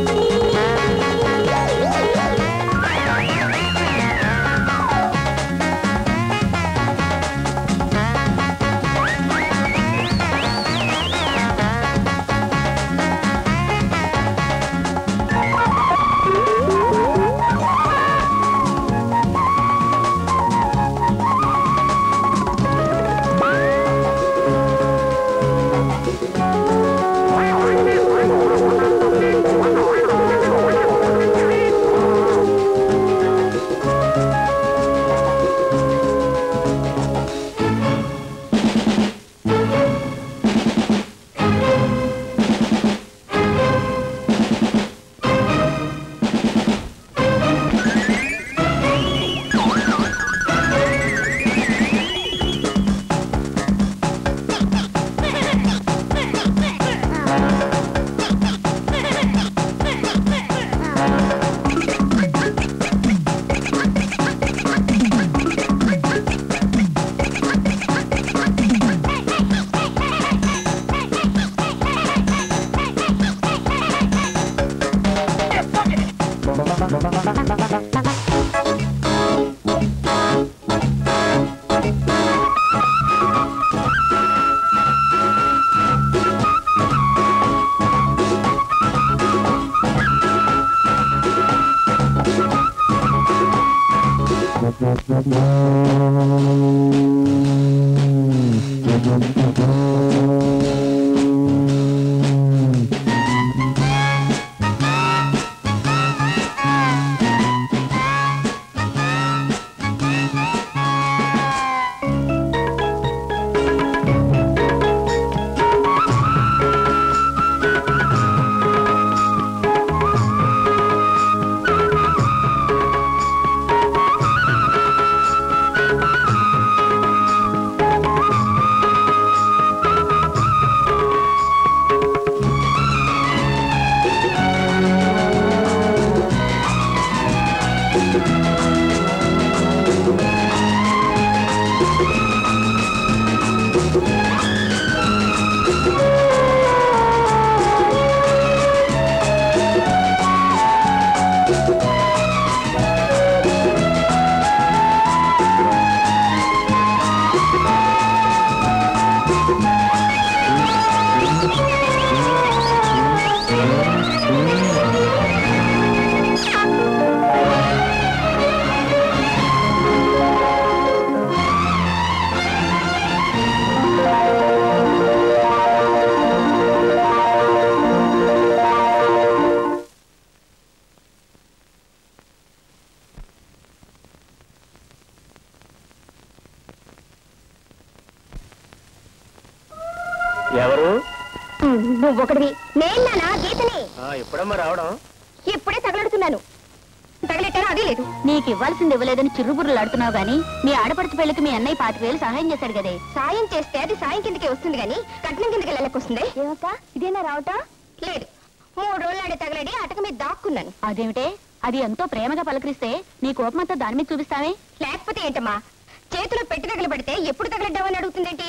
ఎవరు? నువ్వొకటివి. నేన్నానా గీతని? ఎప్పుడమ్మా రావడం? ఇప్పుడే తగలెడుతున్నాను. తగలెట్టాను, అది లేదు. నీకు ఇవ్వాల్సింది ఇవ్వలేదని చిరుబుర్రులు ఆడుతున్నావు గానీ మీ ఆడపడుచు పెళ్లికి మీ అన్నయ్య 25,000 సహాయం చేశాడు కదే. సాయం చేస్తే అది సాయం కిందకే వస్తుంది గానీ కట్నం కిందకి లెక్కొస్తుంది. ఏమక్క ఇదేనా రావటం? లేదు, 3 రోజులు ఆడే తగలడి అటక మీద దాక్కున్నాను. అదేమిటే? అది ఎంతో ప్రేమగా పలకరిస్తే నీ కోపమంతా దాని మీద చూపిస్తావే? లేకపోతే ఏంటమ్మా, చేతిలో పెట్టి తగలబడితే ఎప్పుడు తగలడ్డావని అడుగుతుందేంటి?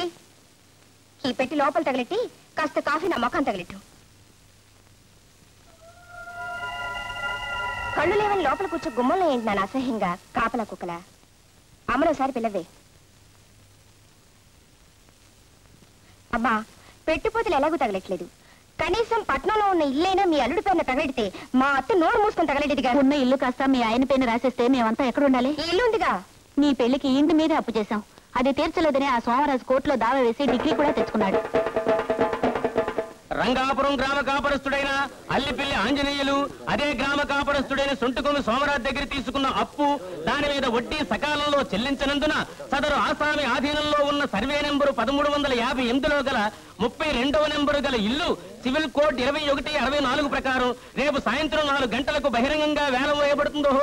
ఈ పెట్టి లోపల తగలెట్టి కాస్త కాఫీ నా మొఖం తగలెట్టు. కళ్ళు లేవని లోపల కూర్చో గుమ్మంలో ఏంటి నాన్న అసహ్యంగా కాపలా కుక్కలా? అమ్మలోసారి పిల్లవే. అమ్మా, పెట్టుపోతులు ఎలాగూ తగలట్లేదు. కనీసం పట్నంలో ఉన్న ఇల్లైనా మీ అల్లుడి పైన తగలెడితే మా అత్త నోరు మూసుకొని తగలడేదిగా. ఉన్న ఇల్లు కాస్త మీ ఆయన పైన రాసేస్తే మేమంతా ఎక్కడ ఉండాలి? ఈ ఇల్లు ఉందిగా. నీ పెళ్లికి ఇంటి మీదే అప్పు చేశాం. అది తీర్చలేదని ఆ సోమరాజు కోర్టులో దావా వేసి డిగ్రీ కూడా తెచ్చుకున్నాడు. రంగాపురం గ్రామ కాపరస్తుడైన అల్లిపిల్లి ఆంజనేయులు అదే గ్రామ కాపరస్తుడైన సొంటుకొమ్మి సోమరాజు దగ్గర తీసుకున్న అప్పు, దాని మీద వడ్డీ సకాలంలో చెల్లించనందున సదరు ఆసామి ఆధీనంలో ఉన్న సర్వే నెంబరు 1358లో గల 32వ నెంబరు గల ఇల్లు సివిల్ కోడ్ 2164 ప్రకారం రేపు సాయంత్రం 4 గంటలకు బహిరంగంగా వేలం వేయబడుతుందో.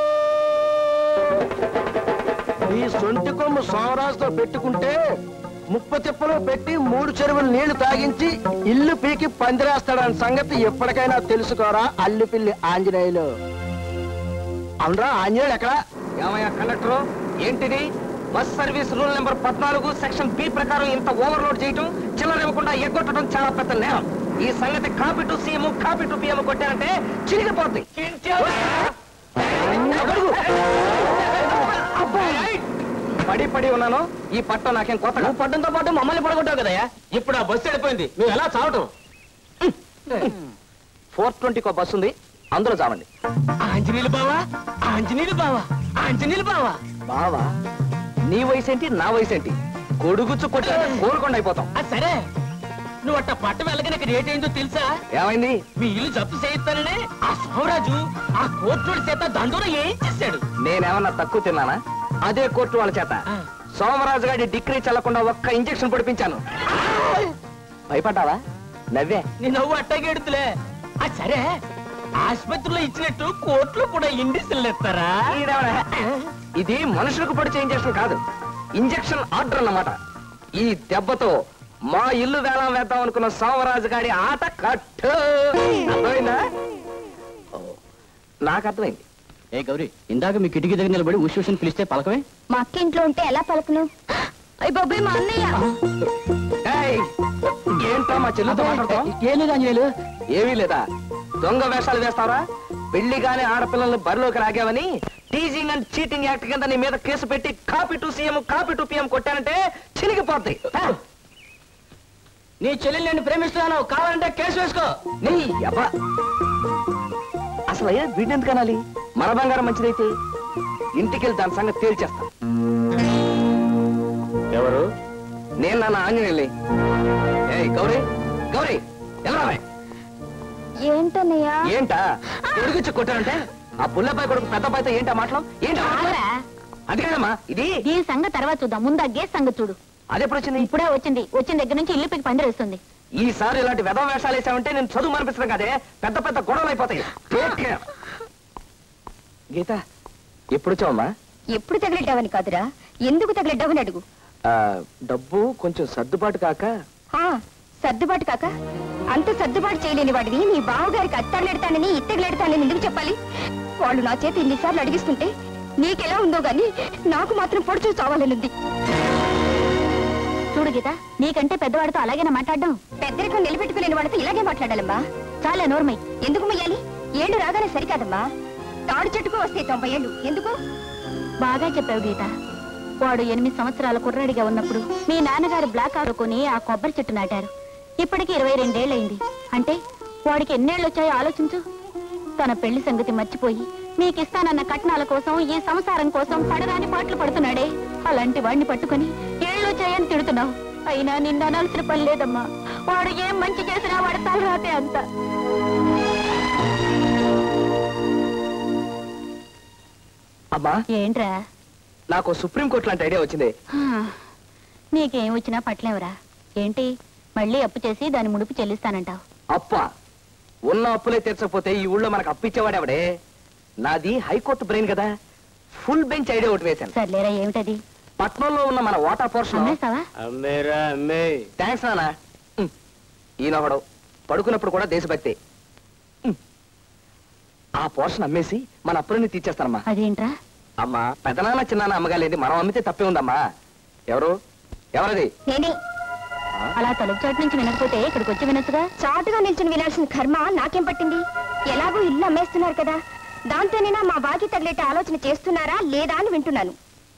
ఈ సొంటికొమ్ము సోమరాజుతో పెట్టుకుంటే ముప్ప తిప్పలో పెట్టి 3 చెరువులు నీళ్లు తాగించి ఇల్లు పీకి పందిరేస్తాడని సంగతి ఎప్పటికైనా తెలుసుకోరా అల్లిపిల్లి ఆంజనేయులు. అవునరా ఆంజనేయులు ఎక్కడ? ఏమయ్యా కండక్టర్, ఏంటిది? Bus service rule number 14 section B ప్రకారం ఇంత ఓవర్లోడ్ చేయటం, చిల్లర ఇవ్వకుండా ఎగ్గొట్టడం చాలా పెద్ద నేరం. ఈ సంగతి copy to CM copy to PM కొట్టానంటే చిరిగిపోద్ది. పడి పడి ఉన్నాను. ఈ పట్టం నాకేం కొత్త. నువ్వు పట్టంతో పాటు మమ్మల్ని పడగొట్టావు కదయ్యా. ఇప్పుడు ఆ బస్సు వెళ్ళిపోయింది, మేము ఎలా చావటం? 420 బస్సు ఉంది, అందులో చావండి. ఆంజనేయులు బావా, ఆంజనేయులు బావా, ఆంజనేయులు బావా. బావా, నీ వయసు ఏంటి, నా వయసు ఏంటి? గొడుగుచ్చు కొట్టా కోరుకుండా అయిపోతాం. అది సరే, నువ్వు అట్ట పట్ట వెళ్ళగానే రేట్ అయిందో తెలుసా? ఏమైంది? మీ ఇల్లు జప్తు చేయిస్తాననే ఆ సోమరాజు ఆ కోర్టు చేత దండోర ఏం చేశాడు? నేనేమన్నా తక్కువ తిన్నానా? అదే కోర్టు వాళ్ళ చేత సోమరాజు గారి డిగ్రీ చల్లకుండా ఒక్క ఇంజెక్షన్ పొడిపించాను. భయపడ్డావా? నవ్వే. నీ నవ్వు అట్టగెడుతులే. అది సరే, ఆసుపత్రిలో ఇచ్చినట్టు కోర్టులో కూడా ఇండిసిల్ ఇస్తారా? ఇది మనుషులకు పొడిచే ఇంజెక్షన్ కాదు, ఇంజెక్షన్ ఆర్డర్ అన్నమాట. ఈ దెబ్బతో మా ఇల్లు వేలం వేద్దాం అనుకున్న సోమరాజు గారి ఆట కట్టు. అర్థమైందా? నాకు అర్థమైంది. ఏ గౌరీ, ఇందాక మీ కిటికీ దగ్గర నిలబడి ఉష్ పిలిస్తే పలకమే. మా అక్క ఇంట్లో ఉంటే ఎలా పలుకును? అయ్య బాబాయ్, మా అన్నయ్య. ఏంటో మా చెల్లితో మాట్లాడతాం? ఏం లేదు ఆంజనేయులు. ఏమీ లేదా? దొంగ వేషాలు వేస్తావరా? పెళ్లిగానే ఆడపిల్లల్ని బరిలోకి రాగావని టీజింగ్ అండ్ చీటింగ్ యాక్ట్ కింద నీ మీద కేసు పెట్టి copy to CM copy to PM కొట్టానంటే చినిగిపోద్ది. నీ చెల్లెలు నేను ప్రేమిస్తున్నాను, కావాలంటే కేసు వేసుకో. నీ అబ్బా, అసలు అయ్యా వీడిని ఎందుకు అనాలి? మన బంగారం మంచిదైతే ఇంటికెళ్ళి దాని సంగతి తేల్చేస్తా. ఎవరు? నేను నాన్న ఆంజనేయుల్ని. ఏయ్ గౌరీ, గౌరీ ఎలా? ఏంటన్నయ్యా? ఏంటా తిరిగిచ్చి కొట్టానంటే? ఆ పుల్లపై కొడుకు పెద్దపైతో ఏంటా మాటలు? ఏంటా అది కాదమ్మా, ఇది దీని సంగతి తర్వాత చూద్దాం, ముందు ఆ గేస్ సంగతి చూడు. అదెప్పుడు వచ్చింది? ఇప్పుడే వచ్చింది. వచ్చిన దగ్గర నుంచి ఇల్లు పైకి పందిరేస్తుంది. ఈసారి ఇలాంటి వెధవ వేషాలు వేసామంటే నేను చదువు అనిపిస్తున్నాను కదే, పెద్ద పెద్ద గొడవలు అయిపోతాయి. గీత, ఎప్పుడు వచ్చావమ్మా? ఎప్పుడు తగిలిడ్డావని కాదురా, ఎందుకు తగిలిడ్డావని అడుగు. డబ్బు కొంచెం సర్దుబాటు కాక. సర్దుబాటు కాక? అంత సర్దుబాటు చేయలేని వాడిని నీ బావగారికి అత్తర్లెడతానని ఇత్తగలెడతానని ఎందుకు చెప్పాలి? వాళ్ళు నా చేతి ఇన్నిసార్లు అడిగిస్తుంటే నీకెలా ఉందో గాని నాకు మాత్రం పొడుచు చావాలనుంది. చూడు గీత, నీకంటే పెద్దవాడితో అలాగేనా మాట్లాడడం? పెద్దరికం నిలబెట్టుకులేని వాడితో ఇలాగే మాట్లాడాలమ్మా. చాలా నోర్మై. ఎందుకు మొయ్యాలి? ఏళ్ళు రాగానే సరికాదమ్మా. తాడు చెట్టుకు వస్తే 90 ఏళ్ళు ఎందుకు? బాగా చెప్పావు గీత. వాడు 8 సంవత్సరాల కుర్రాడిగా ఉన్నప్పుడు మీ నాన్నగారు బ్లాక్ ఆడుకొని ఆ కొబ్బరి చెట్టు నాటారు. ఇప్పటికి 22 ఏళ్ళయింది. అంటే వాడికి ఎన్నేళ్ళు వచ్చాయో ఆలోచించు. తన పెళ్లి సంగతి మర్చిపోయి నీకిస్తానన్న కట్నాల కోసం, ఈ సంసారం కోసం పడరాని పాటలు పడుతున్నాడే. అలాంటి వాడిని పట్టుకుని ఏళ్ళొచ్చాయని తిడుతున్నావు. అయినా నిన్ను అనాల్సిన పని లేదమ్మా. వాడు ఏం మంచి చేసినా వాడు తలరాతే అంత. అమ్మా, ఏంట్రా? నాకు సుప్రీంకోర్టు లాంటి ఐడియా వచ్చింది. నీకేం వచ్చినా పట్లేవరా? ఏంటి, మళ్ళీ అప్పు చేసి దాని ముడుపు చెల్లిస్తానంటావు? అప్ప ఉన్న అప్పులే తీర్చకపోతే ఈ ఊళ్ళో మనకు అప్పిచ్చేవాడెవడే? నాది హైకోర్టు బ్రెయిన్ కదా, ఫుల్ బెంచ్ ఐడియా ఒకటి వేశాను. సర్లేరా, ఏమిటది? పట్నంలో ఉన్న మన వాటా పోర్షన్. అమ్మేస్తావా? థ్యాంక్స్ నాన్న. ఈయనొకడు పడుకున్నప్పుడు కూడా దేశభక్తి. ఆ పోర్షన్ అమ్మేసి మన అప్పులన్నీ తీర్చేస్తానమ్మా. అదేంట్రా? అమ్మా, పెదనాన్న చిన్నాన్న అమ్మగాలేంది, మనం అమ్మితే తప్పే ఉందమ్మా. ఎవరది? నేనే. అలా తలుపు చాటు నుంచి వినకపోతే ఇక్కడికి వచ్చి వినొచ్చుగా. చాటుగా నిల్చుని వినాల్సిన కర్మ నాకేం పట్టింది? ఎలాగో ఇల్లు అమ్మేస్తున్నారు కదా, దాంతోనైనా మా బాకీ తగిలేట ఆలోచన చేస్తున్నారా లేదా అని వింటున్నాను.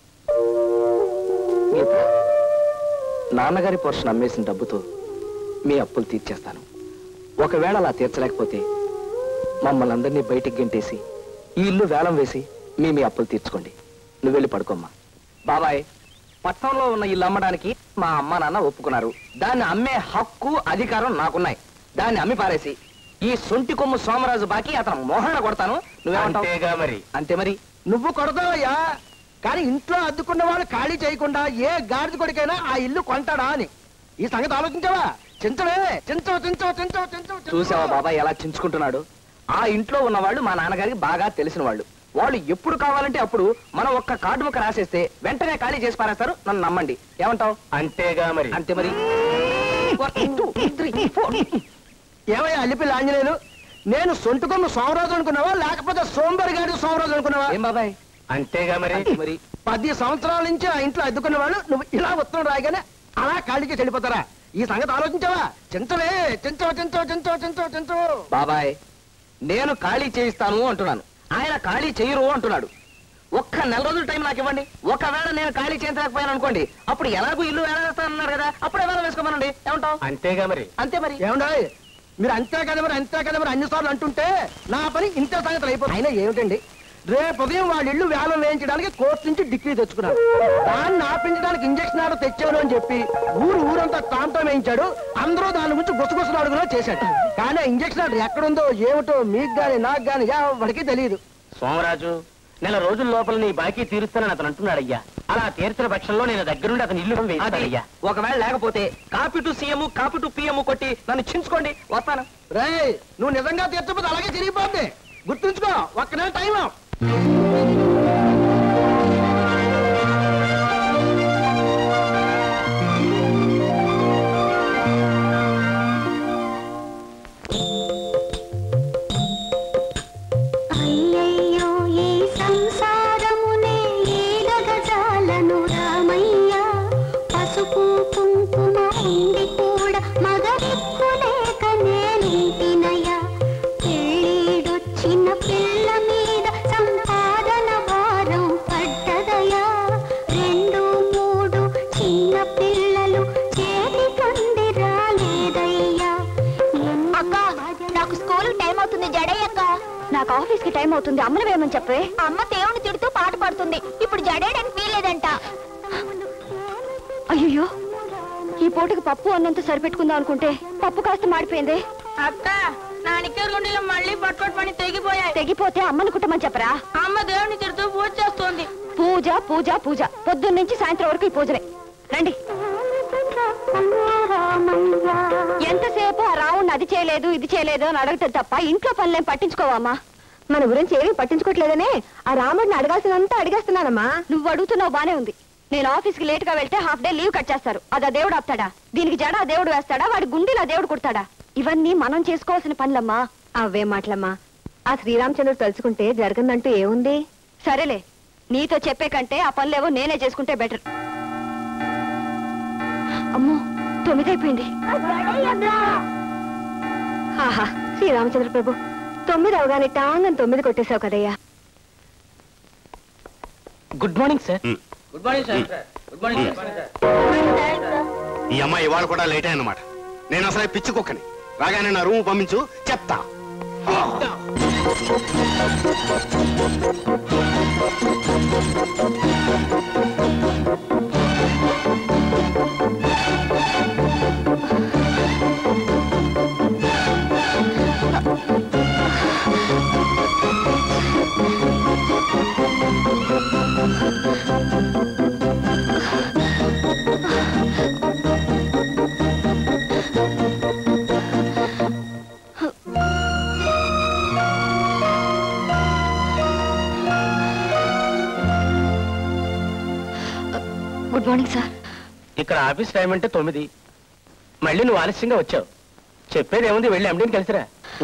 నాన్నగారి పోర్షన్ అమ్మేసిన డబ్బుతో మీ అప్పులు తీర్చేస్తాను. ఒకవేళ అలా తీర్చలేకపోతే మమ్మల్ని అందరినీ బయటికి గెంటేసి ఈ ఇల్లు వేలం వేసి మీ అప్పులు తీర్చుకోండి. నువ్వు వెళ్ళి పడుకోమ్మా. బాబాయ్, పట్నంలో ఉన్న ఇల్లు అమ్మడానికి మా అమ్మ నాన్న ఒప్పుకున్నారు. దాన్ని అమ్మే హక్కు, అధికారం నాకున్నాయి. దాన్ని అమ్మి పారేసి ఈ సొంటి కొమ్ము సోమరాజు బాకి అతను మోహన కొడతాను. నువ్వేమంటావు? మరి అంతే మరి. నువ్వు కొడతావయ్యా, కానీ ఇంట్లో అద్దుకున్న వాళ్ళు ఖాళీ చేయకుండా ఏ గాడిద కొడుకైనా ఆ ఇల్లు కొంటాడా అని ఈ సంగతి ఆలోచించావా? చించవే, చించవు. చూసావా బాబాయ్ ఎలా చించుకుంటున్నాడు? ఆ ఇంట్లో ఉన్న వాళ్ళు మా నాన్నగారికి బాగా తెలిసిన వాళ్ళు. వాళ్ళు ఎప్పుడు కావాలంటే అప్పుడు మనం ఒక్క కార్డు ముక్క రాసేస్తే వెంటనే ఖాళీ చేసి పారేస్తారు. నన్ను నమ్మండి. ఏమంటావు? అంతేగా మరి. అంతే మరి. 1 2 3 4. ఏమయ్యా అల్లిపిల్లి ఆంజనేయులు, నేను సొంటుకొమ్మ సోమరాజు అనుకున్నావా లేకపోతే సోంబరి గారి సోమరాజు అనుకున్నావా? ఏం బాబాయ్? అంతేగా మరి. మరి 10 సంవత్సరాల నుంచి ఆ ఇంట్లో అద్దుకున్న వాళ్ళు నువ్వు ఇలా ఉత్తరం రాయగానే అలా ఖాళీకి వెళ్ళిపోతారా? ఈ సంగతి ఆలోచించావా? చెంచవే, చెంచవ చెంచవ చెంచవ చెంచవ చెంచవ. బాబాయ్, నేను ఖాళీ చేయిస్తాను అంటున్నాను, ఆయన ఖాళీ చేయరు అంటున్నాడు. ఒక్క నెల రోజుల టైం నాకు ఇవ్వండి. ఒకవేళ నేను ఖాళీ చేయించలేకపోయాను అనుకోండి, అప్పుడు ఎలాగూ ఇల్లు వేస్తానన్నారు కదా, అప్పుడే వేళ వేసుకోమనండి. ఏమంటావు? అంతేగా మరి. అంతే మరి. ఏమండా మీరు అంతే కదా మరి అంతే కదా మరి అన్నిసార్లు అంటుంటే నా పని ఇంతే సంగతులు అయిపోతుంది. అయినా ఏమిటండి, రేపు ఉదయం వాళ్ళ ఇల్లు వేలం వేయించడానికి కోర్టు నుంచి డిగ్రీ తెచ్చుకున్నాడు. దాన్ని ఆపించడానికి ఇంజక్షన్ ఆర్డర్ తెచ్చాను అని చెప్పి ఊరంతా టాంటం వేయించాడు. అందరూ దాని గురించి గుసగుసలు అడుగులో చేశాడు. కానీ ఇంజక్షన్ ఆర్డర్ ఎక్కడుందో ఏమిటో మీకు గాని నాకు గాని ఎవరికి తెలియదు. సోమరాజు, నెల రోజుల లోపల నీ బాకీ తీరుస్తానని అతను అంటున్నాడయ్యా. అలా తీర్చిన పక్షంలో నేను దగ్గరుండి అతను ఇల్లు వేస్తానయ్యా. ఒకవేళ లేకపోతే copy to CM copy to PM కొట్టి నన్ను చించుకోండి, వస్తాను. రేయ్, నువ్వు నిజంగా తీర్చకపోతే అలాగే తిరిగిపోద్ది. గుర్తుంచుకో, ఒక్క నెల టైం. నాకు ఆఫీస్ కి టైం అవుతుంది, అమ్మను వేయమని చెప్పే. అమ్మ దేవుని తిడుతూ పాట పాడుతుంది, ఇప్పుడు జడేయడానికి వీలేదంట. అయ్యో, ఈ పూటకి పప్పు అన్నంత సరిపెట్టుకుందాం అనుకుంటే పప్పు కాస్త మాడిపోయింది. అక్క, నా నిక్కర్ గుండెలు మళ్ళీ పట్టుపట్టుమని తెగిపోయాయి. తెగిపోతే అమ్మను కుట్టమని చెప్పరా? అమ్మ దేవుని తిడుతూ పూజ చేస్తోంది. పూజ పూజ పూజ, పొద్దున్న నుంచి సాయంత్రం వరకు ఈ పూజలే. రండి. ఎంతసేపు ఆ రావుణ్ణి అది చేయలేదు ఇది చేయలేదు అని అడగటం తప్ప ఇంట్లో పనులేం పట్టించుకోవమ్మా. మన గురించి ఏమీ పట్టించుకోవట్లేదనే ఆ రాముడిని అడగాల్సినంతా అడిగేస్తున్నానమ్మా. నువ్వు అడుగుతున్నావు బానే ఉంది. నేను ఆఫీస్ కి లేట్ గా వెళ్తే హాఫ్ డే లీవ్ కట్ చేస్తారు. అది ఆ దేవుడు ఆపుతాడా? దీనికి జడ ఆ దేవుడు వేస్తాడా? వాడి గుండెలు ఆ దేవుడు కుడతాడా? ఇవన్నీ మనం చేసుకోవాల్సిన పనులమ్మా. అవే మాటలమ్మా. ఆ శ్రీరామచంద్రుడు తలుచుకుంటే జరగందంటూ ఏముంది? సరేలే, నీతో చెప్పే కంటే ఆ పనులేవో నేనే చేసుకుంటే బెటర్. అమ్మో, 9 అయిపోయింది. ఆహా, శ్రీరామచంద్ర ప్రభు, 9 అవగానే టాంగని 9 కొట్టేశావు కదయ్యా. Good morning sir. Good morning sir. Good morning sir. ఈ అమ్మాయి ఇవాళ కూడా లేట్ అన్నమాట. నేను అసలే పిచ్చుకోకని రాగానే నా రూమ్ పంపించు, చెప్తా. Good morning sir. ఇక్కడ ఆఫీస్ టైం అంటే 9. మళ్ళీ నువ్వు ఆలస్యంగా వచ్చావు. చెప్పేది ఏముంది, వెళ్ళి ఎండీని కలిసిరా.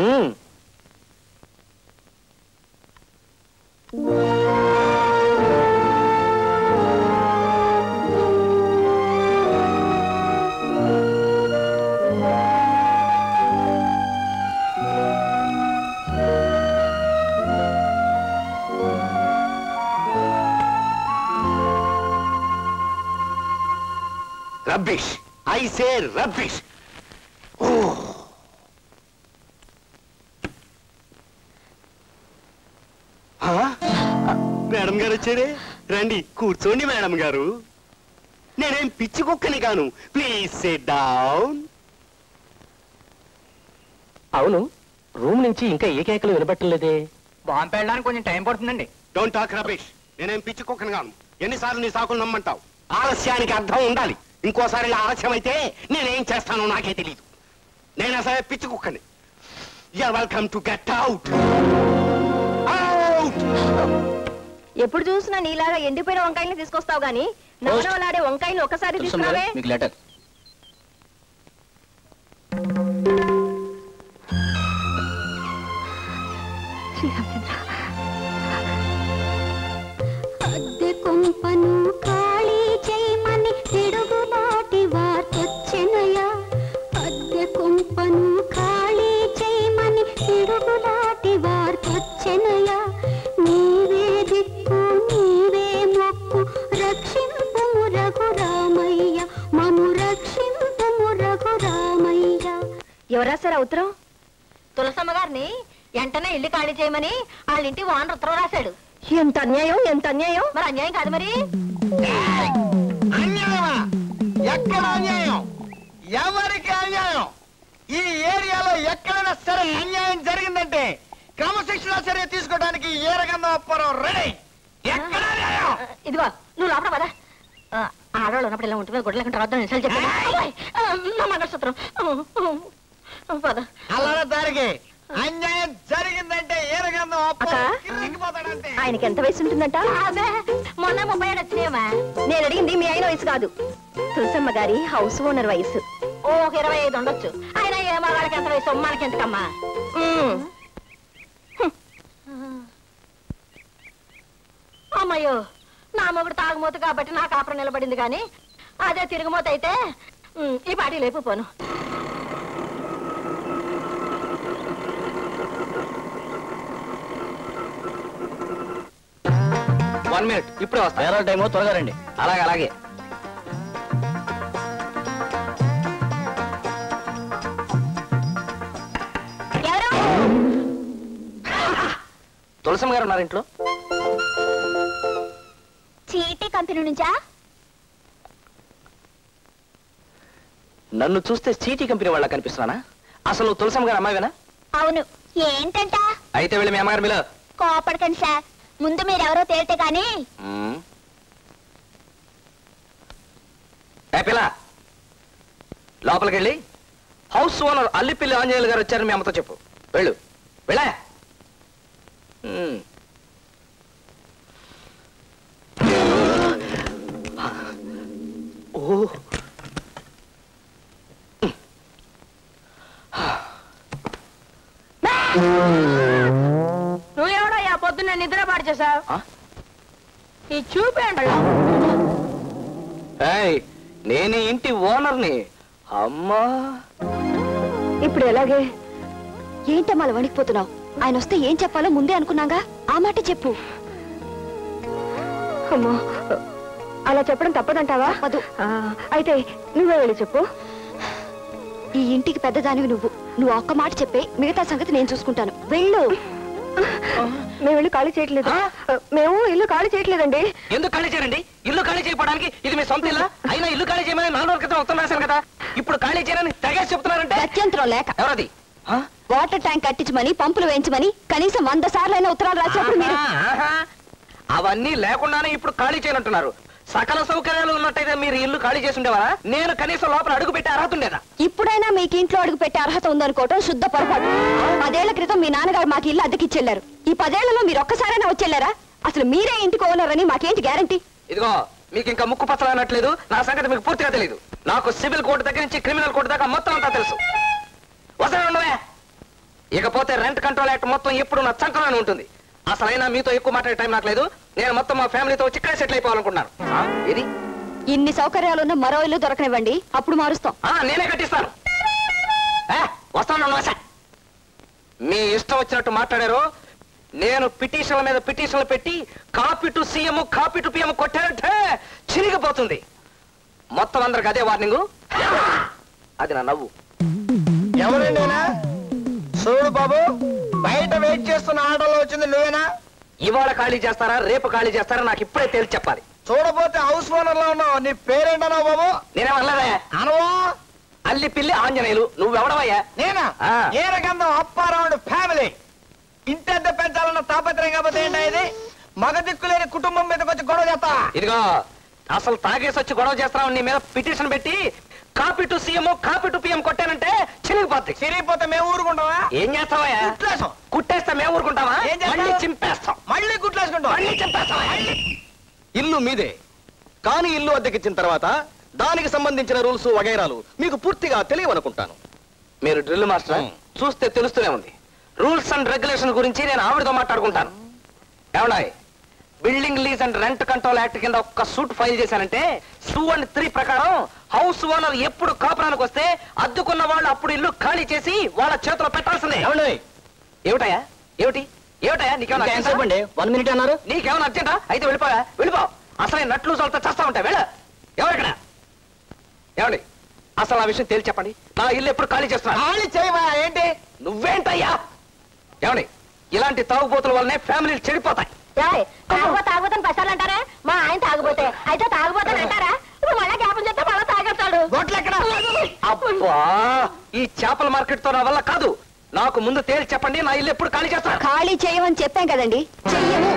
Rubbish, I say rubbish. Madam గారు వచ్చారే, రండి కూర్చోండి మేడం గారు. నేనేం పిచ్చి కుక్కని కాను, ప్లీజ్ సిట్ డౌన్. అవును, రూమ్ నుంచి ఇంకా ఏ కేకలు వినబట్టలేదే. బాంబు వెళ్ళడానికి కొంచెం టైం పడుతుందండి. Don't talk rubbish. నేనేం పిచ్చి కుక్కని కాను. ఎన్నిసార్లు నీ సాకులు నమ్మంటావు? ఆలస్యానికి అర్థం ఉండాలి. ఇంకోసారి ఇలా ఆలస్యం అయితే నేనేం చేస్తానో నాకే తెలియదు. నేను అసలే పిచ్చి కుక్కని. You are welcome to get out. ఎప్పుడు చూసినా నీలాగా ఎండిపోయిన వంకాయలు తీసుకొస్తావు గానీ నవనవలాడే వంకాయలు ఒకసారి తీసుకురావే. మీకు లెటర్. శ్రీరామచంద్ర. అద్దె కొంపను ఖాళీ చేయమని తిరుగుబాటి వార్తొచ్చెనయా. కొంపను ఖాళీ చేయమని తిరుగులాటి వార్తొచ్చెనయ్యా. నీవే దిక్కు నీవే మొక్కు రక్షింపుము రఘురామయ్య, మము రక్షింపుము రఘురామయ్య. ఎవరా సార్ ఉత్తరం? తులసమ్మ గారిని వెంటనే ఇల్లు ఖాళీ చేయమని వాళ్ళ ఇంటి ఓనర్ ఉత్తరం రాశాడు. ఎంత అన్యాయం, ఎంత అన్యాయం! మరి అన్యాయం కాదు మరి. అన్యాయమా? ఎక్కడ అన్యాయం? ఎవరికి అన్యాయం? ఈ ఏరియాలో ఎక్కడైనా సరే అన్యాయం జరిగిందంటే క్రమశిక్షణ చర్య తీసుకోవడానికి ఏరగంధం అప్పారావు రెడీ. ఎక్కడ అన్యాయం? ఇదిగో నువ్వు లోపల పదా. ఆడవాళ్ళు ఉన్నప్పుడు ఇలా ఉంటుంది గుడ్ల తర్వాత నిమిషాలు చెప్పాను. నా మంగళసూత్రం పద. అలా దానికి అన్యాయం జరిగిందంటే ఏరగంధం అప్పారావు కిర్రికిపోతాడంతే. ఆయనకి ఎంత వయసు ఉంటుందంట? అదే మొన్న 37 వచ్చినాయమ్మా. నేను అడిగింది మీ ఆయన వయసు కాదు, తులసమ్మ గారి హౌస్ ఓనర్ వయసు. ఓ 25 ఉండొచ్చు. ఆయన ఏ మగాళ్ళకి ఎంత వయసు మనకెంతకమ్మా. అమ్మయ్యో, నా మొగుడు తాగుమోతు కాబట్టి నా కాపురం నిలబడింది కానీ అదే తిరుగుమోత అయితే ఈ పాటి లేపుపోను. 1 minute, ఇప్పుడే వస్తా. వేరే టైమో త్వరగా రండి. అలాగే అలాగే. ఎవరు? తులసమ్మ గారు ఉన్నారు ఇంట్లో? చీటీ కంపెనీ నుంచా? నన్ను చూస్తే చీటీ కంపెనీ వాళ్ళ కనిపిస్తున్నానా? అసలు నువ్వు తులసమ్మ గారు అమ్మాయివేనా? అవును. ఏంటంట? అయితే వెళ్ళి మీ అమ్మగారు మీలో. కోపడకండి సార్, ముందు మీరెవరో తేలితే కానీ. ఏ పిల్ల, లోపలికి వెళ్ళి హౌస్ ఓనర్ అల్లిపిల్లి ఆంజనేయులు గారు వచ్చారని మీ అమ్మతో చెప్పు. వెళ్ళు వెళ్ళా. ఓ నువ్వెవడో పొద్దున్న నిద్ర పాడు చేసావు. ఈ చూపేండి. నేను ఇంటి ఓనర్ని. అమ్మా ఇప్పుడు ఎలాగే? ఏంటమ్మా అలా వణికిపోతున్నావు? ఆయన వస్తే ఏం చెప్పాలో ముందే అనుకున్నాగా, ఆ మాట చెప్పు. అమ్మో, అలా చెప్పడం తప్పదంటావా? వద్దు. అయితే నువ్వే వెళ్ళి చెప్పు. ఈ ఇంటికి పెద్దదానివి నువ్వు ఒక్క మాట చెప్పే, మిగతా సంగతి నేను చూసుకుంటాను. వెళ్ళు. మేము ఇల్లు ఖాళీ చేయట్లేదు. మేము ఇల్లు ఖాళీ చేయట్లేదండి. ఎందుకు ఖాళీ చేయండి? ఇల్లు ఖాళీ చేయడానికి ఇది మీ సొంత ఇల్లా? అయినా ఇల్లు ఖాళీ చేయమని 4 రోజుల క్రితం ఉత్తరం రాశాను కదా. ఇప్పుడు ఖాళీ చేయని తెగేసి చెప్తున్నారంటే గత్యంతరం లేక. ఎవరది? వాటర్ ట్యాంక్ కట్టించమని, పంపులు వేయించమని కనీసం 100 సార్లైనా ఉత్తరాలు రాసినప్పుడు మీరు అవన్నీ లేకుండానే ఇప్పుడు ఖాళీ చేయనంటున్నారు. సకల సౌకర్యాలు ఉన్నట్టయితే మీరు ఇల్లు ఖాళీ చేసి ఉండేవారా? నేను కనీసం లోపల అడుగు పెట్టే అర్హత ఉండేదా? ఇప్పుడైనా మీకు ఇంట్లో అడుగు పెట్టే అర్హత ఉందనుకోవటం శుద్ధ పొరపాటు. 10 ఏళ్ల క్రితం మీ నాన్నగారు మాకు ఇల్లు అద్దెకిచ్చెళ్లారు. ఈ 10 ఏళ్లలో మీరు ఒక్కసారైనా వచ్చెళ్లారా? అసలు మీరే ఇంటికి ఓనర్ అని మాకేంటి గ్యారంటీ? ఇదిగో, మీకు ఇంకా ముక్కు పచ్చలు అనట్లేదు. నా సంగతి మీకు పూర్తిగా తెలియదు. నాకు సివిల్ కోర్టు దగ్గర నుంచి క్రిమినల్ కోర్టు దాకా మొత్తం అంతా తెలుసు. వసరే ఇకపోతే రెంట్ కంట్రోల్ యాక్ట్ మొత్తం ఎప్పుడు నా చంకలోనే ఉంటుంది. అసలైనా మీతో ఎక్కువ మాట్లాడే టైం నాకు లేదు. నేను మొత్తం మా ఫ్యామిలీతో చిక్కడే సెటిల్ అయిపోవాలనుకుంటున్నాను. ఇది ఇన్ని సౌకర్యాలున్న మరో ఇల్లు దొరకనివ్వండి, అప్పుడు మారుస్తాం. నేనే కట్టిస్తాను. వస్తాను. మీ ఇష్టం వచ్చినట్టు మాట్లాడారు. నేను పిటిషన్ల మీద పిటిషన్లు పెట్టి copy to CM copy to PM కొట్టారంటే చిరిగిపోతుంది. మొత్తం అందరికి అదే వార్నింగ్. అది నా నవ్వు. ఎవరండి? చూడు బాబు, బయట వెయిట్ చేస్తున్న ఆటోలో వచ్చింది నువ్వేనా? ఇవాళ ఖాళీ చేస్తారా, రేపు ఖాళీ చేస్తారా నాకు ఇప్పుడే తేల్చి చెప్పాలి. చూడపోతే హౌస్ ఓనర్ లో ఉన్నావు. నీ పేరేంటన్నావు బాబు? నేనేమన్నదా? అనవా? అల్లిపిల్లి ఆంజనేయులు. నువ్వెవడవయ్యా? నేనా? ఏరగంధం అప్పారావు ఫ్యామిలీ. ఇంటెద్ద పెంచాలన్న తాపత్రయం కాకపోతే ఏంటా ఇది? మగ దిక్కులేని కుటుంబం మీదకి వచ్చి గొడవ చేస్తా. ఇదిగో, అసలు తాగేసి వచ్చి గొడవ చేస్తావు. నీ మీద పిటిషన్ పెట్టి copy to CM copy to PM కొట్టానంటే చిరిగిపోద్ది. చిరిగిపోతే మేము ఊరుకుంటావా? ఏం చేస్తావయ్యా? కుట్టేస్తే మేము ఊరుకుంటావా? మళ్ళీ చింపేస్తాం. మళ్ళీ గుట్లేసుకుంటాం. మళ్ళీ చింపేస్తాం. ఇల్లు మీదే, కానీ ఇల్లు అద్దెకిచ్చిన తర్వాత దానికి సంబంధించిన రూల్స్ వగైరాలు మీకు పూర్తిగా తెలియవనుకుంటాను. మీరు డ్రిల్ మాస్టర్, చూస్తే తెలుస్తూనే ఉంది. రూల్స్ అండ్ రెగ్యులేషన్ గురించి నేను ఆవిడతో మాట్లాడుకుంటాను. ఏమన్నాయి? Building lease and rent control act కింద ఒక్క సూట్ ఫైల్ చేశానంటే 2 and 3 ప్రకారం హౌస్ ఓనర్ ఎప్పుడు కాపురానికి వస్తే అద్దుకున్న వాళ్ళు అప్పుడు ఇల్లు ఖాళీ చేసి వాళ్ళ చేతిలో పెట్టాల్సిందే. ఏమిటయా ఏమిటి ఏమిటయా నీకేమైనా చెప్పండి. 1 minute అన్నారు. నీకేమైనా అర్జెంటా? అయితే వెళ్ళిపో. అసలే నట్లు చోళ్ళతో చేస్తా ఉంటాయి. ఎవరిక్కడ ఏమండి అసలు ఆ విషయం తేల్చి చెప్పండి. నా ఇల్లు ఎప్పుడు ఖాళీ చేస్తున్నా? ఖాళీ చేయవా ఏంటి? నువ్వేంటయ్యా? ఏమండి ఇలాంటి తాగుబోతుల వల్లనే ఫ్యామిలీలు చెడిపోతాయి. తాగుబోతని పసాలు అంటారా? మా ఆయన తాగుబోతే అయితే తాగుబోతని అంటారా? మళ్ళా జ్ఞాపం చేస్తే మళ్ళా తాగేస్తాడు. అబ్బా ఈ చేపల మార్కెట్ తో నా వల్ల కాదు. నాకు ముందు తేల్చి చెప్పండి. నా ఇల్లు ఎప్పుడు ఖాళీ చేస్తా? ఖాళీ చేయమని చెప్పాం కదండి. చెయ్యము.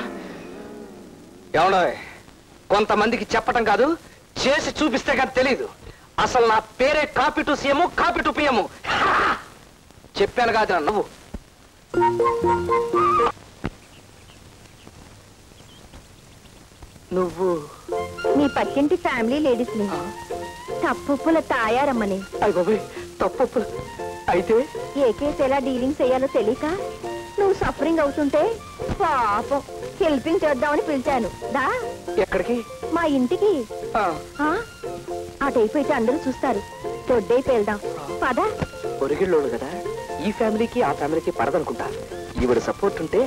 ఏమన్నా కొంతమందికి చెప్పటం కాదు చేసి చూపిస్తే కానీ తెలీదు. అసలు నా పేరే copy to CM copy to PM. చెప్పాను కాదు నువ్వు. నువ్వు మీ పక్కింటి ఫ్యామిలీ లేడీస్ ని తప్పుల తాయారమ్మని. అయ్య తప్పు అయితే ఏ కేసు ఎలా డీలింగ్ చేయాలో తెలియక నువ్వు సఫరింగ్ అవుతుంటే పాపం హెల్పింగ్ చేద్దామని పిలిచాను. దా ఎక్కడికి? మా ఇంటికి. అటైపోయితే అందరూ చూస్తారు. తొడ్డైపు వెళ్దాం పదా. పొరిగిళ్ళోడు కదా ఈ ఫ్యామిలీకి ఆ ఫ్యామిలీకి పడదనుకుంటా. ఈవిడ సపోర్ట్ ఉంటే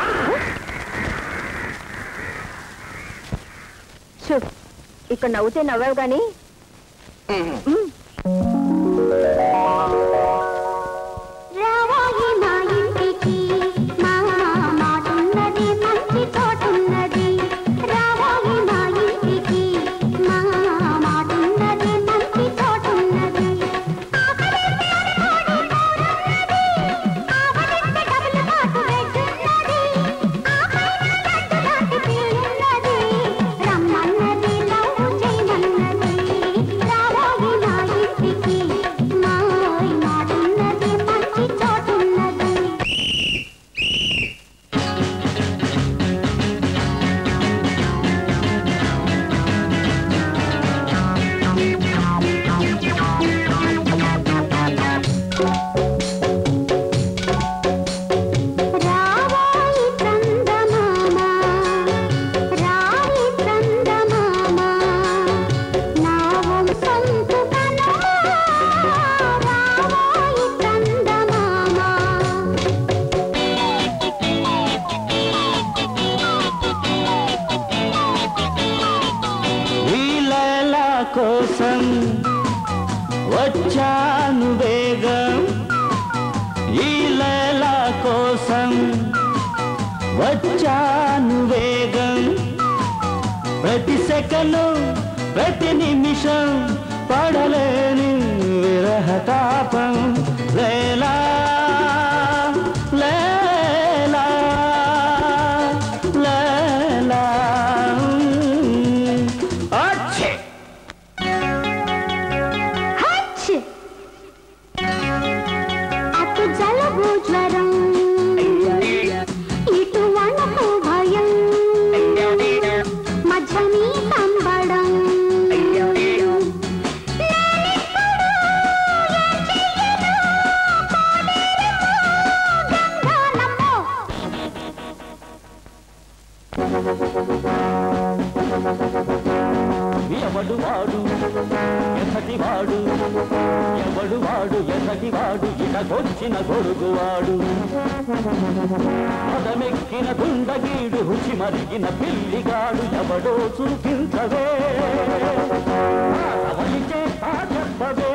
చూడు ఇక్కడ నవ్వుతే నవ్వావు గాని కోసం వచ్చాను వేగం. ఈ లైలా కోసం వచ్చాను వేగం. ప్రతి సెకను ప్రతి నిమిషం పడలేని విరహ తాపం. లైలా లైలా లైలా. అటు జలుబు జ్వరం ఇటు వణుకు భయం మధ్యని సంబడం. ఎవడు వాడు ఎసటి వాడు, ఎవడు వాడు ఎసటి వాడు, ఇటకొచ్చిన గొడుగువాడు. పదమెక్కిన దుండగీడు, రుచి మరిగిన పిల్లిగాడు, ఎవడో చూపించవే అవలిచే చెప్పవే.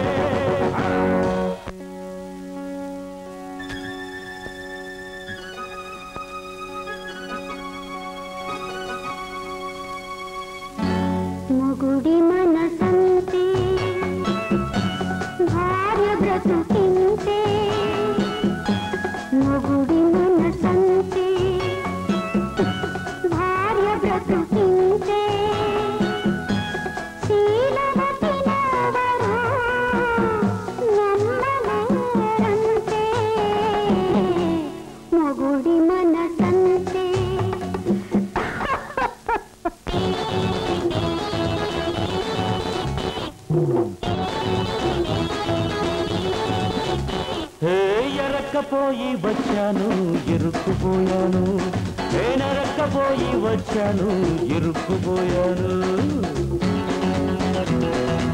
మొగుడి మనసంతే భార్య బ్రతుకింతే. మొగుడి మనసంతే భార్య బ్రతుకింతే. శీలవతి నవరు నమ్మలేరంతే. మొగుడి మనసంతే. ఎరక్కపోయి వచ్చాను ఇరుక్కుపోయాను, నేనెరక్కపోయి వచ్చాను ఇరుక్కుపోయాను.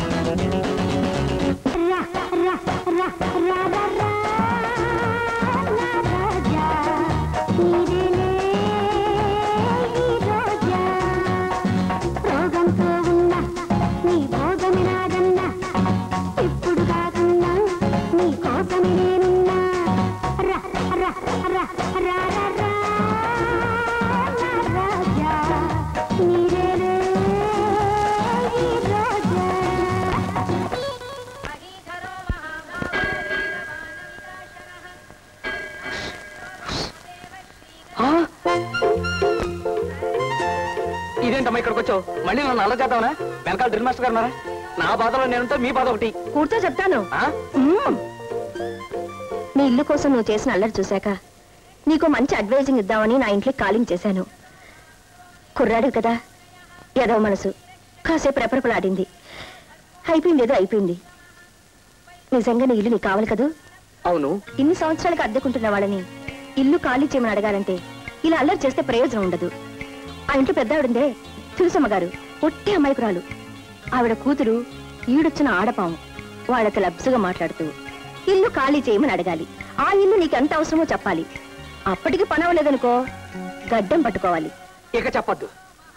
ఇదేంటమ్మా ఇక్కడికి వచ్చావు? మళ్ళీ నన్ను అలా చేద్దామనా? వెనకాల డ్రిల్ మాస్టర్ గారు ఉన్నారా? నా బాధలో నేనుంటే మీ బాధ ఒకటి. కూర్చో చెప్తాను. నీ ఇల్లు కోసం నువ్వు చేసిన అల్లరి చూశాక నీకు మంచి అడ్వైజింగ్ ఇద్దామని నా ఇంట్లోకి కాలింగ్ చేశాను. కుర్రాడు కదా, ఏదో మనసు కాసేపు రెపరెపలాడింది. అయిపోయింది, ఏదో అయిపోయింది. నిజంగా నీ ఇల్లు నీకు కావాలి కదూ? అవును. ఇన్ని సంవత్సరాలకు అద్దెకుంటున్న వాళ్ళని ఇల్లు ఖాళీ చేయమని అడగాలంటే ఇలా అల్లరి చేస్తే ప్రయోజనం ఉండదు. ఆ ఇంట్లో పెద్ద ఆవిడందే తులసమ్మ గారు, ఒట్టి అమాయకురాలు. ఆవిడ కూతురు ఈడొచ్చిన ఆడపాము. వాళ్ళకి లబ్సుగా మాట్లాడుతూ ఇల్లు ఖాళీ చేయమని అడగాలి. ఆ ఇల్లు నీకు ఎంత అవసరమో చెప్పాలి. అప్పటికి పని అవ్వలేదనుకో గడ్డం పట్టుకోవాలి. ఇక చెప్పద్దు.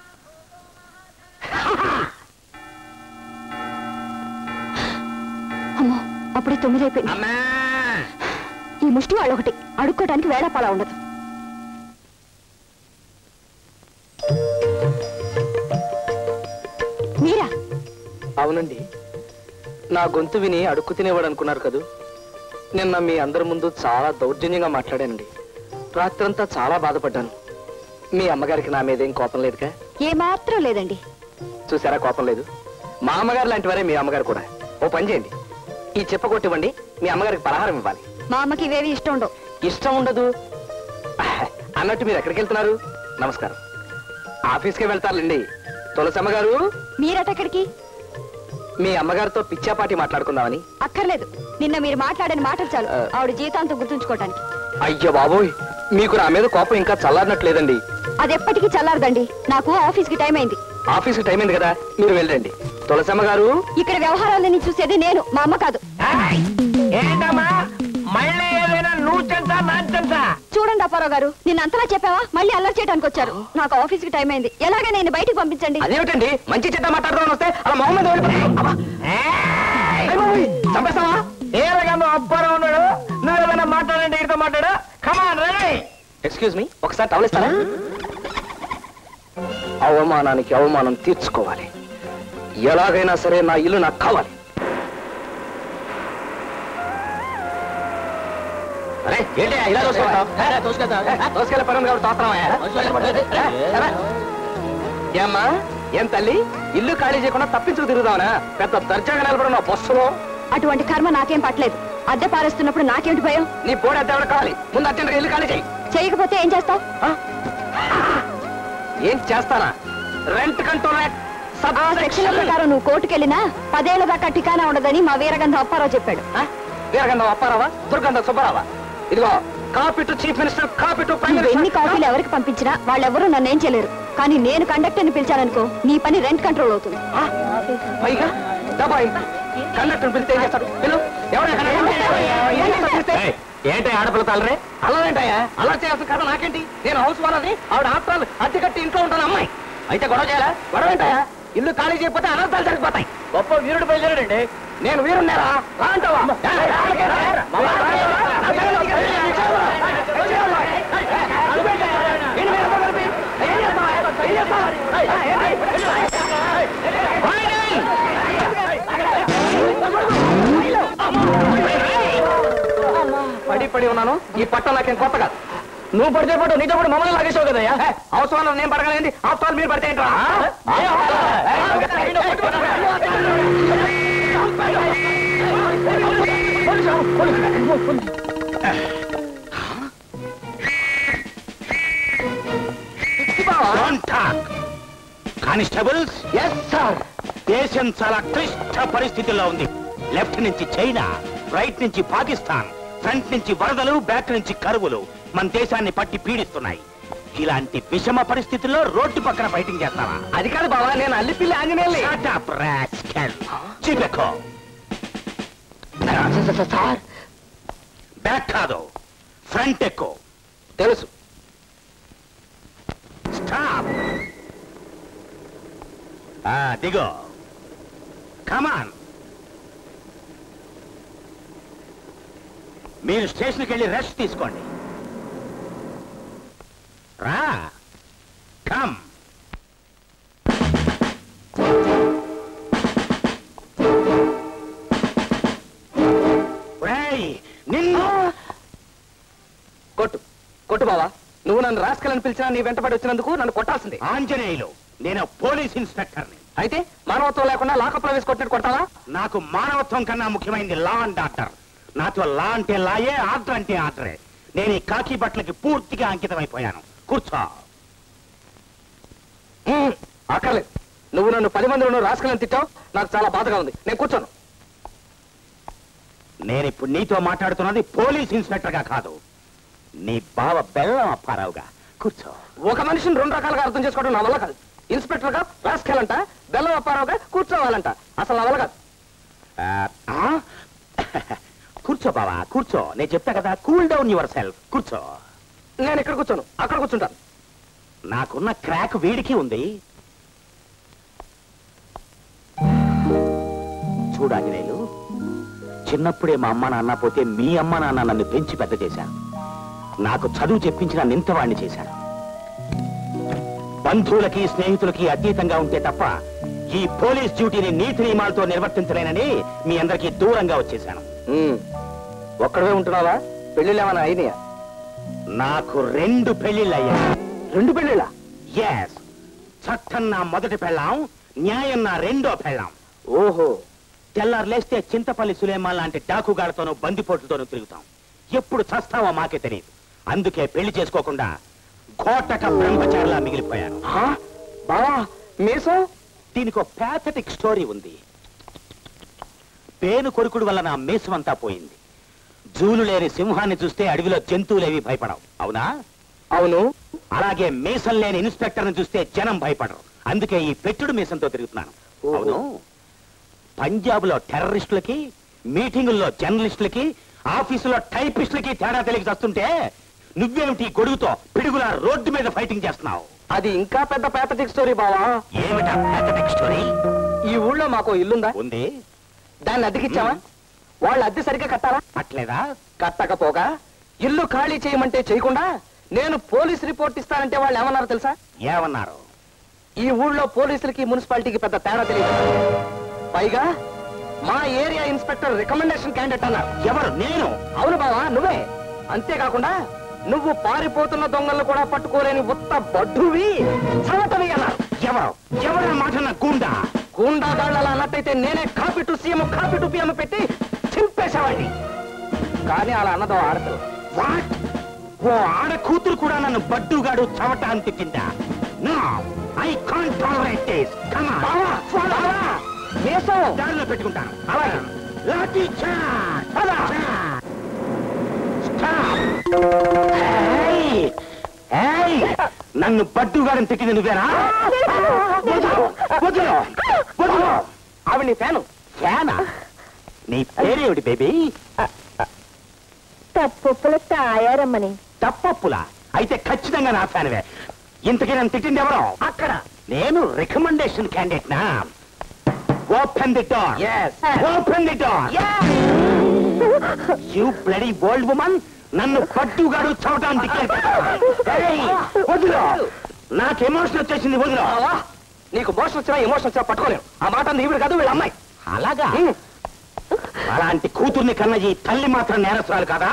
అమ్మో, అప్పుడే 9 అయిపోయింది. ఈ ముష్టి వాళ్ళొకటి అడుక్కోవడానికి వేళపాలా ఉండదు. మీరా? అవునండి, నా గొంతు విని అడుక్కు తినేవాడు అనుకున్నారు కదూ. నిన్న మీ అందరి ముందు చాలా దౌర్జన్యంగా మాట్లాడానండి. రాత్రంతా చాలా బాధపడ్డాను. మీ అమ్మగారికి నా మీదేం కోపం లేదుగా? ఏమాత్రం లేదండి. చూసారా, కోపం లేదు. మా అమ్మగారు లాంటి వారే మీ అమ్మగారు కూడా. ఓ పని చేయండి, ఈ చెప్పకొట్టివ్వండి. మీ అమ్మగారికి పలహారం ఇవ్వాలి. మా అమ్మకి ఇవేవి ఇష్టం ఉండవు. ఇష్టం ఉండదు అన్నట్టు మీరు ఎక్కడికి వెళ్తున్నారు? నమస్కారం. ఆఫీస్కే వెళ్తారులేండి. తులసమ్మ గారు, మీరటెక్కడికి? మీ అమ్మగారితో పిచ్చాపాటి మాట్లాడుకుందామని. అక్కర్లేదు, నిన్న మీరు మాట్లాడిన మాటలు చాలు ఆవిడ జీవితాంతం గుర్తుంచుకోవటానికి. అయ్యో బాబోయ్, మీకు నా మీద కోపం ఇంకా చల్లారినట్లేదండి. అది ఎప్పటికీ చల్లారదండి. నాకు ఆఫీస్కి టైం అయింది. ఆఫీస్కి టైం అయింది కదా, మీరు వెళ్ళండి. తులసమ్మ గారు, ఇక్కడ వ్యవహారాలని చూసేది నేను, మా అమ్మ కాదు. ఏంటమ్మా మళ్ళీ ఏదైనా నువ్వు చెంతా నా చెంతా? చూడండి అప్పారావు గారు, నిన్న అంతలా చెప్పావా? మళ్ళీ అల్లరి చేయడానికి వచ్చారు. నాకు ఆఫీస్కి టైం అయింది. ఎలాగే నేను బయటికి పంపించండి. అదేమిటండి మంచి చెడ్డ మాట్లాడదామని వస్తే అలా మొహం మీద చంపేస్తావా? ఏ రకంగా అప్పారావు ఉన్నాడు? నువ్వు ఏదైనా మాట్లాడండి, ఇడితో మాట్లాడు. కమాన్ రే. ఎక్స్క్యూజ్ మీ, ఒకసారి టవలిస్తారా? అవమానానికి అవమానం తీర్చుకోవాలి. ఎలాగైనా సరే నా ఇల్లు నాకు కావాలి. అరే ఏంటి ఇలా తోసుకెళ్ళ పని ఏమ్మా, ఏం తల్లి, ఇల్లు ఖాళీ చేయకుండా తప్పించుకు తిరుగుదావనా? పెద్ద దర్జాగా నిలబడిన బస్సులో. అటువంటి కర్మ నాకేం పట్టలేదు. అద్దె పారేస్తున్నప్పుడు నాకేమిటి భయం? నీ బోర్డు అద్దె ఎవరు కావాలి? ముందు అర్జెంట్గా ఇల్లు ఖాళీ చేయి. చేయకపోతే ఏం చేస్తావు? ఏం చేస్తానా? రెంట్ కంట్రోల్ ఆ సెక్షన్ల ప్రకారం నువ్వు కోర్టుకెళ్ళినా 10 ఏళ్ల దాకా ఠికానా ఉండదని మా వీరగంధం అప్పారావు చెప్పాడు. వీరగంధం అప్పారావా, దుర్గంధం సుబ్బారావా? ఇదిగో, copy to chief minister, copy to prime నువ్వు ఎన్ని మినిస్టర్. కాపీలు ఎవరికి పంపించినా వాళ్ళెవరూ నన్నేం చేయలేరు. కానీ నేను కండక్టర్ని పిలిచాననుకో, నీ పని రెంట్ కంట్రోల్ అవుతుంది. పైగా దబాయి కండక్టర్ పిలిస్తే ఏం చేస్తాడు? పిలు. ఏంటి ఆడపిల్ల తాలరే? అల్లరేంటయ్యా? అల్లరి చేయాల్సిన కదా నాకేంటి? నేను హౌస్ వాళ్ళని, ఆవిడ ఆత్రాలు అద్దె కట్టి ఇంట్లో ఉంటాను అమ్మాయి. అయితే గొడవ చేయాలా? గొడవ ఏంటయ్యా? ఇల్లు ఖాళీ చేయకపోతే అనర్థాలు జరిగిపోతాయి. గొప్ప వీరుడు బయలుదేరాడండి. నేను వీరున్నారా? అంటావా? పడి పడి ఉన్నాను. ఈ పట్టం నాకేం కొత్త కాదు. నువ్వు పడితే పట్టు, నీతో పాటు మమ్మల్ని లాగేసావు కదయ్యా. అవసరం నేను పడగలేండి, అవసరాలు మీరు పడితే ఏంట్రా? Constables, yes sir. దేశం చాలా క్లిష్ట పరిస్థితుల్లో ఉంది. లెఫ్ట్ నుంచి చైనా, రైట్ నుంచి పాకిస్తాన్, ఫ్రంట్ నుంచి వరదలు, బ్యాక్ నుంచి కరువులు మన దేశాన్ని పట్టి పీడిస్తున్నాయి. ఇలాంటి విషమ పరిస్థితుల్లో రోడ్డు పక్కన ఫైటింగ్ చేస్తావా? అది కాదు బావా, నేను అల్లిపిల్లి ఆంజనేయుల్ని. Shut up, rascal. చిపెకో. సార్ బ్యాక్ కాదు, ఫ్రంట్ ఎక్కువ. తెలుసు. స్టాప్. దిగో. కమాన్. మీరు స్టేషన్కి వెళ్ళి రెస్ట్ తీసుకోండి. రా. కమ్. నిన్ను కొట్టు కొట్టు బావా. నువ్వు నన్ను రాసుకెళ్ళని పిలిచినా నీ వెంటబడి వచ్చినందుకు నన్ను కొట్టాల్సింది. ఆంజనేయులు, నేను పోలీస్ ఇన్స్పెక్టర్ని. అయితే మానవత్వం లేకుండా లాకప్లో వేసి కొట్టినట్టు కొట్టాలా? నాకు మానవత్వం కన్నా ముఖ్యమైనది లా అండ్ ఆర్డర్. నాతో లా అంటే లాయే, ఆర్డర్ అంటే ఆర్డరే. నేను ఈ కాకి బట్టలకి పూర్తిగా అంకితమైపోయాను. కూర్చో. అక్కర్లేదు. నువ్వు నన్ను 10 మందిలో రాసుకెళ్ళని తిట్టావు. నాకు చాలా బాధగా ఉంది. నేను కూర్చోను. నేనిప్పుడు నీతో మాట్లాడుతున్నది పోలీస్ ఇన్స్పెక్టర్గా కాదు, నీ బావ బెల్లం అప్పారావుగా. కూర్చో. ఒక మనిషిని 2 రకాలుగా అర్థం చేసుకోవడం నా వల్ల కాదు. ఇన్స్పెక్టర్ గా రాసుకెళ్ళంట, బెల్లం అప్పారావుగా కూర్చోవాలంట. అసలు నా వల్ల కాదు. కూర్చో బావా, కూర్చో. నేను చెప్తా కదా, కూల్ డౌన్ యువర్ సెల్ఫ్. కూర్చో. నేను ఇక్కడ కూర్చోను, అక్కడ కూర్చుంటాను. నాకున్న క్రాక్ వీడికి ఉంది. చూడాంజనేయులు, చిన్నప్పుడే మా అమ్మ నాన్న పోతే మీ అమ్మ నాన్న నన్ను పెంచి పెద్ద చేశారు. నాకు చదువు చెప్పించిన నింతవాణ్ణి చేశారు. బంధువులకి స్నేహితులకి అతీతంగా ఉంటే తప్ప ఈ పోలీస్ డ్యూటీని నీతి నియమాలతో నిర్వర్తించలేనని మీ అందరికీ దూరంగా వచ్చేశాను. ఒక్కడవే ఉంటున్నావా? పెళ్లిళ్ళు ఏమైనా అయినాయా? నాకు 2 పెళ్లిళ్ళయ్యాయి. 2 పెళ్లిళ్ళా? ఎస్. చట్టం నా మొదటి పెళ్ళాం, న్యాయం నా 2వ పెళ్ళాం. ఓహో. తెల్లారు లేస్తే చింతపల్లి సులేమాన్ లాంటి డాకుగాడతోనూ బందిపోట్లతోనూ తిరుగుతాం. ఎప్పుడు చస్తావో మాకే తెలియదు. అందుకే పెళ్లి చేసుకోకుండా కోటక బ్రహ్మచారిలా మిగిలిపోయాను. బావా మీసం? దీనికి ఒక ప్యాథటిక్ స్టోరీ ఉంది. పేను కొరుకుడు వల్ల నా మీసమంతా పోయింది. జూలు లేని సింహాన్ని చూస్తే అడవిలో జంతువులేవి భయపడవు, అవునా? అవును. అలాగే మీసం లేని ఇన్స్పెక్టర్ని చూస్తే జనం భయపడరు. అందుకే ఈ పెట్టుడు మీసంతో తిరుగుతున్నాను. అవును. పంజాబ్ లో టెర్రరిస్టులకి, మీటింగుల్లో జర్నలిస్టులకి, ఆఫీసులో టైపిస్టులకి తేడా తెలియక వస్తుంటే నువ్వేమిటి గొడుగుతో పిడుగులా రోడ్డు మీద ఫైటింగ్ చేస్తున్నావు? అది ఇంకా పెద్ద ప్యాథటిక్ స్టోరీ బావా. ఏమిటా ప్యాథటిక్ స్టోరీ? ఈ ఊళ్ళో మాకు ఇల్లుందా? ఉంది. దాన్ని అద్దెకిచ్చావా? వాళ్ళు అద్దె సరిగ్గా కట్టాలా? అట్లేదా? కట్టకపోగా ఇల్లు ఖాళీ చేయమంటే చేయకుండా నేను పోలీస్ రిపోర్ట్ ఇస్తానంటే వాళ్ళు ఏమన్నారో తెలుసా? ఏమన్నారు? ఈ ఊళ్ళో పోలీసులకి మున్సిపాలిటీకి పెద్ద తేడా తెలియదు. పైగా మా ఏరియా ఇన్స్పెక్టర్ రికమెండేషన్ క్యాండిడేట్ అన్నారు. ఎవరు? నేను? అవును బావా, నువ్వే. అంతేకాకుండా నువ్వు పారిపోతున్న దొంగలను కూడా పట్టుకోలేని ఉత్త బడ్డువి, చవటవి అన్నారు. ఎవరు? ఎవరు మాట? గూండా? గూండాగాళ్ళ అన్నట్టయితే నేనే copy to CM, copy to PM పెట్టి చింపేసేవాడిని. కానీ అలా అన్నదో ఆడతారు. వాట్? ఓ ఆడ కూతురు కూడా నన్ను బడ్డుగాడు చవట అని తిట్టిందా? No, I can't tolerate this. Come on. బావా, బావా, మీసం దారిలో పెట్టుకుంటాను. అలాగే. లాఠీ చార్జ్. స్టాప్. నన్ను బడ్డుగాడని తిట్టింది నువ్వేనా? ఆవిడ నీ ఫ్యాను. ఫ్యానా? నీ పేరేమిటి బేబీ? తప్పుల తాయారమ్మని. తప్పప్పులా? అయితే ఖచ్చితంగా నా ఫ్యాన్వే. ఇంతకీ నన్ను తిట్టింది ఎవరో? అక్కడ నేను రికమెండేషన్ క్యాండిడేట్ నా. Open the door. Yes. Open the door. You bloody bold woman. నన్ను పట్టుగాడు చవటానికి వదిలో. నాకు ఎమోషన్ వచ్చేసింది, వదిలో. బావా, నీకు మోషన్ వచ్చినా ఎమోషన్ వచ్చినా పట్టుకోలేవు. ఆ మాట ఈవిడ కాదు, వీళ్ళ అమ్మాయి. అలాగా? అలాంటి కూతుర్ని కన్న ఈ తల్లి మాత్రం నేరస్తురాలు కదా?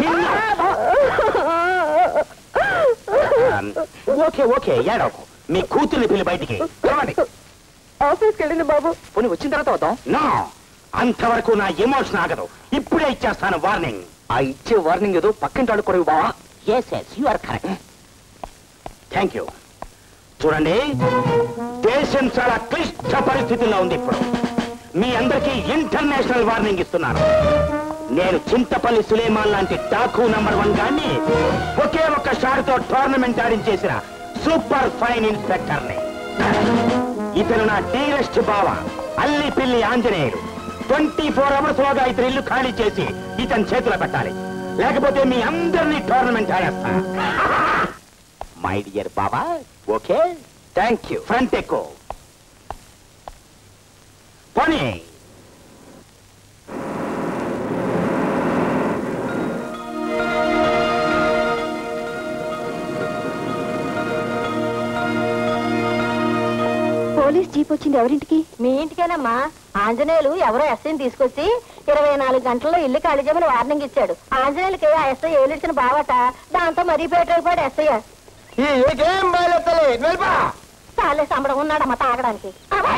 ఓకే ఓకే, ఏడవకు. మీ కూతుర్ని పిల్లి బయటికి పిలవండి. ఆఫీస్కి వెళ్ళింది బాబు. పోనీ వచ్చిన తర్వాత వద్దాం. నో, అంతవరకు నా ఎమోషన్ ఆగదు. ఇప్పుడే ఇచ్చేస్తాను వార్నింగ్. ఆ ఇచ్చే వార్నింగ్ ఏదో పక్కింటి వాళ్ళు కూడా బావా. Yes yes, you are correct. Thank you. చూడండి, దేశం చాలా క్లిష్ట పరిస్థితుల్లో ఉంది ఇప్పుడు. మీ అందరికీ ఇంటర్నేషనల్ వార్నింగ్ ఇస్తున్నాను. నేను చింతపల్లి సులేమాన్ లాంటి డాకు నంబర్ 1 గాన్ని ఒకే ఒక్క షాట్తో టోర్నమెంట్ ఆడించేసిన సూపర్ ఫైన్ ఇన్స్పెక్టర్ని. ఇతను నా డీరెస్ట్ బావ అల్లి పిల్లి ఆంజనేయులు. 24 hours లోగా ఇతని ఇల్లు ఖాళీ చేసి ఇతని చేతిలో పెట్టాలి, లేకపోతే మీ అందరినీ టోర్నమెంట్ ఆడేస్తా. మై డియర్ బాబా, ఓకే? Thank you. ఫ్రంట్ ఎక్కువ పోనీ. పోలీస్ జీప్ వచ్చింది ఎవరింటికి? మీ ఇంటికేనమ్మా. ఆంజనేయులు ఎవరో ఎస్ఐని తీసుకొచ్చి 24 గంటల్లో ఇల్లు ఖాళీ చేయమని వార్నింగ్ ఇచ్చాడు. ఆంజనేయులకి ఆ ఎస్ఐ ఏలిడిచిన బావట, దాంతో మరీ పెట్టాడు ఎస్ఐ. ఏం బయలుదేరలే చాలే సంబడం ఉన్నాడమ్మా తాగడానికి.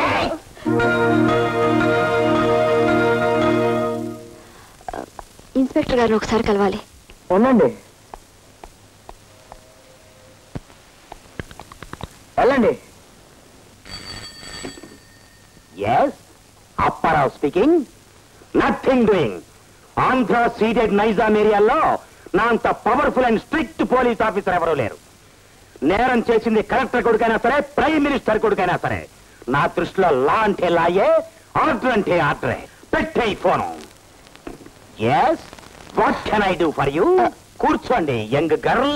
ఇన్స్పెక్టర్ గారిని ఒకసారి కలవాలి. ఉండండి, వెళ్ళండి. Yes, Apparao speaking. Nothing doing. Andhra Ceded Nizam ఏరియాలో నా అంత powerful and strict police officer ఎవరూ లేరు. నేరం చేసింది కలెక్టర్ కొడుకైనా సరే, ప్రైమ్ మినిస్టర్ కొడుకైనా సరే, నా దృష్టిలో లా అంటే లాయే, ఆర్డర్ అంటే ఆర్డరే. పెట్టే phone. Yes, what can I do for you? కూర్చోండి యంగ్ గర్ల్.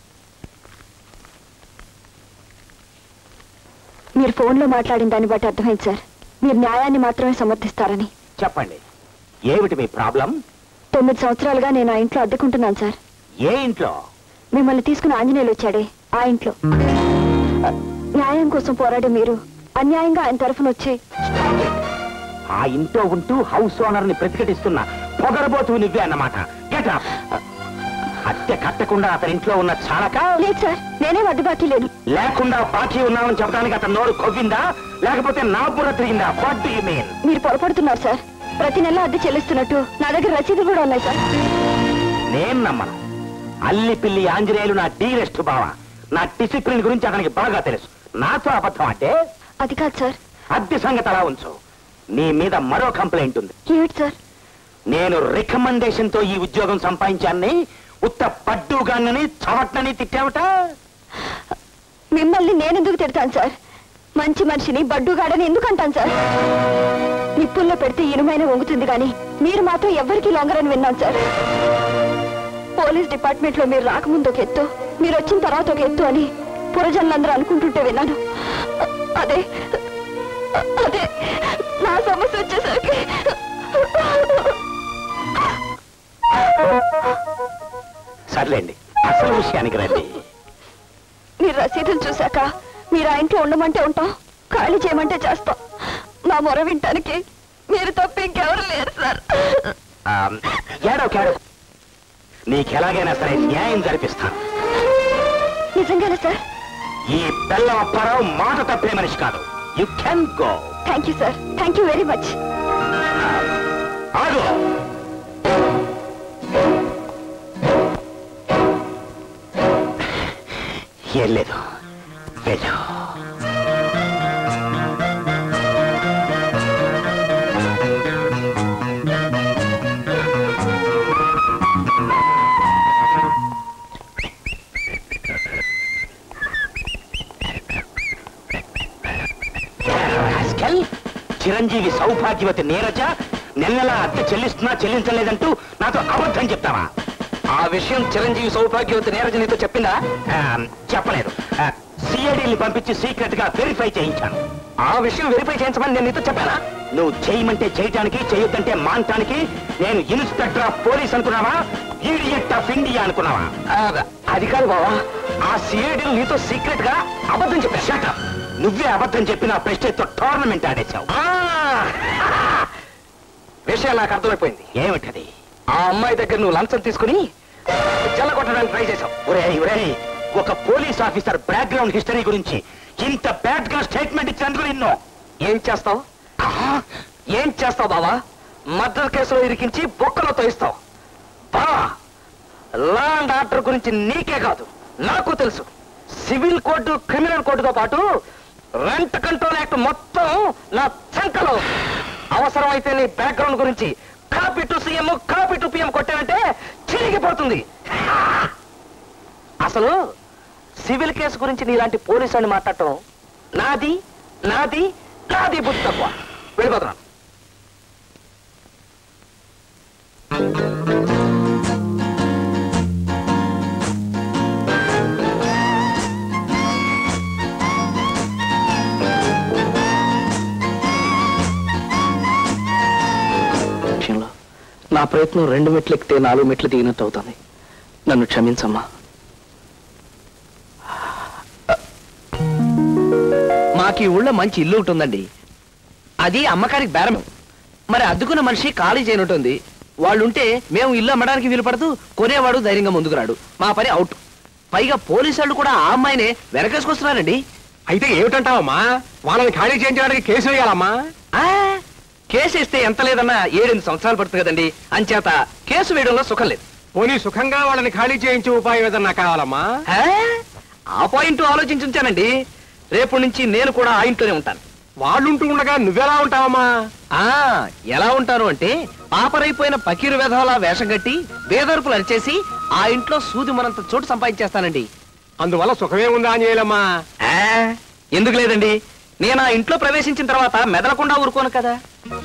మీరు ఫోన్లో మాట్లాడిన దాన్ని బట్టి అర్థమైంది సార్, మీరు న్యాయాన్ని మాత్రమే సమర్థిస్తారని. చెప్పండి, ఏమిటి మీ ప్రాబ్లం? 9 సంవత్సరాలుగా నేను ఆ ఇంట్లో అద్దెకుంటున్నాను సార్. ఏ ఇంట్లో? మిమ్మల్ని తీసుకుని ఆంజనేయులు వచ్చాడే ఆ ఇంట్లో. న్యాయం కోసం పోరాడే మీరు అన్యాయంగా ఆయన తరఫున వచ్చి ఆ ఇంట్లో ఉంటూ హౌస్ ఓనర్ ని ప్రతిఘటిస్తున్న పొగరబోతు నువ్వే అన్నమాట. Get up. అద్దె కట్టకుండా అతని ఇంట్లో ఉన్న చాలక? లేదు సార్, నేనే అద్దె బాకీ లేదు. లేకుండా బాకీ ఉన్నామని చెప్పడానికి అతను నోరు కొవ్విందా, లేకపోతే నా బుర్ర తిరిగిందా? What do you mean? మీరు పొరపడుతున్నారు సార్. ప్రతి నెల అద్దె చెల్లిస్తున్నట్టు నా దగ్గర రసీదులు కూడా ఉన్నాయి సార్. నేను నమ్మను. అల్లి పిల్లి ఆంజనేయులు నా డీరెస్ట్ బావ. నా డిసిప్లిన్ గురించి అతనికి బాగా తెలుసు. నాతో అబద్ధం అంటే? అది కాదు సార్. అద్దె సంగతి అలా ఉంచు. నీ మీద మరో కంప్లైంట్ ఉంది. ఏమిటి సార్? నేను రికమెండేషన్ తో ఈ ఉద్యోగం సంపాదించాన్ని ఉత్త పడ్డుగానని చవట్నని తిట్టావట. మిమ్మల్ని నేనెందుకు తిడతాను సార్? మంచి మనిషిని బడ్డుగాడని ఎందుకు అంటాను సార్? నిప్పుల్లో పెడితే ఇనుమైన వంగుతుంది కానీ మీరు మాత్రం ఎవ్వరికీ లొంగరని విన్నాను సార్. పోలీస్ డిపార్ట్మెంట్ లో మీరు రాకముందు ఒక ఎత్తు, మీరు వచ్చిన తర్వాత ఒక ఎత్తు అని పురజనులందరూ అనుకుంటుంటే విన్నాను. అదే అదే నా సమస్య వచ్చేసరికి సర్లేండి, అసలు విషయానికి రండి. మీరు రసీదులు చూశాక మీరు ఆ ఇంట్లో ఉండమంటే ఉంటాం, ఖాళీ చేయమంటే చేస్తాం. మా మొర వింటానికి మీరు తప్ప ఇంకెవరు లేరు సార్. ఏడో నీకెలాగైనా సరే న్యాయం జరిపిస్తాను. నిజంగానే సార్? ఈ బెల్లం అప్పారావు మాట తప్పే మనిషి కాదు. You can go. Thank you sir, thank you very much. ఆగు. ఏం లేదు, వెళ్ళు. చిరంజీవి సౌభాగ్యవతి నీరజ నెలలా అద్దె చెల్లిస్తున్నా చెల్లించలేదంటూ నాతో అబద్ధం చెప్తావా? ఆ విషయం చిరంజీవి సౌభాగ్యవతి నీరజ నీతో చెప్పిందా? చెప్పలేదు. సిఐడిని పంపించి సీక్రెట్ గా వెరిఫై చేయించాను. ఆ విషయం వెరిఫై చేయించమని నేను నీతో చెప్పానా? నువ్వు చేయమంటే చేయటానికి, చేయొద్దంటే మానటానికి నేను ఇన్స్పెక్టర్ ఆఫ్ పోలీస్ అనుకున్నావా? ఈడియట్ ఆఫ్ ఇండియా అనుకున్నావా? అది కాదు బావా, ఆ సిఐడి నీతో సీక్రెట్ గా అబద్ధం చెప్పా. Shut up. నువ్వే అబద్ధం చెప్పిన ప్రెస్టేజ్తో టోర్నమెంట్ ఆడేశావు. విషయం నాకు అర్థమైపోయింది. ఏమిటది? ఆ అమ్మాయి దగ్గర నువ్వు లంచం తీసుకుని జల్లగొట్టడానికి ట్రై చేశావు. ఒరేయ్, ఒక పోలీస్ ఆఫీసర్ బ్యాక్గ్రౌండ్ హిస్టరీ గురించి ఇంత బ్యాడ్ గా స్టేట్మెంట్ ఇచ్చినందుకు నిన్ను ఏం చేస్తావు? ఏం చేస్తావు బావా? మర్డర్ కేసులో ఇరికించి బొక్కలో తోయిస్తావు. బావా, లా అండ్ ఆర్డర్ గురించి నీకే కాదు నాకు తెలుసు. సివిల్ కోర్టు, క్రిమినల్ కోర్టుతో పాటు రెంట్ కంట్రోల్ యాక్ట్ మొత్తం నా చంకలో. అవసరమైతే నీ బ్యాక్గ్రౌండ్ గురించి copy to CM, copy to PM కొట్టానంటే చిరిగిపోతుంది. అసలు సివిల్ కేసు గురించి నీలాంటి పోలీసు అని మాట్లాడటం నాది నాది నాది బుద్ధి తక్కువ. వెళ్ళిపోతున్నాను. నా ప్రయత్నం 2 మెట్లు ఎక్కితే 4 మెట్లు దిగినట్టు అవుతుంది. నన్ను క్షమించమ్మా. మాకు ఈ ఊళ్ళో మంచి ఇల్లు ఉంటుందండి. అది అమ్మకానికి బేరం. మరి అద్దుకున్న మనిషి ఖాళీ చేయనుంటుంది. వాళ్ళుంటే మేము ఇల్లు అమ్మడానికి వీలు పడదు, కొనేవాడు ధైర్యంగా ముందుకు రాడు. మా పని అవుట్. పైగా పోలీసు వాళ్ళు కూడా ఆ అమ్మాయినే వెనకేసుకొస్తున్నారండి. అయితే ఏమిటంటావమ్మా? వాళ్ళని ఖాళీ చేయించడానికి కేసు వేయాలమ్మా? కేసు వేస్తే ఎంత లేదన్నా 7-8 సంవత్సరాలు పడుతుంది కదండి. అంచేత కేసు వేయడంలో సుఖం లేదు. పోనీ సుఖంగా వాళ్ళని ఖాళీ చేయించే ఉపాయం ఏదన్నా కావాలమ్మా? ఆ పాయింట్ ఆలోచించుంచానండి. రేపు నుంచి నేను కూడా ఆ ఇంట్లోనే ఉంటాను. వాళ్ళుంటూ ఉండగా నువ్వెలా ఉంటావమ్మా? ఎలా ఉంటాను అంటే పాపరైపోయిన పకీరు వెధవలా వేషం కట్టి బేదరుపులు అరిచేసి ఆ ఇంట్లో సూది మనంత చోటు సంపాదించేస్తానండి. అందువల్ల సుఖమే ఉందా అని చేయలమ్మా? ఎందుకు లేదండి, నేను ఆ ఇంట్లో ప్రవేశించిన తర్వాత మెదలకుండా ఊరుకోను కదా.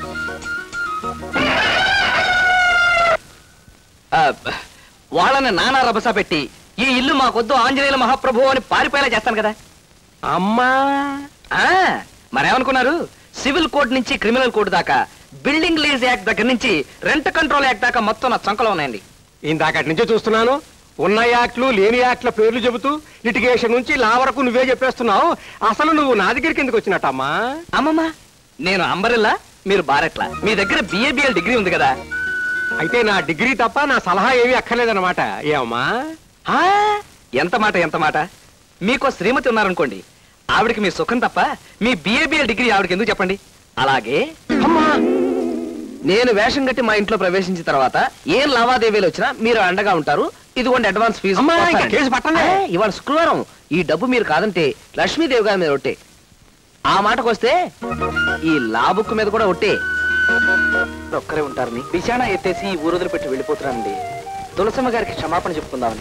వాళ్ళని నానా రభస పెట్టి ఈ ఇల్లు మాకొద్దు ఆంజనేయుల మహాప్రభు అని పారిపోయేలా చేస్తాను కదా. అమ్మా మరేమనుకున్నారు? సివిల్ కోడ్ నుంచి క్రిమినల్ కోడ్ దాకా, బిల్డింగ్ లీజ్ యాక్ట్ దగ్గర నుంచి రెంట్ కంట్రోల్ యాక్ట్ దాకా మొత్తం నా చంకలో ఉన్నాయండి. ఇందాకటి నుంచే చూస్తున్నాను. ఉన్న యాక్ట్లు లేని యాక్ట్ల పేర్లు చెబుతూ లిటిగేషన్ నుంచి లా వరకు నువ్వే చెప్పేస్తున్నావు. అసలు నువ్వు నా దగ్గరికి ఎందుకు వచ్చినట్టమ్మా? అమ్మమ్మ, నేను అంబరిల్లా, మీరు బారెట్లా. మీ దగ్గర BABL డిగ్రీ ఉంది కదా. అయితే నా డిగ్రీ తప్ప నా సలహా ఏమీ అక్కర్లేదన్నమాట. ఏమమ్మా? ఎంత మాట. మీకో శ్రీమతి ఉన్నారనుకోండి, ఆవిడకి మీ సుఖం తప్ప మీ BABL డిగ్రీ ఆవిడకి ఎందుకు చెప్పండి. అలాగే అమ్మా, నేను వేషం కట్టి మా ఇంట్లో ప్రవేశించిన తర్వాత ఏం లావాదేవీలు వచ్చినా మీరు అండగా ఉంటారు. ఇదిగోండి అడ్వాన్స్ ఫీజు. కేసు పట్టండి. ఇవాళ శుక్రవారం. ఈ డబ్బు మీరు కాదంటే లక్ష్మీదేవి గారి మీద ఒట్టే. ఆ మాటకు వస్తే ఈ లాబుక్ మీద కూడా ఒట్టే. ఒక్కరే ఉంటారని బిచానా ఎత్తేసి ఈ ఊరుదులు పెట్టి వెళ్ళిపోతున్నానండి. తులసమ్మ గారికి క్షమాపణ చెప్పుకుందామని.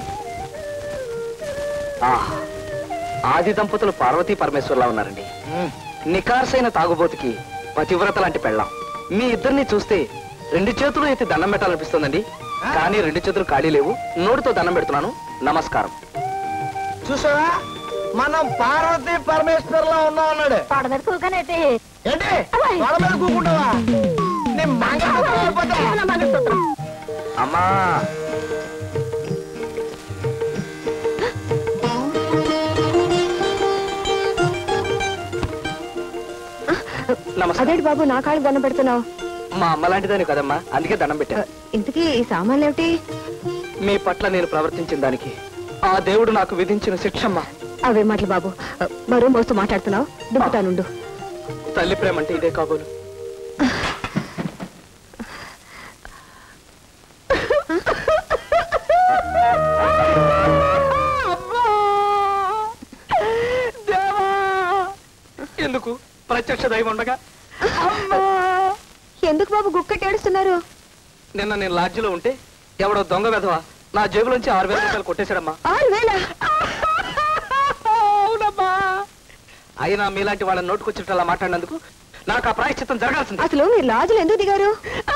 ఆది దంపతులు పార్వతీ పరమేశ్వర్లా ఉన్నారండి. నికార్సైన తాగుబోతుకి పతివ్రత లాంటి పెళ్ళాం. మీ ఇద్దరిని చూస్తే 2 చేతులు ఎత్తి దండం పెట్టాలనిపిస్తుందండి. కానీ 2 చేతులు ఖాళీ లేవు. నోటితో దండం పెడుతున్నాను. నమస్కారం. చూసావా, మనం పార్వతీ పరమేశ్వర్లా ఉన్నాం అన్నాడు. తోట మీద కూకనేటి ఏంటి వాళ్ళ మీద కూకుంటావా? అమ్మా, అదేంటి బాబు నా కాళ్ళకి దండం పెడుతున్నావు? మా అమ్మ లాంటిదని కదమ్మా, అందుకే దండం పెట్టాను. ఇంతకీ ఈ సామాన్లు ఏమిటి? మీ పట్ల నేను ప్రవర్తించిన దానికి ఆ దేవుడు నాకు విధించిన శిక్షమ్మా. అవే మాటలు బాబు, మరో మోస్తూ మాట్లాడుతున్నావు. దుంపుతానుండు. తల్లి ప్రేమ అంటే ఇదే కాబోలు. ఎందుకు ప్రత్యక్ష దైవం ఉండగా? ఎందుకు బాబు గుక్కటి ఏడుస్తున్నారు? నిన్న నేను లాడ్జిలో ఉంటే ఎవడో దొంగ వెధవా నా జేబులోంచి 6,000 రూపాయలు కొట్టేశాడమ్మా. 6,000? అవునమ్మా. అయినా మీలాంటి వాళ్ళని నోటుకొచ్చినట్టు అలా మాట్లాడినందుకు నాకు ఆ ప్రాయశ్చిత్తం జరగాల్సింది. అసలు మీరు లాడ్జిలో ఎందుకు దిగారు?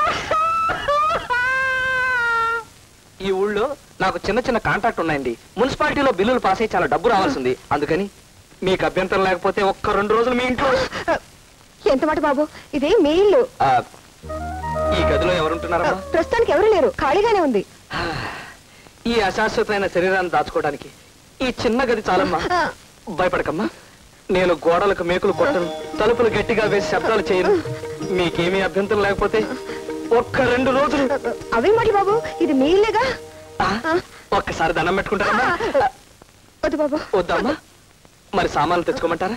ఈ ఊళ్ళో నాకు చిన్న కాంట్రాక్ట్ ఉన్నాయండి. మున్సిపాలిటీలో బిల్లులు పాస్ అయ్యి చాలా డబ్బు రావాల్సింది. అందుకని మీకు అభ్యంతరం లేకపోతే ఒక్క 2 రోజులు మీ ఇంట్లో. ఎంత మాట బాబు, ఇది మీ ఇల్లు. ఈ గదిలో ఎవరుంటున్నారమ్మా? ప్రస్తుతానికి ఎవరు లేరు, ఖాళీగానే ఉంది. ఈ అశాశ్వతమైన శరీరాన్ని దాచుకోవడానికి ఈ చిన్న గది చాలమ్మా. భయపడకమ్మా, నేను గోడలకు మేకులు కొట్టను, తలుపులు గట్టిగా వేసి శబ్దాలు చేయను. మీకేమీ అభ్యంతరం లేకపోతే ఒక్క 2 రోజులు. అవే మాట బాబు, ఇది మీ ఇల్లేగా. ఒక్కసారి దండం పెట్టుకుంటారమ్మా. వద్దు బాబు. వద్దమ్మా, మరి సామాన్లు తెచ్చుకోమంటారా?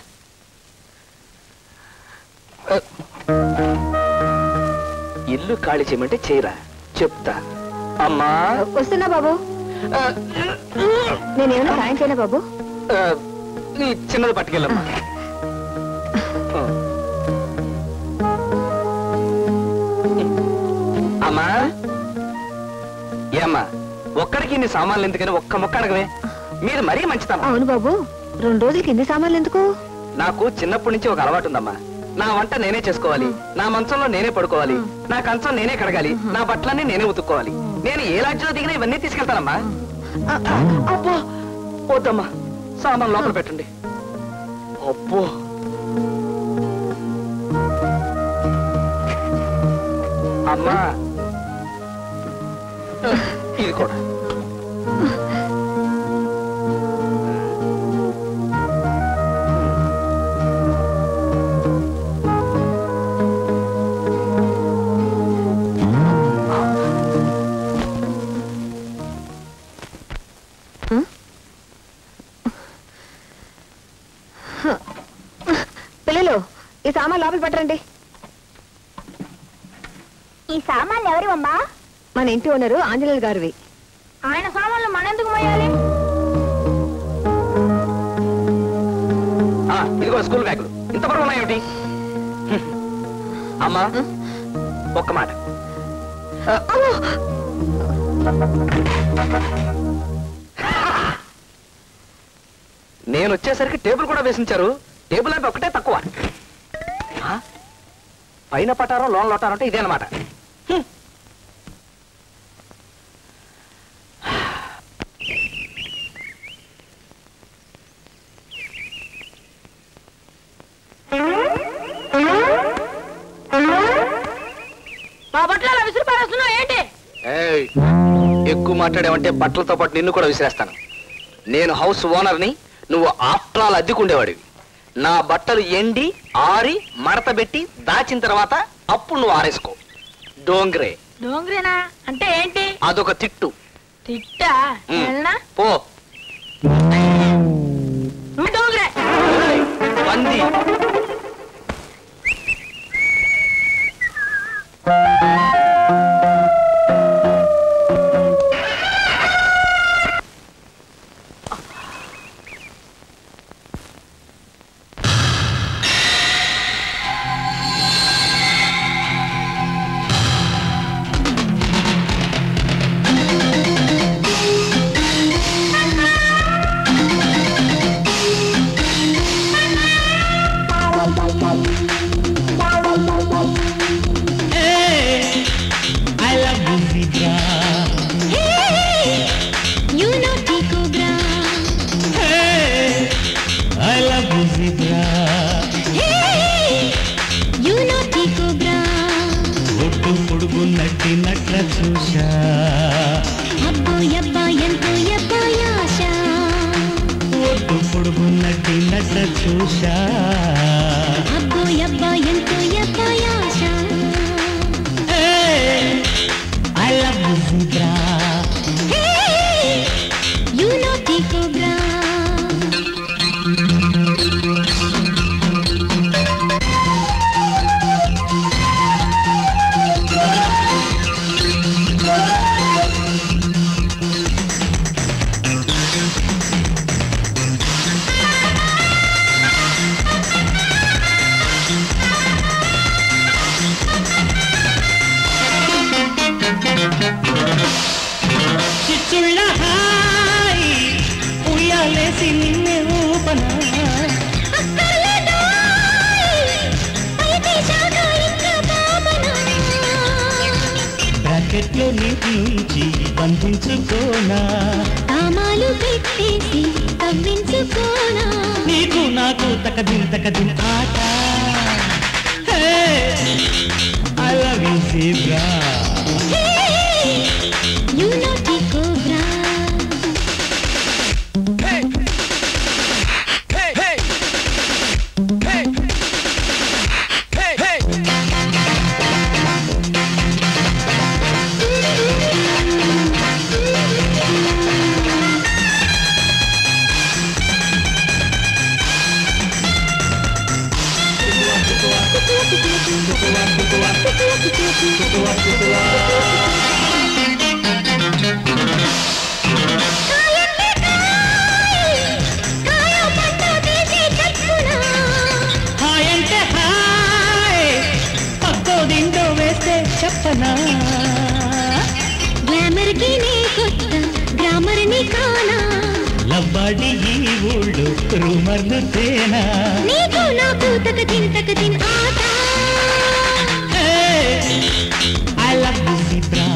ఇల్లు ఖాళీ చేయమంటే చేయరా? చెప్తా. అమ్మా వస్తున్నా బాబు. నేనేమన్నా సాయం చేయనా బాబు? నీ చిన్నది పట్టుకెళ్ళమ్మా. అమ్మా, ఏమ్మా ఒక్కడికి ఇన్ని సామాన్లు ఎందుకని ఒక్క మొక్క అడగవే. మీరు మరీ మంచిదమ్మా. అవును బాబు, 2 రోజులకి ఇన్ని సామాన్లు ఎందుకు? నాకు చిన్నప్పటి నుంచి ఒక అలవాటు ఉందమ్మా. నా వంట నేనే చేసుకోవాలి, నా మంచంలో నేనే పడుకోవాలి, నా కంచం నేనే కడగాలి, నా బట్టలన్నీ నేనే ఉతుక్కోవాలి. నేను ఏ లాడ్జిలో దిగినా ఇవన్నీ తీసుకెళ్తానమ్మా. అబ్బో వద్దమ్మా, సామాన్ లోపల పెట్టండి. అబ్బో అమ్మా, ఇది కూడా. పిల్లలు, ఈ సామాన్ లోపల పట్టరండి. ఈ సామాన్లు ఎవరివమ్మా? మన ఇంటి ఓనరు ఆంజనేయులు గారివి. ఆయన సామాన్లు మనెందుకు మోయాలి? ఇదిగో స్కూల్ బ్యాగులు ఇంత బరువు ఉన్నాయేమిటి? అమ్మా ఒక్క మాట, నేను వచ్చేసరికి టేబుల్ కూడా వేసించారు. టేబుల్ అంటే ఒకటే తక్కువ. పైన పట్టారో లోన్ లోటారో అంటే ఇదే అనమాట. ఎక్కువ మాట్లాడావంటే బట్టలతో పాటు నిన్ను కూడా విసిరేస్తాను. నేను హౌస్ ఓనర్ని, నువ్వు ఆఫ్టర్ ఆల్ అద్దెకుండేవాడివి. నా బట్టలు ఎండి ఆరి మడత పెట్టి దాచిన తర్వాత అప్పుడు నువ్వు ఆరేసుకో. డోంగ్రే. డోంగ్రేనా అంటే ఏంటి? అదొక తిట్టు. తిట్టా? పో. డోంగ్రే పంది. నీకు నాకు తకదిన్ తకదిన్ ఆట. I love you zebra. You naughty cobra. Hey hey hey hey hey hey. చెప్పనా గ్లామర్ కి నీ కొత్త గ్రామర్ ని కానా లవ్వాడి ఈ ఊళ్ళో రూమర్లు తేనా నీకు నా నాకు తకదిన్ ఆట. I love you, zebra.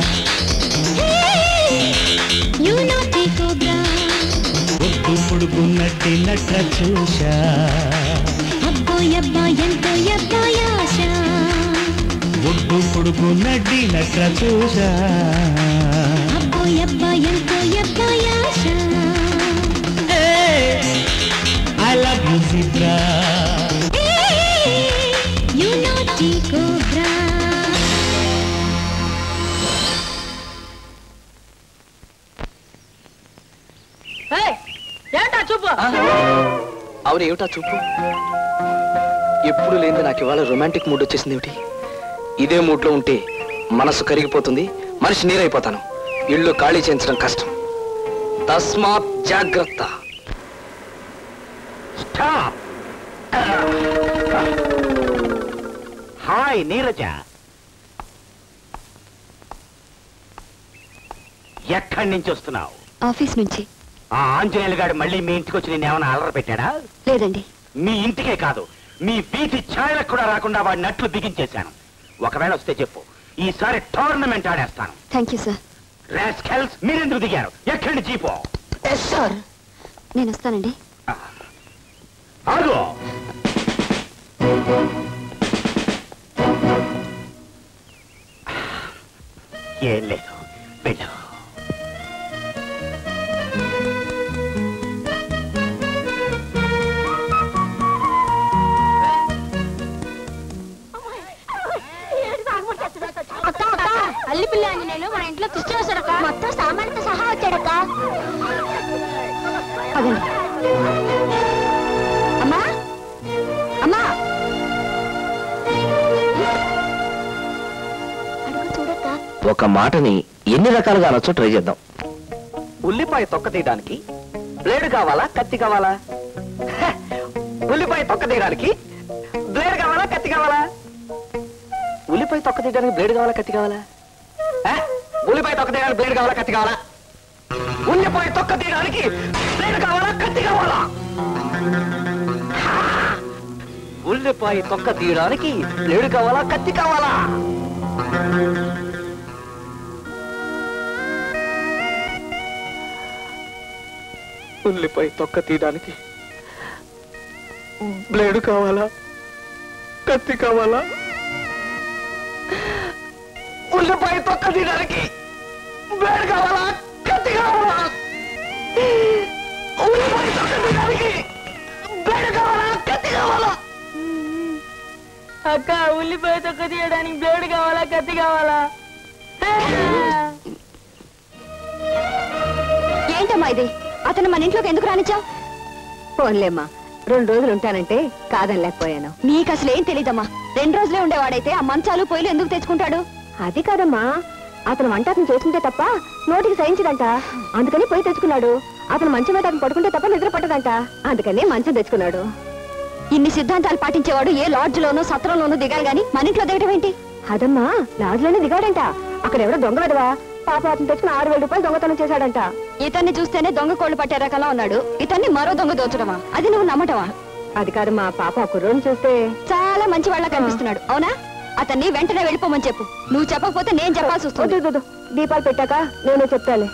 You naughty cobra. ఒట్టు పొడుగున్నట్టే నట్ర చూశా. అబ్బో యబ్బా ఎంతో యబ్బాయాశ. ఒట్టు పొడుగున్నట్టే నట్ర చూశా. అబ్బో యబ్బా ఎంతో యబ్బాయాశ. I love you, zebra. You naughty cobra. ఏంటా చూపు? అవును, ఏమిటా చూపు? ఎప్పుడు లేని నాకు ఇవాళ రొమాంటిక్ మూడ్ వచ్చేసింది ఏమిటి? ఇదే మూడ్ లో ఉంటే మనసు కరిగిపోతుంది, మనిషి నీరైపోతాను. ఇల్లు ఖాళీ చేయించడం కష్టం. తస్మాత్ జాగ్రత్త. హాయ్ నీరజ, ఎక్కడి నుంచి వస్తున్నావు? ఆఫీస్ నుంచి. ఆ ఆంజనేయులు గారు మళ్ళీ మీ ఇంటికి వచ్చి నేను ఏమైనా అలర పెట్టాడా? లేదండి. మీ ఇంటికే కాదు, మీ వీధి ఛాయలకు కూడా రాకుండా వాడి నట్లు బిగించేశాను. ఒకవేళ వస్తే చెప్పు, ఈసారి టోర్నమెంట్ ఆడేస్తాను. Thank you sir. రాస్కెల్స్, మీరెందుకు దిగారు? ఎక్కడి నుంచి పో. సార్ నేను వస్తానండి. ఆగు. ఏం లేదు, వెళ్ళు. అల్లిపిల్లి ఆంజనేయులు మన ఇంట్లో కృష్ణ వచ్చాడక్క. మొత్తం సామాన్యత సహా వచ్చాడక్క. అమ్మా అమ్మా అడుగు చూడక్క. ఒక మాటని ఎన్ని రకాలుగా అనొచ్చో ట్రై చేద్దాం. ఉల్లిపాయ తొక్క తీయడానికి బ్లేడ్ కావాలా, కత్తి కావాలా? ఉల్లిపాయ తొక్క తీయడానికి బ్లేడ్ కావాలా, కత్తి కావాలా? ఉల్లిపాయ తొక్క తీయడానికి బ్లేడ్ కావాలా, కత్తి కావాలా? ఉల్లిపాయ తొక్క తీయడానికి బ్లేడ్ కావాలా, కత్తి కావాలా? ఉల్లిపాయ తొక్క తీయడానికి బ్లేడ్ కావాలా, కత్తి కావాలా? ఉల్లిపాయ తొక్క తీయడానికి బ్లేడ్ కావాలా, కత్తి కావాలా? ఉల్లిపాయ తొక్క తీయడానికి బ్లేడు కావాలా, కత్తి కావాలా? ఉల్లిపాయ తొక్క తీయడానికి బ్లేడు కావాలా, కత్తి కావాలా? ఉల్లిపాయ తొక్క తీయడానికి బ్లేడు కావాలా, కత్తి కావాలా? అక్క, ఉల్లిపాయ తొక్క తీయడానికి బ్లేడ్ కావాలా, కత్తి కావాలా? ఏంటమ్మా ఇది? అతను మన ఇంట్లోకి ఎందుకు రానిచ్చావు? ఫోన్లేమ్మా, 2 రోజులు ఉంటానంటే కాదనలేకపోయాను. నీకు అసలు ఏం తెలీదమ్మా. 2 రోజులే ఉండేవాడైతే ఆ మంచాలు పొయ్యిలు ఎందుకు తెచ్చుకుంటాడు? అది కాదమ్మా, అతను వంట అతను చేసుకుంటే తప్ప నోటికి సహించదంట. అందుకని పొయ్యి తెచ్చుకున్నాడు. అతను మంచం మీద అతను పడుకుంటే తప్ప నిద్ర పట్టదంట. అందుకని మంచం తెచ్చుకున్నాడు. ఇన్ని సిద్ధాంతాలు పాటించేవాడు ఏ లాడ్జ్లోనూ సత్రంలోనూ దిగాలి గాని మన ఇంట్లో దిగటం ఏంటి? అదమ్మా, లాడ్జ్లోనే దిగాడంట. అక్కడ ఎవడో దొంగ విధవా పాప అతను తెచ్చుకుని 6,000 రూపాయలు దొంగతనం చేశాడంట. ఇతన్ని చూస్తేనే దొంగ కోళ్లు పట్టే రకంలా ఉన్నాడు. ఇతన్ని మరో దొంగ దోచడమా? అది నువ్వు నమ్మటమా? అది కాదమ్మా, పాప ఆ కుర్రోని చూస్తే చాలా మంచి వాళ్ళ కనిపిస్తున్నాడు. అవునా? అతన్ని వెంటనే వెళ్ళిపోమని చెప్పు. నువ్వు చెప్పకపోతే నేను చెప్పాల్సి వస్తుంది. వద్దు, దీపాలు పెట్టాక నేను చెప్తాలే.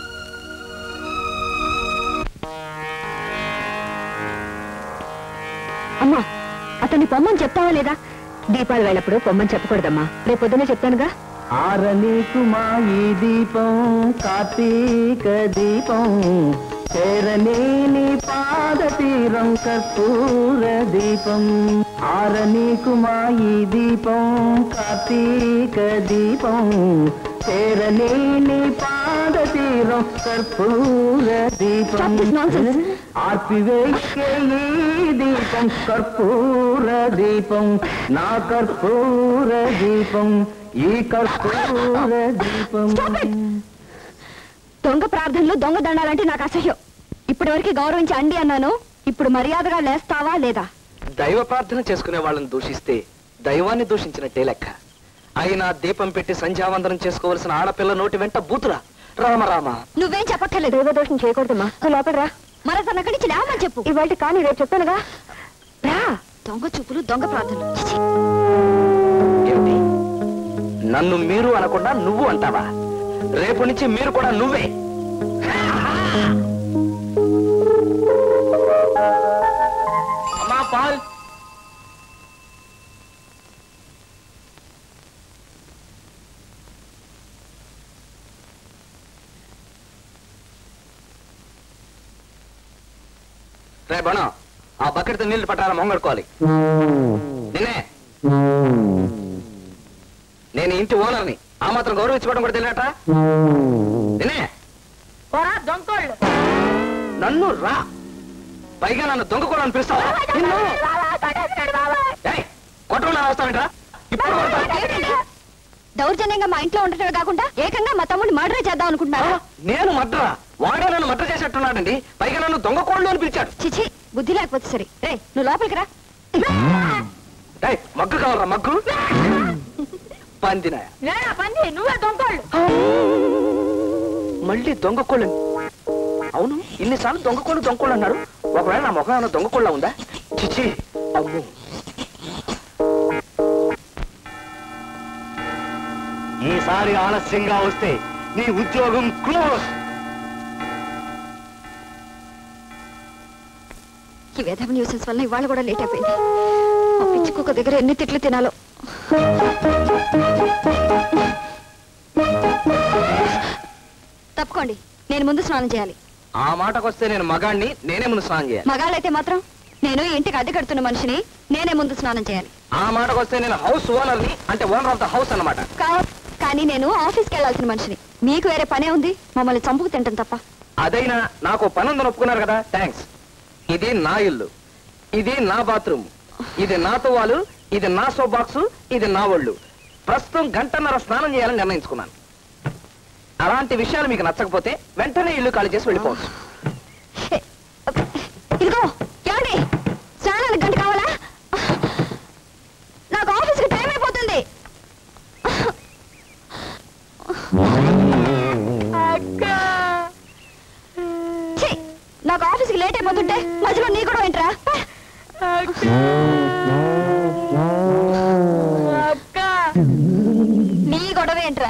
అమ్మా, అతన్ని పొమ్మని చెప్తావా లేదా? దీపాలు వెళ్ళప్పుడు పొమ్మని చెప్పకూడదమ్మా. రేపు పొద్దునే చెప్తానుగా. ఆరనీకు మా ఈ దీపం కార్తీక దీపం, చేరనేని పాద తీరం కర్పూర దీపం. ఆరనీకు మా ఈ దీపం కార్తీక దీపం, చేరనేని పాద తీరం కర్పూర దీపం. ఆర్పివేకే ఈ దీపం కర్పూర దీపం, నా కర్పూర దీపం, ఈ కర్పూర దీపం. దొంగ ప్రార్థనలు దొంగ దండాలంటే నాకు అసహ్యం. ఇప్పటి వరకు గౌరవించి అండి అన్నాను. ఇప్పుడు మర్యాదగా లేస్తావా లేదా? దైవ ప్రార్థన చేసుకునే వాళ్ళని దూషిస్తే దైవాన్ని దూషించినట్టే లెక్క. అయినా దీపం పెట్టి సంధ్యావందనం చేసుకోవలసిన ఆడపిల్ల నోటి వెంట బూతురా. రామ రామ. నువ్వేం చెప్పక్కర్లేదు. దైవ దోషం చేయకూడదమ్మా. లోపల రా. మరొకరిని అక్కడి నుంచి రామని చెప్పు. ఇవాళ కానీ రేపు చెప్తానుగా. రా. దొంగ చూపులు, దొంగ ప్రార్థనలు. ఏమిటి, నన్ను మీరు అనకుండా నువ్వు అంటావా? రేపు నుంచి మీరు కూడా నువ్వే. అమ్మా పాల్. రే బణం, ఆ బకెట్తో నీళ్లు పట్టాలా మొంగడుకోవాలి. నిన్నే, నేను ఇంటి ఓనర్ని, ఆ మాత్రం గౌరవించుకోవడం కూడా తెలియట. నిన్నే దొంగోళ్ళు నన్ను రా, పైగా నన్ను దొంగ కూడా అనిపిస్తావా? కొట్టకుండా వస్తావేంట్రా? ఇప్పుడు దౌర్జన్యంగా మా ఇంట్లో ఉండటమే కాకుండా ఏకంగా మా తమ్ముడిని మర్డర్ చేద్దాం అనుకుంటున్నారా? నేను మడ్రా, వాడే నన్ను మడ్ర చేసేట్టున్నాడండి. పైగా నన్ను దొంగ కోళ్ళు అని పిలిచాడు. చిచి, బుద్ధి లేకపోతే సరే. రే, నువ్వు లోపలికి రా. మగ్గు కావాలరా, మగ్గు. పందినాయ, నువ్వే దొంగోళ్ళు. మళ్ళీ దొంగ కోళ్ళు. అవును, ఇన్నిసార్లు దొంగ కోళ్ళు అన్నాడు. ఒకవేళ నా ముఖం ఏమైనా దొంగ కోళ్ళ ఉందా? చిచి, అమ్ము. ఈసారి ఆలస్యంగా వస్తే నీ ఉద్యోగం క్లోజ్. ఈ వేధవ న్యూసెన్స్ వల్ల ఇవాళ కూడా లేట్ అయిపోయింది. ఆ పిచ్చి కుక్క దగ్గర ఎన్ని తిట్లు తినాలో. తప్పుకోండి, నేను ముందు స్నానం చేయాలి. ఆ మాటకొస్తే నేను మగాణ్ణి, నేనే ముందు స్నానం చేయాలి. మగాళ్ళైతే మాత్రం నేను ఇంటికి అద్దె కడుతున్న మనిషిని, నేనే ముందు స్నానం చేయాలి. ఆ మాటకొస్తే నేను హౌస్ ఓనర్ని, అంటే ఓనర్ ఆఫ్ ద హౌస్ అన్నమాట. కానీ నేను ఆఫీస్కి వెళ్లాల్సిన మనిషిని. మీకు వేరే పనే ఉంది, మమ్మల్ని చంపుకు తింటాం తప్ప. అదైనా నాకు పనుందని ఒప్పుకున్నారు కదా, థ్యాంక్స్. ఇది నా ఇల్లు, ఇది నా బాత్రూమ్, ఇది నా తువ్వాలు, ఇది నా సోప్ బాక్సు, ఇది నా ఒళ్ళు. ప్రస్తుతం గంటన్నర స్నానం చేయాలని నిర్ణయించుకున్నాను. అలాంటి విషయాలు మీకు నచ్చకపోతే వెంటనే ఇల్లు ఖాళీ చేసి వెళ్ళిపోవచ్చు. ఇదిగో ఏమండి, స్నానానికి గంట కావాలా? నాకు ఆఫీస్కి టైం అయిపోతుంది. నాకు ఆఫీస్కి లేట్ అయిపోతుంటే మధ్యలో నీ కూడా ఏంట్రా? నీ గొడవ ఏంట్రా?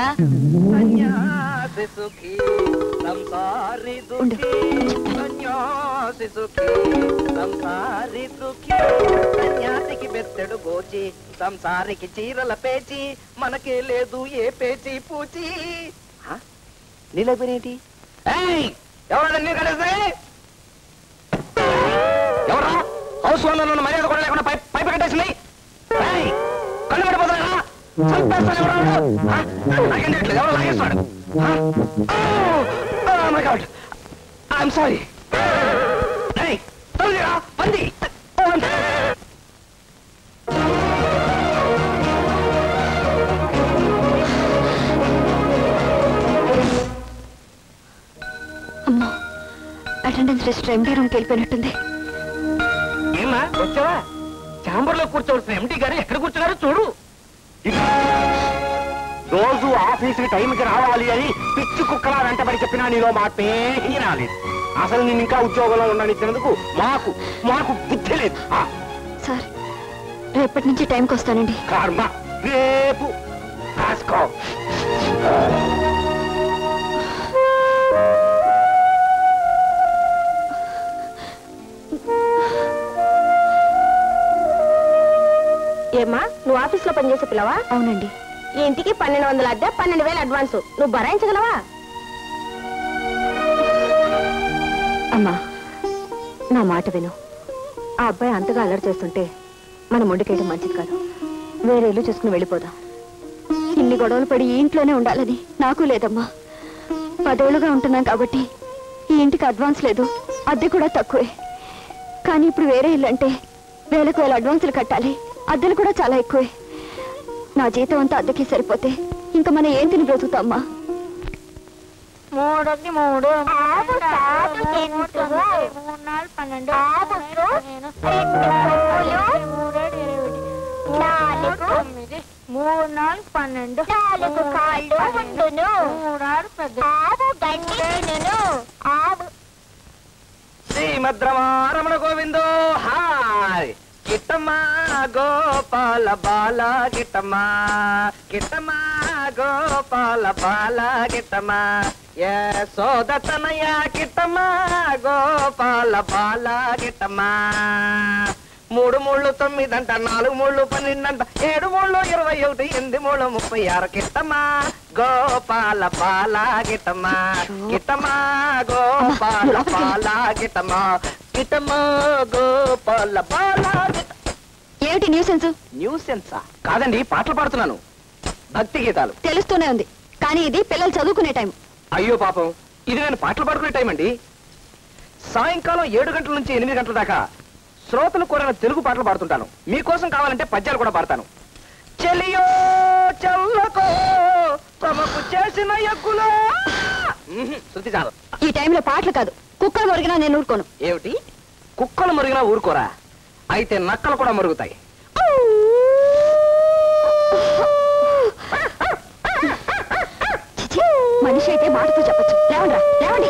సన్యాసికి బెత్తెడు గోచి, సంసారికి చీరల పేచి, మనకే లేదు ఏ పేచి పూచి. నీళ్ళైపోయినేంటి? ఎవరా నీళ్ళు కడేస్తే? ఎవరా హౌస్ ఓనర్ మర్యాద కూడా లేకుండా పైపు కట్టేసింది? కళ్ళు పడిపోతున్నా చంపేస్తాను. నాకేం తెలియట్లేదు, ఎవరు లాగేస్తాడు? I'm sorry. పంది అమ్మా, అటెండెన్స్ లిస్ట్ ఎంటీ రూమ్కి వెళ్ళిపోయినట్టుంది. ఏమా వచ్చావా? ఛాంబర్ లో కూర్చోవలసిన ఎంటీ గారు ఎక్కడ కూర్చున్నారో చూడు. రోజు ఆఫీసుకి టైంకి రావాలి అని పిచ్చి కుక్కలా వెంటబడి చెప్పినా నీలో మార్పే రాలేదు. అసలు నేను ఇంకా ఉద్యోగంలో ఉండనిచ్చినందుకు మాకు బుద్ధి లేదు. సార్, రేపటి నుంచి టైంకి వస్తానండి. కర్మ, రేపు రాసుకో. ఏమ్మా, నువ్వు ఆఫీస్ లో పనిచేసే పిల్లవా? అవునండి. ఈ ఇంటికి 1200 అద్దె, 12,000 అడ్వాన్స్. నువ్వు భరాయించగలవా? అమ్మా, నా మాట విను. ఆ అబ్బాయి అంతగా అల్లరి చేస్తుంటే మనం ముందుకేయడం మంచిది కాదు. వేరే ఇల్లు చూసుకుని వెళ్ళిపోదాం. ఇన్ని గొడవలు పడి ఈ ఇంట్లోనే ఉండాలని నాకు లేదమ్మా. 10 ఏళ్లుగా ఉంటున్నాం కాబట్టి ఈ ఇంటికి అడ్వాన్స్ లేదు, అద్దె కూడా తక్కువే. కానీ ఇప్పుడు వేరే ఇల్లు అంటే వేలకు వేల అడ్వాన్సులు కట్టాలి, అద్దెలు కూడా చాలా ఎక్కువే. నా జీతం అంతా అద్దెకి సరిపోతే ఇంకా మనం ఏం తిని బ్రతుకుతామ్మా? 3 3 3 శ్రీమద్రమారమణ గోవిందో హాయ్. గిట్టమ్మా గోపాల బాల గిట్టమ్మా గిట్టమ్మా గోపాల బాల గిట్టమ్మా సోదతనయ గిట్టమ్మా గోపాల బాల గిట్టమ్మా 3 3 9 అంట 4 3 12 అంట 7 3 21 8 3 36 గిట్టమ్మా గోపాల బాల గిట్టమ్మా గిట్టమ్మా గోపాల బాల గిట్టమ్మా గిట్టమ్మా గోపాల బాల ఏమిటి న్యూసెన్స్? న్యూసెన్సా? కాదండి, పాటలు పాడుతున్నాను, భక్తి గీతాలు. తెలుస్తూనే ఉంది, కానీ ఇది పిల్లలు చదువుకునే టైం. అయ్యో పాపం, ఇది నేను పాటలు పాడుకునే టైం అండి. సాయంకాలం 7 గంటల నుంచి 8 గంటల దాకా శ్రోతలు కోరిన తెలుగు పాటలు పాడుతుంటాను. మీకోసం కావాలంటే పద్యాలు కూడా పాడతాను. చెలియో చల్లకో తమకు చేసిన ఎక్కులో. శృతి చాలు. ఈ టైంలో పాటలు కాదు, కుక్కలు మురిగినా నేను ఊరుకోను. ఏమిటి? కుక్కలు మురిగినా ఊరుకోరా? అయితే నక్కలు కూడా మురుగుతాయి. మనిషి అయితే మాటతో చెప్పచ్చు. లేవండి లేవండి.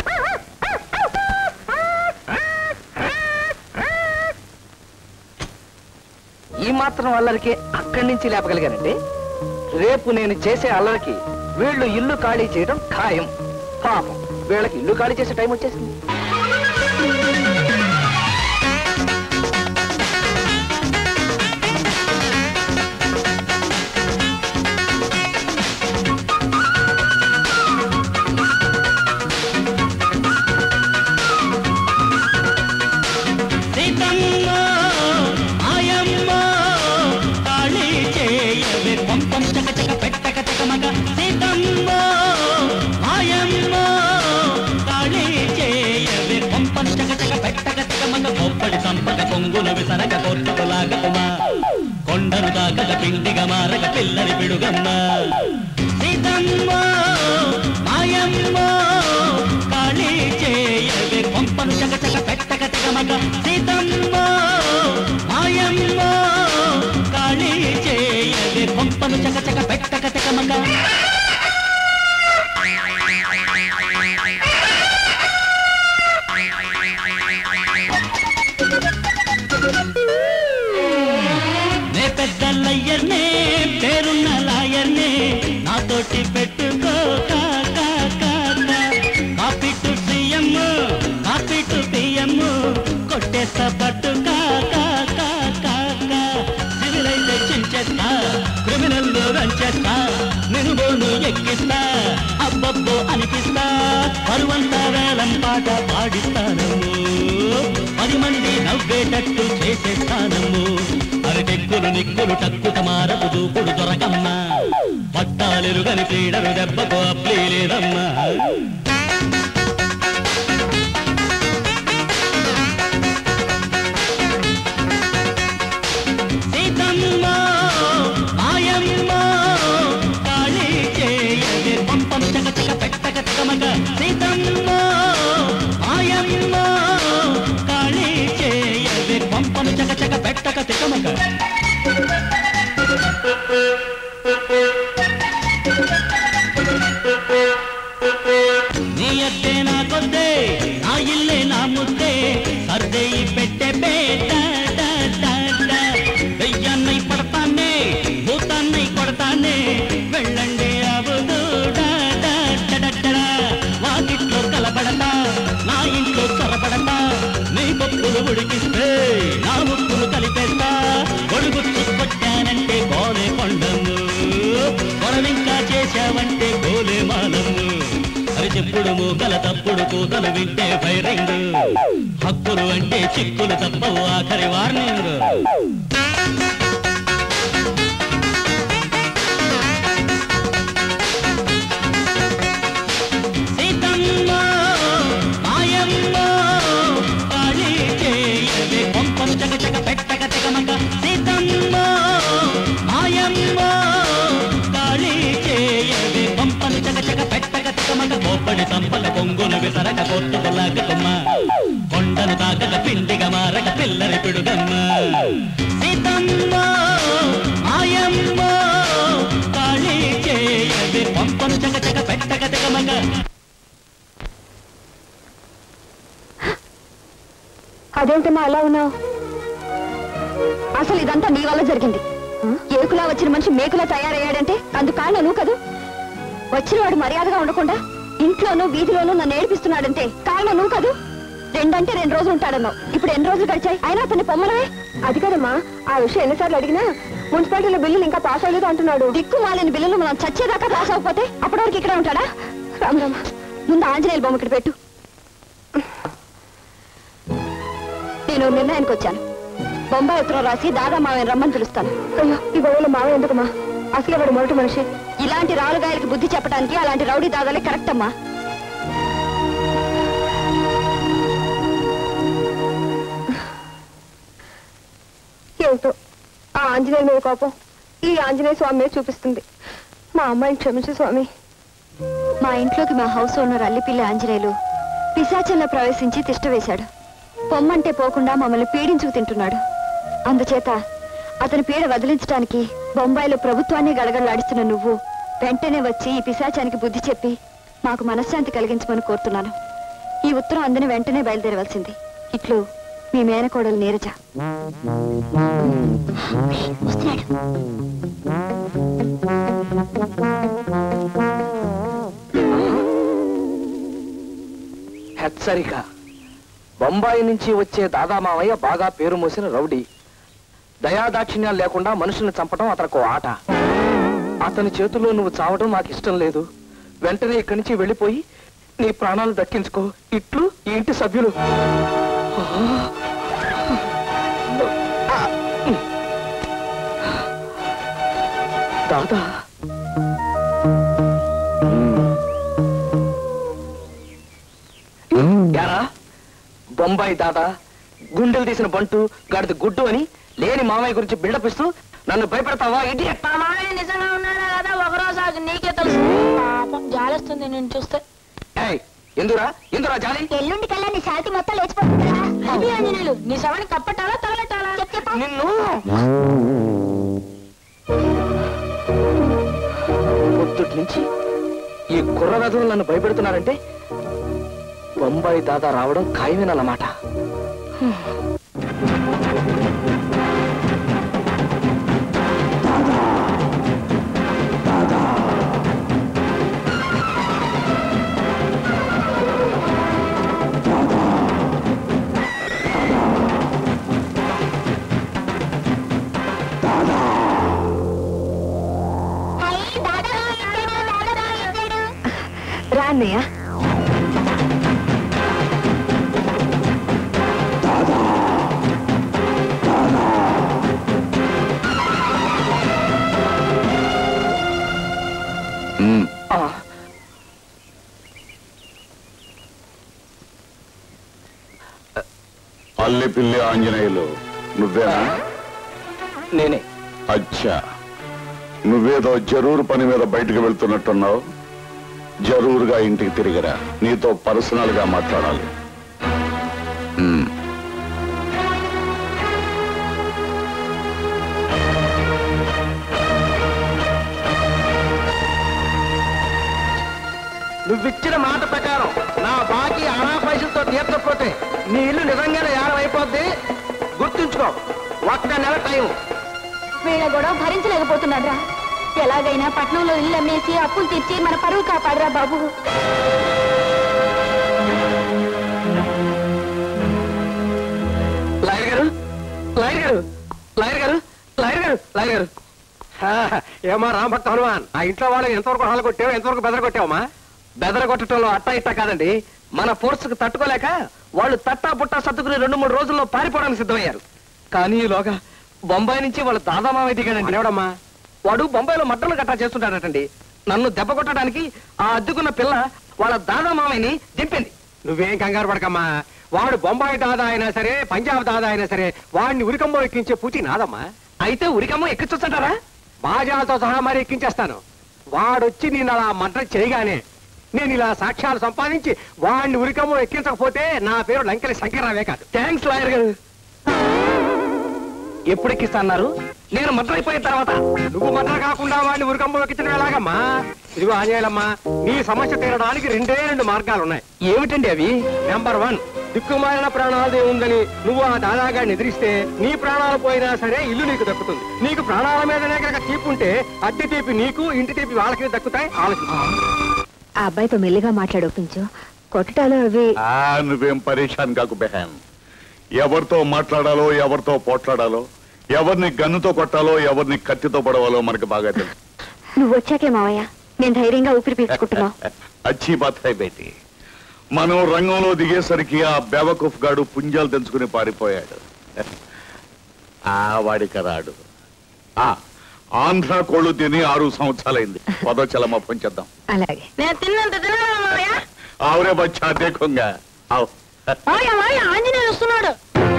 ఈ మాత్రం అల్లరికి అక్కడి నుంచి లేపగలిగానంటే రేపు నేను చేసే అల్లరికి వీళ్ళు ఇల్లు ఖాళీ చేయడం ఖాయం. పాపం, వీళ్ళకి ఇల్లు ఖాళీ చేసే టైం వచ్చేసింది. కొండను దాకగ పిండిగా మారగ పిల్లని పిడుగమ్మ సీతమ్మ మాయమ్మ కాళీ చేయవే కొంపను చకచక పెట్టక తెగమగ సీతమ్మ మాయమ్మ కాళీ చేయవే కొంపను చకచక పెట్టక తెగమగ. పెద్దలయ్యర్నే పేరున్న లాయర్నే నాతోటి పెట్టుకో copy to CM copy to PM కొట్టేస్తా పట్టు సివిల్ అయితే చించేస్తా, క్రిమినల్ రంచేస్తా, నేను బోను ఎక్కిస్తా, అబ్బబ్బో అనిపిస్తా, పరువంతా వేలం పాట పాడిస్తానము, 10 మంది నవ్వేటట్టు చేసేస్తానము. అరటెక్కులు నిక్కులు టక్కుట మారపు దూకుడు దొరకమ్మ, పట్టాలెరుగని క్రీడలు దెబ్బకు అప్లీ లేదమ్మా. సీతమ్మ మాయమ్మ కాళీ చేయవే పంపం చకచక పెట్టక తెగమగ సీతమ్మ మాయమ్మ కాళీ చేయవే పంపం చకచక పెట్టక తెగమగ. నీ అద్దే నా కొద్దే, నా ఇల్లే నా ముద్దే, సర్దేయి పెట్టే పేట దెయ్యాన్నై పడతానే, భూతాన్నై కొడతానే, వెళ్ళండి అవదు వాకిట్లో కలబడతా, నా ఇంట్లో చొరబడతా, నీ పప్పులు ఉడికిస్తే నా ముప్పులు కలిపేస్తా, గొడుగు కొట్టానంటే గోలే కొండము, గొడవింకా చేశావంటే గోలే మాలము, అది చెప్పుడు మూకల తప్పుడు కూతలు వింటే ఫైరింగ్, హక్కులు అంటే చిక్కులు తప్పవు ఆఖరి వార్నింగ్. సీతమ్మ మాయమ్మ కాళీ చేయవే కొంపను చకచక పెట్టక తెగమగ సీతమ్మ మాయమ్మ కాళీ చేయవే కొంపను చకచక పెట్టక తెగమగ. కోప్పడి సంపల పొంగును విసరక కొట్టుకులాగమ్మ, కొండను తాకక పిండిగా మారక పిల్లని పిడుగమ్మ. సీతమ్మ మాయమ్మ కాళీ చేయవే కొంపను చకచక పెట్టక తెగమగ. అదేంటమ్మా అలా ఉన్నావు? అసలు ఇదంతా నీ వల్ల జరిగింది. ఏకులా వచ్చిన మనిషి మేకులా తయారయ్యాడంటే అందుకు కారణం నువ్వు కదూ. వచ్చిన వాడు మర్యాదగా ఉండకుండా ఇంట్లోనూ వీధిలోనూ నన్ను ఏడిపిస్తున్నాడంటే కారణం నువ్వు కదూ. 2 అంటే 2 రోజులు ఉంటాడన్నావు. ఇప్పుడు ఎన్ని రోజులు గడిచాయి? అయినా అతన్ని పొమ్మలవే. అది కదమ్మా, ఆ విషయం ఎన్నిసార్లు అడిగినా మున్సిపాలిటీలో బిల్లులు ఇంకా పాస్ అవ్వలేదు అంటున్నాడు. దిక్కు మాలిన బిల్లులు మనం చచ్చేదాకా పాస్ అవ్వకపోతే అప్పటి వరకు ఇక్కడే ఉంటాడా? రామరామ, ముందు ఆంజనేయుల బొమ్మ ఇక్కడ పెట్టు. నేను నిర్ణయానికి వచ్చాను. బొంబాయి ఉత్తరం రాసి దాదా మావయ్య రమ్మని పిలుస్తాను. అయ్యో, ఈ గొడవలో మావయ్య ఎందుకమ్మా? అసలే వాడు మొదటి మనిషి. ఇలాంటి రాలుగాయలకి బుద్ధి చెప్పడానికి అలాంటి రౌడీ దాదాలే కరెక్ట్ అమ్మా. ఏమిటో ఆ ఆంజనేయుల మీద కోపం ఈ ఆంజనేయ స్వామి మీద చూపిస్తుంది. మా అమ్మాయిని క్షమించు స్వామి. మా ఇంట్లోకి మా హౌస్ ఓనర్ అల్లిపిల్లి ఆంజనేయులు పిశాచంలో ప్రవేశించి తిష్ట వేశాడు. పొమ్మంటే పోకుండా మమ్మల్ని పీడించుకు తింటున్నాడు. అందుచేత అతని పీడ వదిలించడానికి బొంబాయిలో ప్రభుత్వాన్ని గడగడలాడిస్తున్న నువ్వు వెంటనే వచ్చి ఈ పిశాచానికి బుద్ధి చెప్పి మాకు మనశ్శాంతి కలిగించమని కోరుతున్నాను. ఈ ఉత్తరం అందని వెంటనే బయలుదేరవలసింది. ఇట్లు మీ మేనకోడలు నీరజ. హెచ్చరిక. బొంబాయి నుంచి వచ్చే దాదా మావయ్య బాగా పేరు మోసిన రౌడీ. దయాదాక్షిణ్యాలు లేకుండా మనుషుల్ని చంపడం అతనికి ఆట. అతని చేతుల్లో నువ్వు చావడం నాకు ఇష్టం లేదు. వెంటనే ఇక్కడి నుంచి వెళ్ళిపోయి నీ ప్రాణాలు దక్కించుకో. ఇట్లు ఈ ఇంటి సభ్యులు. దాదా, యారా బొంబాయి దాదా గుండెలు తీసిన బంటు గాడిద గుడ్డు అని లేని మామయ్య గురించి బిల్డప్ ఇస్తూ నన్ను భయపెడతావా? ఇడియట్. నిజంగా ఉన్నాడా కదా ఒకరోజు నీకే తెలుసు. పాపం జాలేస్తుంది నేను చూస్తే. ఎందురా ఎందురా జాలి? ఎల్లుండి కల్లా నీ శాంతి మొత్తం లేచిపోతుందా? అది ఆంజనేయులు, నీ శవాన్ని కప్పటాలా తగలటాలా? నిన్ను పొద్దుటి నుంచి ఈ కుర్ర వెధవులు నన్ను భయపెడుతున్నారంటే బొంబాయి దాదా రావడం ఖాయమేనన్నమాట. రా అన్నయ్య. అల్లిపిల్లి ఆంజనేయులు నువ్వేనా? నేనే. అచ్చా, నువ్వేదో జరూరు పని మీద బయటకు వెళ్తున్నట్టున్నావు. జరూరుగా ఇంటికి తిరిగిరా, నీతో పర్సనల్ గా మాట్లాడాలి. నువ్విచ్చిన మాట ప్రకారం నా బాకీ అనా పైసలతో తీర్చకపోతే నీ ఇల్లు నిజంగానే యానం అయిపోద్ది. గుర్తుంచుకో, 1 నెల టైం. వీళ్ళ గొడవ భరించలేకపోతున్నాడు రా. ఎలాగైనా పట్నంలో ఇల్లు అమ్మేసి అప్పులు తీర్చి మన పరువు కాపాడరా బాబు. లాయర్ గారు, లాయర్ గారు, లాయర్ గారు, లాయర్ గారు, లాయర్ గారు. ఏమా రామభక్త హనుమాన్, ఆ ఇంట్లో వాళ్ళకి ఎంతవరకు హాలు కొట్టావు, ఎంతవరకు బెదర కొట్టావమ్మా? బెదరగొట్టడంలో అట్టా ఇట్టా కాదండి. మన ఫోర్స్కి తట్టుకోలేక వాళ్ళు తట్టా పుట్టా సర్దుకుని 2-3 రోజుల్లో పారిపోవడానికి సిద్ధమయ్యారు. కానీ ఈలోగా బొంబాయి నుంచి వాళ్ళ దాదా మావయ్య దిగాడండి. ఎవడమ్మా వాడు బొంబాయిలో మట్టలు గట్టా చేస్తుంటాడటండి. నన్ను దెబ్బ కొట్టడానికి ఆ అద్దుకున్న పిల్ల వాళ్ళ దాదా మావయ్యని దింపింది. నువ్వేం కంగారు పడకమ్మా. వాడు బొంబాయి దాదా అయినా సరే, పంజాబ్ దాదా అయినా సరే, వాడిని ఉరికంబో ఎక్కించే పూచి నాదమ్మా. అయితే ఉరికమ్మ ఎక్కించొచ్చుంటారా? బాజాలతో సహా మరి ఎక్కించేస్తాను. వాడొచ్చి నేను అలా మంట చేయగానే నేను ఇలా సాక్ష్యాలు సంపాదించి వాడిని ఉరికమ్మో ఎక్కించకపోతే నా పేరు లంకెలి శంకర్రావే కాదు. థ్యాంక్స్ లాయర్ గారు. ఎప్పుడు ఎక్కిస్తాన్నారు? నేను మర్డర్ అయిపోయిన తర్వాత. నువ్వు మర్డర్ కాకుండా వాడిని ఉరికమ్మో ఎక్కించడం ఎలాగమ్మా? ఇదిగో ఆంజనేయులమ్మా, నీ సమస్య తీరడానికి 2 మార్గాలు ఉన్నాయి. ఏమిటండి అవి? నెంబర్ 1, దిక్కుమాలిన ప్రాణాలదే ఉందని నువ్వు ఆ దాదాగాడిని ఎదిరిస్తే నీ ప్రాణాలు పోయినా సరే ఇల్లు నీకు దక్కుతుంది. నీకు ప్రాణాల మీదనే కనుక తీపి ఉంటే అద్దె తీపి నీకు, ఇంటి తీపి వాళ్ళకి దక్కుతాయి. ఆలోచించు. ఆ అబ్బాయితో మెల్లిగా మాట్లాడొప్పించు. కొట్టడాలు అవి నువ్వేం పరేషాన్ కాకు బెహాన్. ఎవరితో మాట్లాడాలో, ఎవరితో పోట్లాడాలో, ఎవరిని గన్నుతో కొట్టాలో, ఎవరిని కత్తితో పడవాలో మనకు బాగా తెలుసు. నువ్వు వచ్చాకే మావయ్య నేను ధైర్యంగా ఊపిరి పీల్చుకుంటున్నావు. అచ్చి బాత్ హై బేటీ. మనం రంగంలో దిగేసరికి ఆ బెవకుఫ్ గాడు పుంజాలు తెంచుకుని పారిపోయాడు. వాడికి రాడు. ఆంధ్ర కోళ్ళు తిని 6 సంవత్సరాలైంది. పదోచలమ్మ పొంచేద్దాం. అలాగే నేను తిన్నంత తిన్నాను మావయ్య. ఆవురే బచ్చా దేఖంగా. ఆంజనేయులు వస్తున్నాడు.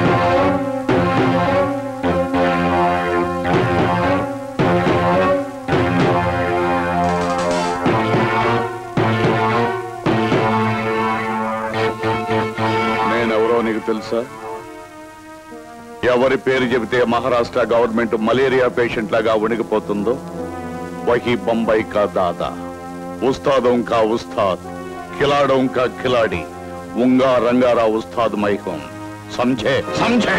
నేనెవరో నీకు తెలుసా? ఎవరి పేరు చెబితే మహారాష్ట్ర గవర్నమెంట్ మలేరియా పేషెంట్ లాగా వణికిపోతుందో వహీ బొంబాయి కా దాదా, ఉస్తాదోం కా ఉస్తాద్, ఖిలాడోం కా ఖిలాడి, ఉంగా రంగారా ఉస్తాద్ మైహోం. సంజే సంజే.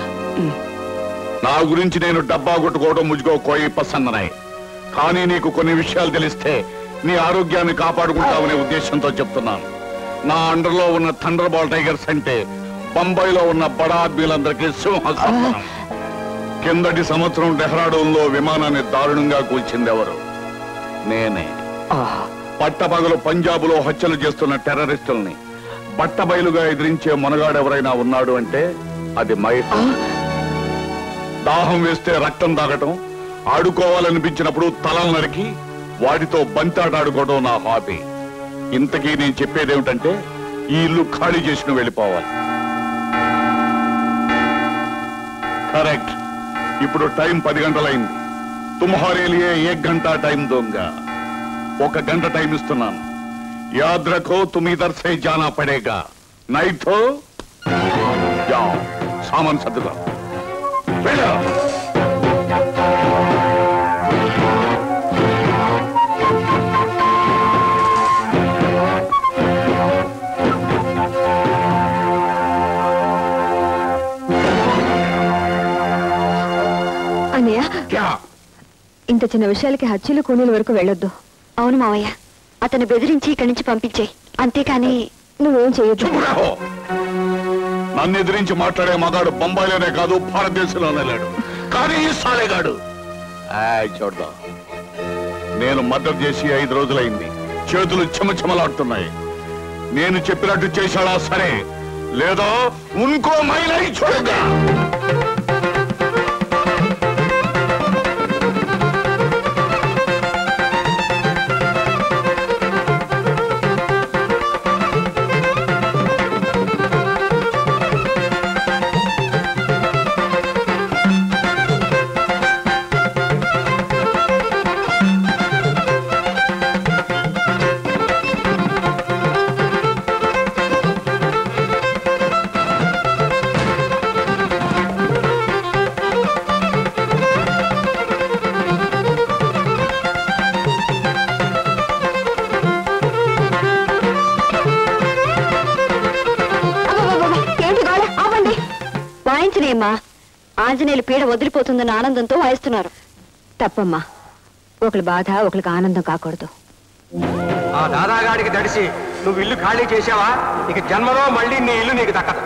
నా గురించి నేను డబ్బా కొట్టుకోవడం ముజ్జుకో కోయి పసన్ననాయి. కానీ నీకు కొన్ని విషయాలు తెలిస్తే నీ ఆరోగ్యాన్ని కాపాడుకుంటావనే ఉద్దేశంతో చెప్తున్నాను. నా అండర్లో ఉన్న థండర్ బాల్ టైగర్స్ అంటే బొంబాయిలో ఉన్న బడా ఆద్మీలందరికీ సింహస్వప్నం. కిందటి సంవత్సరం డెహ్రాడూన్లో విమానాన్ని దారుణంగా కూల్చింది ఎవరు? నేనే. పట్టపగలు పంజాబులో హత్యలు చేస్తున్న టెర్రరిస్టుల్ని బట్టబయలుగా ఎదిరించే మొనగాడెవరైనా ఉన్నాడు అంటే అది మైహం. దాహం వేస్తే రక్తం తాగటం, ఆడుకోవాలనిపించినప్పుడు తలలు నరికి వాటితో బంతాట ఆడుకోవడం నా హాబీ. ఇంతకీ నేను చెప్పేదేమిటంటే ఈ ఇల్లు ఖాళీ చేసి వెళ్ళిపోవాలి. కరెక్ట్. ఇప్పుడు టైం 10 గంటలైంది. తుమ్హారే లియే 1 గంట టైం దోంగా. 1 గంట టైం ఇస్తున్నాను. యాద్ రఖో తుమ్ ఇధర్ సే జానా పడేగా. నైట్ తో జాओ, సామాన్ సర్దుకో. వెళ్ళు. అన్నయ్య క్యా? ఇంత చిన్న విషయాలకి హత్యలు కూనీల వరకు వెళ్ళొద్దు. అవును మావయ్య, అతను బెదిరించి ఇక్కడి నుంచి పంపించేయి. అంతేకాని నువ్వేం చేయొద్దు. నన్ను ఎదిరించి మాట్లాడే మగాడు బొంబాయిలోనే కాదు భారతదేశంలోనే లేడు. కానీ ఈ సాలేగాడు చూద్దాం. నేను మర్డర్ చేసి 5 రోజులైంది. చేతులు చెమచెమలాడుతున్నాయి. నేను చెప్పినట్టు చేశాడా సరే, లేదా ఇంకో మైలై చూడగా. వాయించనేమ్మా, ఆంజనేయులు పీడ వదిలిపోతుందన్న ఆనందంతో వాయిస్తున్నారు. తప్పమ్మా, ఒకరి బాధ ఒకరికి ఆనందం కాకూడదు. ఆ దాదాగాడికి తడిసి నువ్వు ఇల్లు ఖాళీ చేసావా, ఇక జన్మలో మళ్ళీ నీ ఇల్లు నీకు దక్కదు.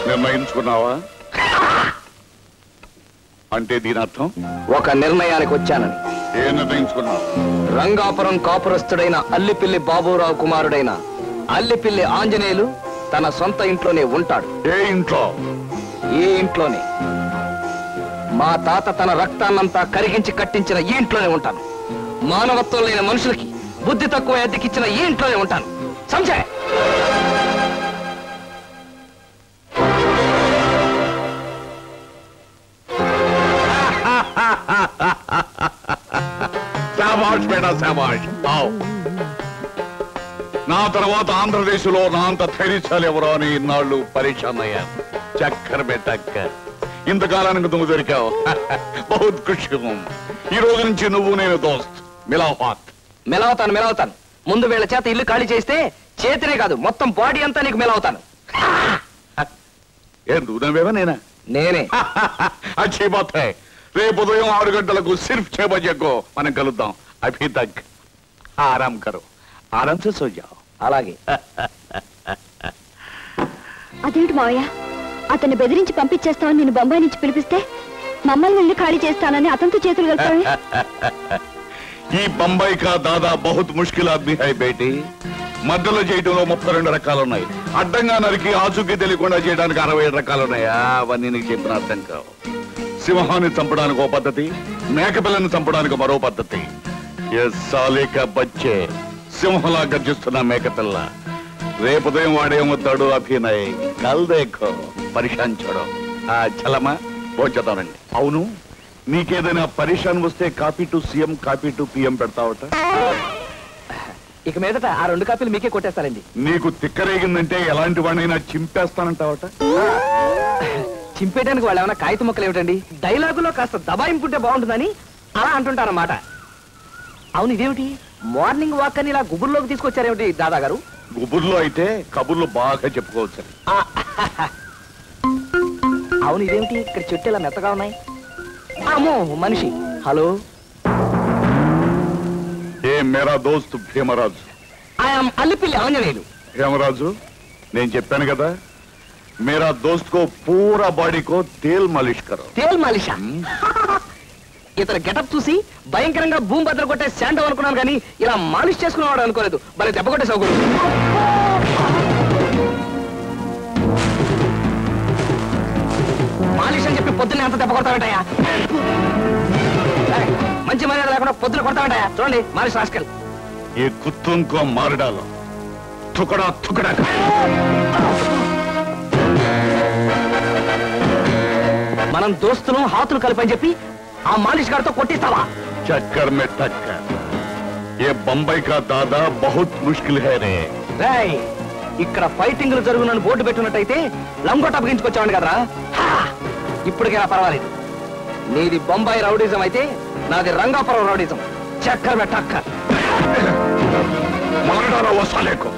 నిర్ణయించుకున్నావా? అంటే దీని అర్థం ఒక నిర్ణయానికి వచ్చానని. ఏ నిర్ణయించుకున్నావు? రంగాపురం కాపురస్తుడైన అల్లిపిల్లి బాబురావు కుమారుడైన అల్లిపిల్లి ఆంజనేయులు తన సొంత ఇంట్లోనే ఉంటాడు. ఏ ఇంట్లో? ఈ ఇంట్లోనే. మా తాత తన రక్తాన్నంతా కరిగించి కట్టించిన ఈ ఇంట్లోనే ఉంటాను. మానవత్వం లేని మనుషులకి బుద్ధి తక్కువ అద్దెకిచ్చిన ఈ ఇంట్లోనే ఉంటాను. సంజయ్, శాబాష్ బేటా శాబాష్. నా తర్వాత ఆంధ్రదేశంలో నా అంత ధైర్యశాలి ఎవరో అని ఇన్నాళ్ళు పరీక్షాన్ అయ్యాను. చక్కర్ బెటక్కర్, ఇంతకాలానికి నువ్వు దొరికావు. బహుత్ ఖుషి. ఈ రోజు నుంచి నువ్వు నేను దోస్త్. మెలవుతాను. ముందు వీళ్ళ చేత ఇల్లు ఖాళీ చేస్తే చేతినే కాదు మొత్తం బాడీ అంతా నీకు మెలవుతాను. ఏ నువ్వు నవ్వేవా నేనా? నేనే. అచ్చీ బాత్ హై. రేపు ఉదయం 6 గంటలకు సిర్ఫ్ 6 బజేకో మనం కలుద్దాం. అభి తక్ ఆరాం కరో, ఆరాం సే సో జాओ. అలాగే. అదేంటి మావయ్య, అతన్ని బెదిరించి పంపించేస్తామని నేను బొంబాయి నుంచి పిలిపిస్తే మమ్మల్ని ఇల్లు ఖాళీ చేస్తానని అతనితో చేతులు కలిపాయి. ఈ బొంబాయి కా దాదా బహుత్ ముష్కిల్ ఆద్మీ హై బేటీ. మధ్యలో చేయడంలో 32 రకాలున్నాయి. అడ్డంగా నరికి ఆచూకీ తెలియకుండా చేయడానికి 67 రకాలున్నాయా? అవన్నీ నీకు చెప్పిన అర్థం కావు. సింహాన్ని చంపడానికి ఓ పద్ధతి, మేకపిల్లని చంపడానికి మరో పద్ధతి. ఏ సాలేక బచ్చే, సింహలా గర్జిస్తున్న మేకపిల్ల. రేపు ఉదయం వాడేమవుతాడు? అభినయ్ కల్ దేఖో పరిశాన్ చూడో. చలమా పోచేద్దానండి. అవును, నీకేదైనా పరిశాన్ వస్తే copy to CM, copy to PM పెడతావట. ఇక మీదట ఆ 2 కాపీలు మీకే కొట్టేస్తారండి. నీకు తిక్కరేగిందంటే ఎలాంటి వాడినైనా చింపేస్తానంటావట. చింపేయడానికి వాళ్ళు ఏమైనా కాగిత మొక్కలు ఏమిటండి? డైలాగులో కాస్త దబాయింపుంటే బాగుంటుందని అలా అంటుంటారన్నమాట. అవును, ఇదేమిటి మార్నింగ్ వాక్ అని ఇలా గుబుర్లోకి తీసుకొచ్చారేమిటి దాదా గారు? గుబుర్లో అయితే కబుర్లు బాగా చెప్పుకోవచ్చు. అవును, ఇదేమిటి ఇక్కడ చెట్టు ఇలా మెత్తగా ఉన్నాయి? అమ్మో, మనిషి. హలో, ఏ మేరా దోస్త్ భీమరాజు. ఐఎమ్ అల్లిపిల్లి ఆంజనేయులు. భీమరాజు, నేను చెప్పాను కదా, मेरा दोस्त को पूरा बॉडी को तेल मालिश करो. तेल मालिशा? ఇతను గెటప్ చూసి భయంకరంగా భూమి బద్దలు కొట్టే శాండవ్ అనుకున్నాను కానీ ఇలా మాలిష్ చేసుకునేవాడు అనుకోలేదు. మరి దెబ్బ కొట్టే సౌకర్యం. మాలిష్ అని చెప్పి పొద్దున్నే అంత దెబ్బ కొడతావేంటయ్యా? మంచి మర్యాద లేకుండా పొద్దున కొడతావేంటయ్యా? చూడండి మాలిష్ రాస్కల్. ये कुत्तों को मार डालो, टुकड़ा टुकड़ा. మనం దోస్తులు హాతులు కలిపని చెప్పి ఆ మాలిష్ గారితో కొట్టిస్తావా? चक्कर में टक्कर. ये बंबई का दादा बहुत मुश्किल है रे. రేయ్, ఇక్కడ ఫైటింగ్లు జరుగునని బోర్డు పెట్టున్నట్టయితే లంగోట అప్పగించుకొచ్చావండి కదరా. ఇప్పటికైనా పర్వాలేదు. నీది బొంబాయి రౌడిజం అయితే నాది రంగాపురం రౌడిజం. చక్కర్ మే టక్కర్. मार डालो वो साले को.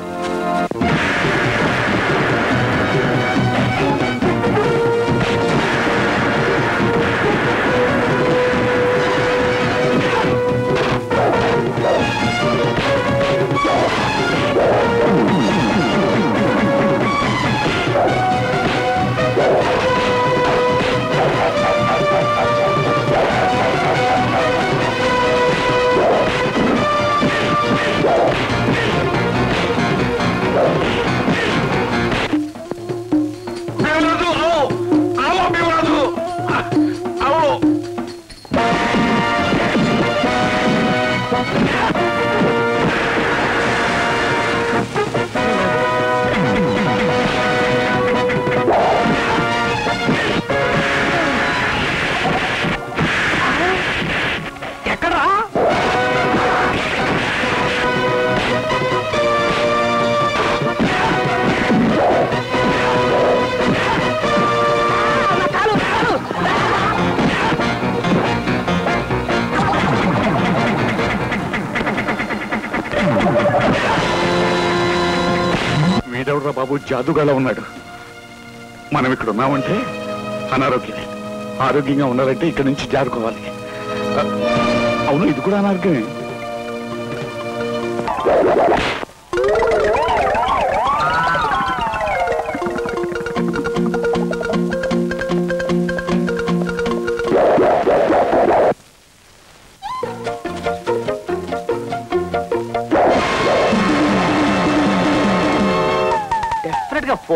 వీడెవడ్రా బాబు జాదుగాలా ఉన్నాడు. మనం ఇక్కడ ఉన్నామంటే అనారోగ్యమే. ఆరోగ్యంగా ఉండాలంటే ఇక్కడ నుంచి జారుకోవాలి. అవును, ఇది కూడా అనారోగ్యమే.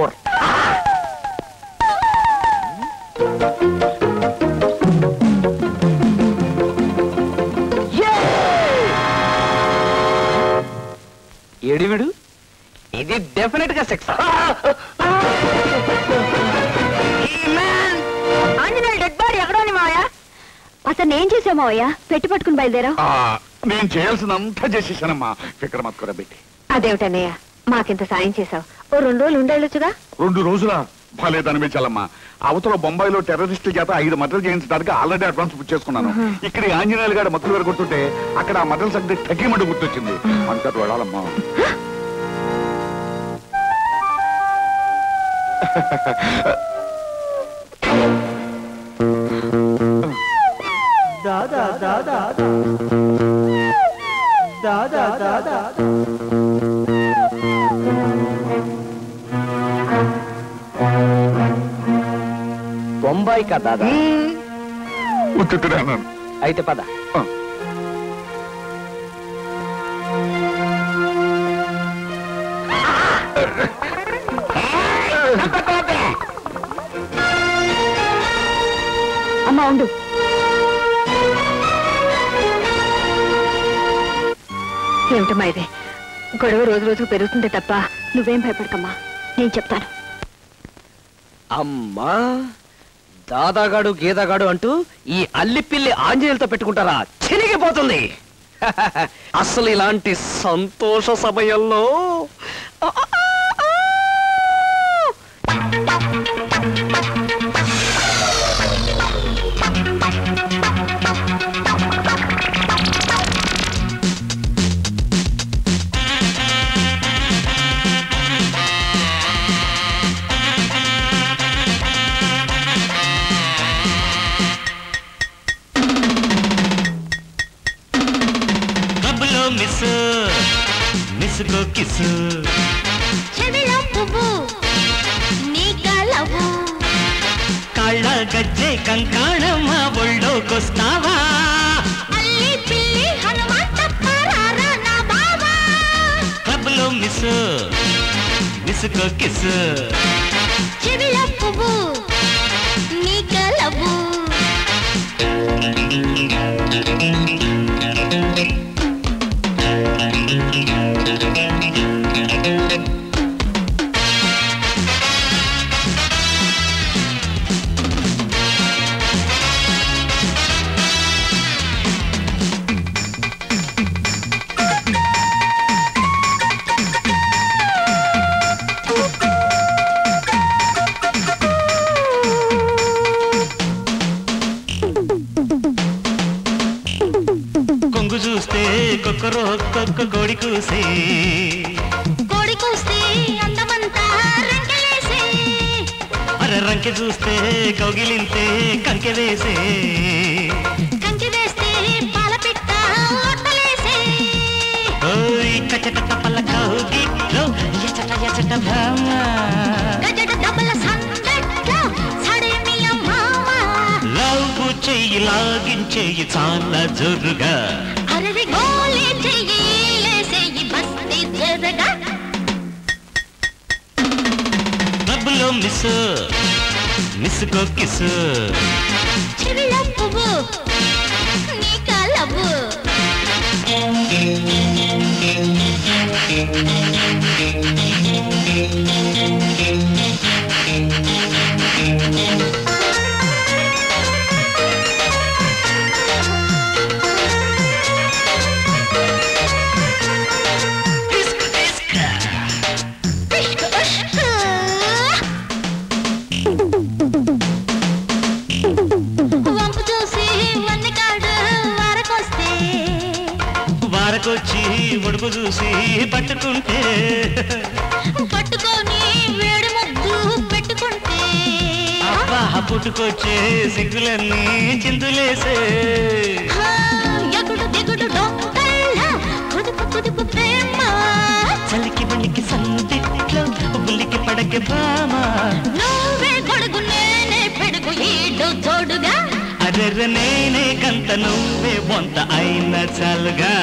4. ఏడివిడు ఇది డెఫినెట్ గా సెక్స్. ఆంజనేయులు డెడ్ బాడీ ఎక్కడో మావయ్య. అతను ఏం చేసావు మావయ్య? పెట్టి పట్టుకుని బయలుదేరా. నేను చేయాల్సినంతా చేసేసానమ్మా. విక్రమాత్కర పెట్టి. అదేమిటన్నయ్య మాకింత సాయం చేసావు. ఓ 2 రోజులు ఉండేళ్ళొచ్చుగా. 2 రోజులా భలేదనిపించాలమ్మా. అవతల బొంబాయిలో టెర్రరిస్టుల చేత 5 మర్డర్లు చేయించడానికి ఆల్రెడీ అడ్వాన్స్ బుక్ చేసుకున్నాను. ఇక్కడ ఆంజనేయులు గారి మతులు వెరగొట్టుంటే అక్కడ ఆ మర్డర్ సంగతి తగ్గిమంట గుర్తొచ్చింది. అంతటి వెళ్ళాలమ్మా. దాదా దాదా దాదా దాదా బొంబాయి కా దాదా? ఉత్తుతున్నాను. అయితే పద. అమ్మా ఉండు. ఏమిటమ్మా ఇది? గొడవ రోజు రోజుకు పెరుగుతుంటే తప్ప నువ్వేం భయపడకమ్మా, నేను చెప్తాను. అమ్మా దాదాగాడు గీదాగాడు అంటూ ఈ అల్లిపిల్లి ఆంజనేయులతో పెట్టుకుంటారా? చినిగిపోతుంది. అసలు ఇలాంటి సంతోష సమయంలో మిస్సుకో కిసు చెవిలో పువ్వు నీకలవు కాళ్ళ గజ్జె కంకాణమ్మ ఒళ్ళోకొస్తావా? అల్లి పిల్లి హనుమంత పరారా నా బావా. క్లబ్లో మిస్సుకో కిసు చెవిలో పువ్వు నీకలవు చూస్తే కొక్కరో కొక్క కోడి కూసి అందమంతా రంకెలేసి అరే రంకె చూస్తే కౌగిలింతే కంకె వేసే పాలపిట్ట ఓటలేసి కచట తపల కౌగిట్లో ఎచట ఎచట భామ గజట డబల సందట్లో సడేమియ మామ లవ్ చెయ్యి లాగించేయి చాలా జోరుగా అరవి గోలే చెయ్యి లేసేయి బస్తి జరగా క్లబ్లో మిస్సుకో కిసు చెవిలో పువ్వు నీకలవు వారకొచ్చి ఒడుపు చూసి పట్టుకుంటే పట్టుకొని వేడి ముద్దు పెట్టుకుంటే అబ్బా పుట్టుకొచ్చే సిగ్గులన్నీ చిందులేసే ఎగుడు దిగుడు డొంకల్లా కుదుపు కుదుపు ప్రేమ చలికి బలికి సందిట్లో బుల్లికి పడకే భామ నువ్వే గొడుగు నేనే పెడుగు ఈడు తోడుగా అదెర్ర నేనే కంత నువ్వే బొంత అయిన చాలుగా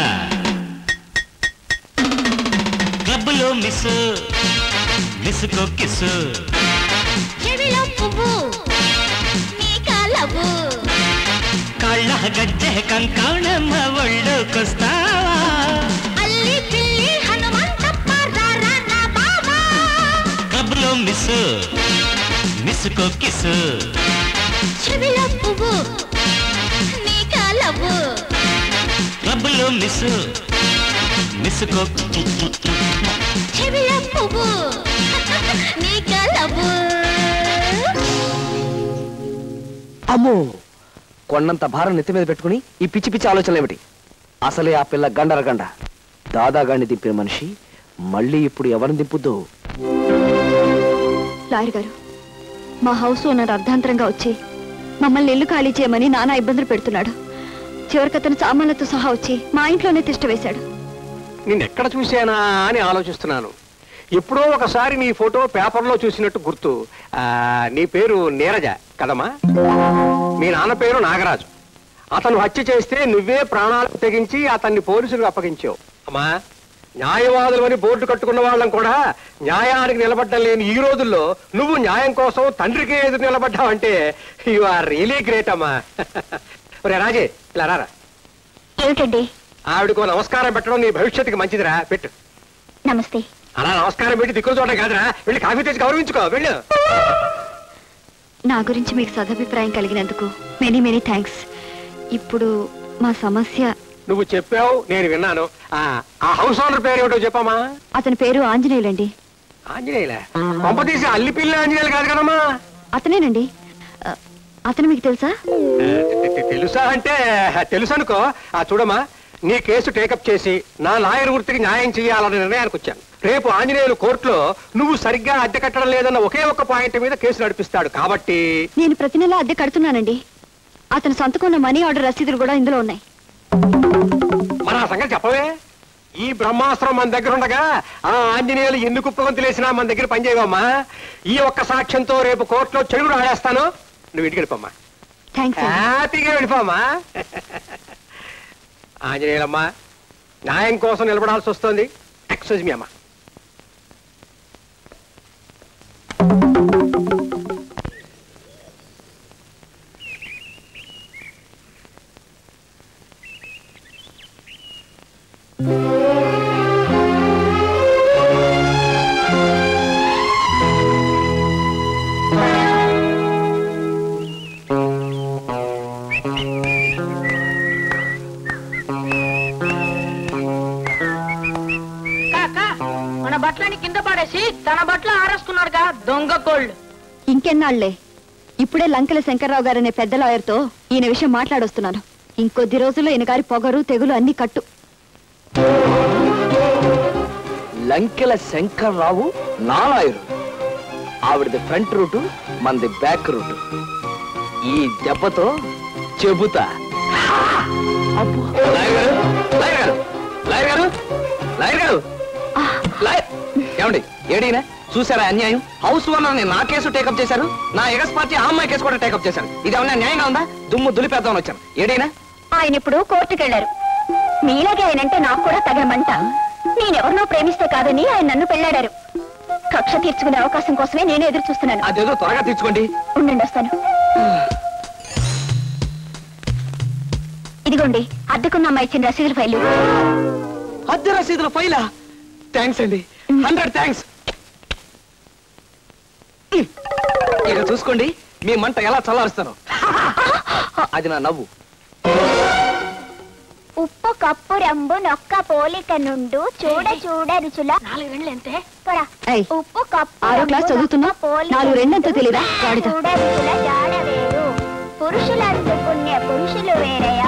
మిస్సుకో కిస్సు చెవిలో పువ్వు నీకా లవ్వు కళ్ళ గజ్జె కంకణమ్మ ఒళ్ళోకొస్తావా అల్లి పిల్లి హనుమంతప్ప రారా నా బాబా క్లబ్లో మిస్సు మిస్సుకో కిస్సు చెవిలో పువ్వు నీకా లవ్వు క్లబ్లో మిస్సు మిస్సుకో చెవిలో పువ్వు నీకా లవ్వు అమ్మో కొండంత భారం నెత్తి మీద పెట్టుకుని ఈ పిచ్చి పిచ్చి ఆలోచనలు ఏమిటి? అసలే ఆ పిల్ల గండరగండ దాదాగాడిని దింపిన మనిషి మళ్ళీ ఇప్పుడు ఎవరిని దింపుద్దో? లాయర్ గారు, మా హౌస్ ఓనర్ అర్ధాంతరంగా వచ్చి మమ్మల్ని ఇల్లు ఖాళీ చేయమని నానా ఇబ్బందులు పెడుతున్నాడు. చివరికి అతను సామాన్లతో సహా వచ్చి మా ఇంట్లోనే తిష్ట వేశాడు. నిన్నెక్కడ చూశానా అని ఆలోచిస్తున్నాను. ఎప్పుడో ఒకసారి నీ ఫోటో పేపర్లో చూసినట్టు గుర్తు. నీ పేరు నీరజ కదమ్మా? మీ నాన్న పేరు నాగరాజు. అతను హత్య చేస్తే నువ్వే ప్రాణాలకు తెగించి అతన్ని పోలీసులకు అప్పగించావు. అమ్మా, న్యాయవాదులు అని బోర్డు కట్టుకున్న వాళ్ళం కూడా న్యాయానికి నిలబడ్డం లేని ఈ రోజుల్లో నువ్వు న్యాయం కోసం తండ్రికి ఎదురు నిలబడ్డావంటే యు ఆర్ రియలీ గ్రేట్ అమ్మా. ఒరే రాజే, ఇలా రారా. ఏమిటండి? ఆవిడకు నమస్కారం పెట్టడం నీ భవిష్యత్తుకి మంచిదిరా, పెట్టు. నమస్తే. అలా నమస్కారం పెట్టి దిక్కులు చూడడం కాదురా, వెళ్ళి కాఫీ తెచ్చి గౌరవించుకో, వెళ్ళు. నా గురించి మీకు సదభిప్రాయం కలిగినందుకు మెనీ మెనీ థ్యాంక్స్. ఇప్పుడు మా సమస్య. నువ్వు చెప్పావు, నేను విన్నాను. ఆ హౌస్ ఓనర్ పేరు ఏమిటో చెప్పమ్మా. అతని పేరు ఆంజనేయులండి. ఆంజనేయులే? కొంప తీసి అల్లిపిల్లి ఆంజనేయులు కాదు కదమ్మా? అతనేనండి. అతను మీకు తెలుసా? తెలుసా అంటే తెలుసు అనుకో. చూడమ్మా, నీ కేసు టేకప్ చేసి నా లాయర్ వృత్తికి న్యాయం చేయాలనే నిర్ణయానికి వచ్చాను. రేపు ఆంజనేయులు కోర్టులో నువ్వు సరిగ్గా అద్దె కట్టడం లేదన్న ఒకే ఒక్క పాయింట్ మీద కేసు నడిపిస్తాడు. కాబట్టి నేను ప్రతి నెల అద్దె కడుతున్నానండి. అతను సంతకున్న మనీ ఆర్డర్ రసీదులు కూడా ఇందులో ఉన్నాయి. మరి ఆ సంగతి చెప్పవే. ఈ బ్రహ్మాస్త్రం మన దగ్గర ఉండగా ఆ ఆంజనేయులు ఎన్ని కుప్పగం తెలిసినా మన దగ్గర పనిచేయవమ్మా. ఈ ఒక్క సాక్ష్యంతో రేపు కోర్టులో చెడుగుడు ఆడేస్తాను. నువ్వు ఇంటికి వెళ్ళిపోమ్మా, హ్యాపీగా వెళ్ళిపోమ్మా. ఆంజనేయులమ్మా, న్యాయం కోసం నిలబడాల్సి వస్తుంది. ఎక్స్క్యూజ్ మీ అమ్మా. మన బట్టలని కింద పడేసి తన బట్టలు ఆరేసుకున్నాడుగా దొంగ కోళ్ళు. ఇంకెన్నాళ్లే? ఇప్పుడే లంకెల శంకర్రావు గారనే పెద్ద లాయర్తో ఈయన విషయం మాట్లాడొస్తున్నాను. ఇంకొద్ది రోజుల్లో ఈయన గారి పొగరు తెగులు అన్ని కట్టు. లంకెల శంకర్రావు నా లాయరు. ఆవిడది ఫ్రంట్ రూటు, మనది బ్యాక్ రూటు. ఈ దెబ్బతో చెబుతా. ఏమండి, ఏడీనా చూసారా అన్యాయం? హౌస్ ఓనర్ నా కేసు టేకప్ చేశారు, నా ఎగస్ పార్టీ ఆ అమ్మాయి కేసు కూడా టేకప్ చేశారు. ఇది ఏమన్నా న్యాయంగా ఉందా? దుమ్ము దులిపేద్దామని వచ్చాను. ఏడీనా ఆయన ఇప్పుడు కోర్టుకెళ్లారు. మీలాగే ఆయనంటే నాకు కూడా తగలమంట. నేనెవరినో ప్రేమిస్తే కాదని ఆయన నన్ను పెళ్లాడారు. కక్ష తీర్చుకునే అవకాశం కోసమే నేను ఎదురు చూస్తున్నాను. అదేదో త్వరగా తీర్చుకోండి. ఉండండి, వస్తాను. ఇదిగోండి అద్దెకున్న అమ్మాయి ఇచ్చిన రసీదుల ఫైలు. అద్దె రసీదుల ఫైలా? థ్యాంక్స్ అండి, 100 థ్యాంక్స్. ఇక చూసుకోండి మీ మంట ఎలా చల్లారుస్తాను. అది నా నవ్వు. ఉప్పు కప్పు రంబు నొక్క పోలిక నుండు చూడ చూడ రుచుల 4 రెండ్లు ఎంతే? ఉప్పు కప్పు 6వ క్లాస్ చదువుతున్నా? 4 రెండంతా తెలీదా? చూడ రుచుల జాడ వేరు. పురుషులందు పుణ్య పురుషులు వేరయా.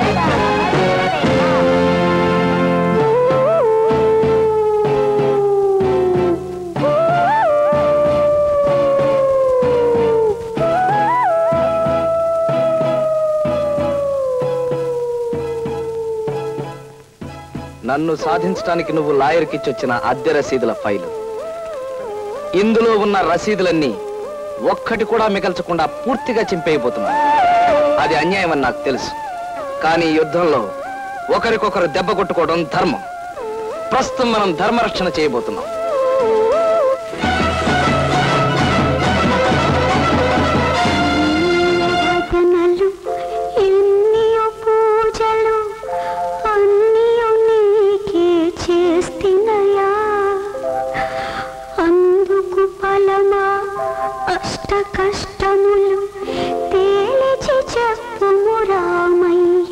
నన్ను సాధించడానికి నువ్వు లాయర్కి ఇచ్చొచ్చిన అద్దె రసీదుల ఫైలు. ఇందులో ఉన్న రసీదులన్నీ ఒక్కటి కూడా మిగల్చకుండా పూర్తిగా చింపేయబోతున్నా. అది అన్యాయం అని నాకు తెలుసు. కానీ యుద్ధంలో ఒకరికొకరు దెబ్బ కొట్టుకోవడం ధర్మం. ప్రస్తుతం మనం ధర్మరక్షణ చేయబోతున్నాం. అష్ట కష్టములు తేలిచి చెప్పుము రామయ్య,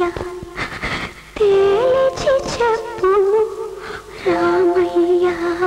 తేలిచి చెప్పుము రామయ్య.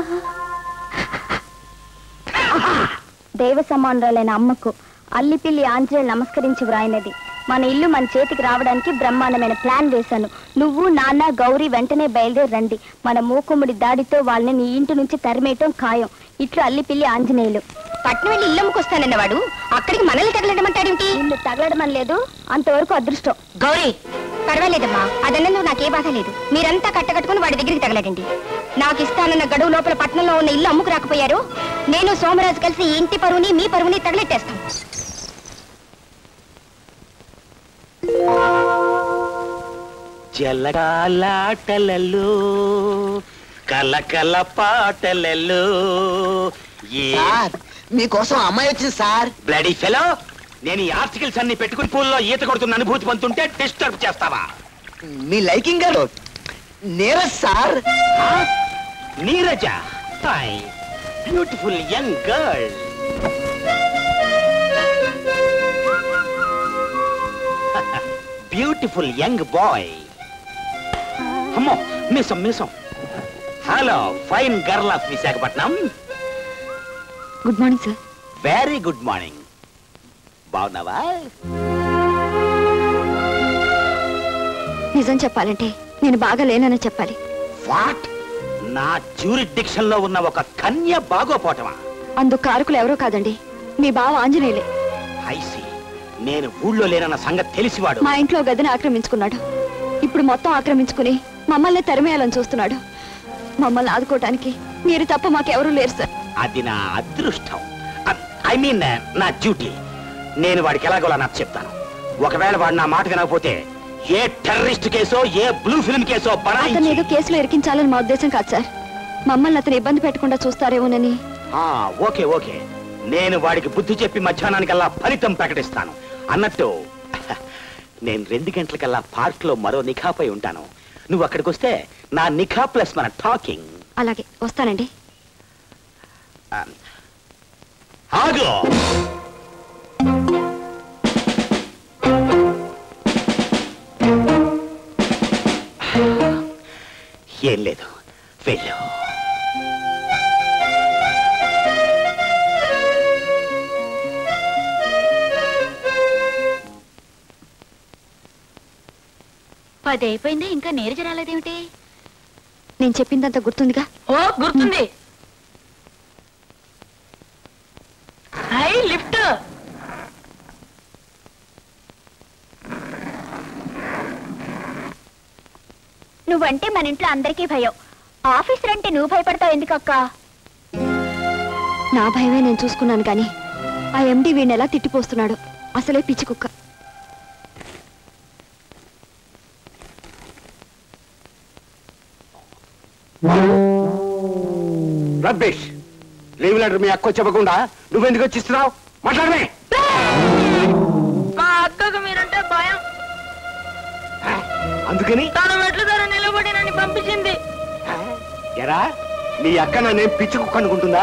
దైవ సమానురాలైన అమ్మకు అల్లిపిల్లి ఆంజనేయులు నమస్కరించి వ్రాయినది. మన ఇల్లు మన చేతికి రావడానికి బ్రహ్మాండమైన ప్లాన్ వేశాను. నువ్వు, నాన్న, గౌరీ వెంటనే బయలుదేరి రండి. మన మూకుముడి దాడితో వాళ్ళని నీ ఇంటి నుంచి తరిమేయటం ఖాయం. ఇట్లు అల్లిపిల్లి ఆంజనేయులు. పట్నం వెళ్ళి ఇల్లమ్మకు వస్తానన్నవాడు అక్కడికి మనల్ని తగలడమంటాడేమిటి? నిన్ను తగలడమని లేదు, అంతవరకు అదృష్టం. గౌరీ పర్వాలేదమ్మా, అదన్నందుకు నాకే బాధ లేదు. మీరంతా కట్టకట్టుకుని వాడి దగ్గరికి తగలడండి. నాకు ఇస్తానన్న గడువు లోపల పట్నంలో ఉన్న ఇల్లు అమ్ముకు రాకపోయారు, నేను సోమరాజు కలిసి ఈ ఇంటి పరువుని మీ పరువుని తగలెట్టేస్తాం. జలకాలాటలలో కలకల పాటలలో మీకోసం అమ్మాయి వచ్చింది సార్. బ్లడీ ఫెలో, నేను ఈ ఆర్టికల్స్ అన్ని పెట్టుకుని పూల్లో ఈత కొడుతున్న అనుభూతి పొందుతుంటే డిస్టర్బ్ చేస్తావా? మీ లైకింగ్ గారు Neeraj sir. Neeraja, beautiful young girl. Beautiful young boy. అమ్మో, మిసం మిసం. Hello, fine girl of Visakhapatnam. Good morning sir. Very good morning. బాగున్నావా? నిజం చెప్పాలంటే నేను బాగా లేనని చెప్పాలి. వాట్? నా జ్యూరిడిక్షన్ లో ఉన్న ఒక కన్య బాగోపోవటమా? అందుకు కారకులు ఎవరో కాదండి, మీ బావ ఆంజనేయులే. ఐసి, నేను ఊళ్ళో లేనన్న సంగతి తెలిసివాడు మా ఇంట్లో గదిని ఆక్రమించుకున్నాడు. ఇప్పుడు మొత్తం ఆక్రమించుకుని మమ్మల్ని తరిమేయాలని చూస్తున్నాడు. మమ్మల్ని ఆదుకోవటానికి మీరు తప్ప మాకెవరూ లేరు సార్. అది నా అదృష్టం. ఐ మీన్ నా డ్యూటీ. నేను వాడికి ఎలాగోలా నాకు చెప్తాను. ఒకవేళ వాడు నా మాట వినకపోతే ఏ టెర్రరిస్ట్ కేసో ఏ బ్లూ ఫిల్మ్ కేసో అతను ఏదో కేసులో ఇరికించాలని మా ఉద్దేశం కాదు సార్. మమ్మల్ని అతను ఇబ్బంది పెట్టకుండా చూస్తారేమోనని. ఓకే ఓకే, నేను వాడికి బుద్ధి చెప్పి మధ్యాహ్నానికల్లా ఫలితం ప్రకటిస్తాను. అన్నట్టు నేను 2 గంటలకల్లా పార్క్ లో మరో నిఖాపై ఉంటాను. నువ్వు అక్కడికి వస్తే నా నిఖా ప్లస్ మన టాకింగ్. అలాగే వస్తానండి. ఆగు. ఏం లేదు, వెళ్ళు. పది అయిపోయింది, ఇంకా నీరజ రాలేదేమిటి? నేను చెప్పిందంత గుర్తుందిగా? ఓ గుర్తుంది. లిఫ్ట్. నువ్వంటే మన ఇంట్లో అందరికీ భయం. ఆఫీసర్ అంటే నువ్వు భయపడతావు ఎందుకక్క? నా భయమే నేను చూసుకున్నాను కానీ ఆ ఎండి వీడిని ఎలా తిట్టిపోస్తున్నాడు. అసలే పిచ్చి కుక్క. రబ్బేష్, లీవ్ లెటర్ మీ అక్క చెప్పకుండా నువ్వెందుకు వచ్చిస్తున్నావు? మాట్లాడమే. మా అక్కకు మీరంటే భయం, అందుకని తను మెట్ల ధర నిలబడి నన్ను పంపించింది. ఎరా, నీ అక్క నన్నేం పిచ్చి కుక్క అనుకుంటుందా?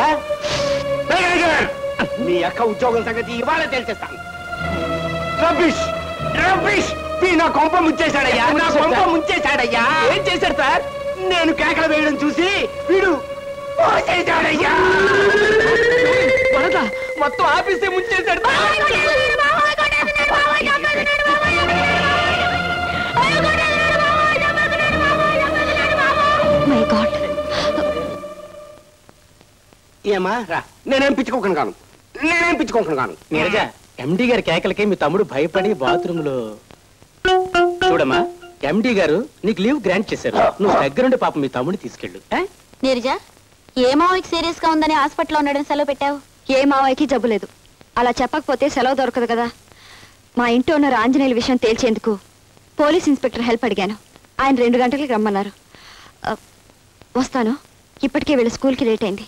మీ అక్క ఉద్యోగం సంగతి ఇవాళ తెలిసేస్తాను. రబ్బిష్ రబ్బిష్, నా కొంప ముంచేశాడయ్యా, నా కొంప ముంచేశాడయ్యా. ఏం చేశాడు సార్? నేను కేకలు వేయడం చూసి వీడు పోసేశాడయ్యా. మొత్తం ఆఫీసే ముంచేశాడు. My God. ఏమా రా, నేనేం పిచ్చుకోకను కాను, నేనేం పిచ్చుకోకను కాను. నీరజ, ఎండి గారి కేకలకి మీ తమ్ముడు భయపడి బాత్రూమ్ లో. చూడమ్మా, ఎండి గారు నీకు లీవ్ గ్రాంట్ చేశారు. నువ్వు దగ్గరుండి పాపం మీ తమ్ముడిని తీసుకెళ్ళు. నీరజ, ఏ మావయ్యకి సీరియస్ గా ఉందని హాస్పిటల్లో ఉండడం సెలవు పెట్టావు? ఏ మావయ్యకి జబ్బు లేదు. అలా చెప్పకపోతే సెలవు దొరకదు కదా. మా ఇంటి ఓనర్ ఆంజనేయుల విషయం తేల్చేందుకు పోలీస్ ఇన్స్పెక్టర్ హెల్ప్ అడిగాను. ఆయన 2 గంటలకి రమ్మన్నారు. వస్తాను. ఇప్పటికే వెళ్ళి స్కూల్కి లేట్ అయింది.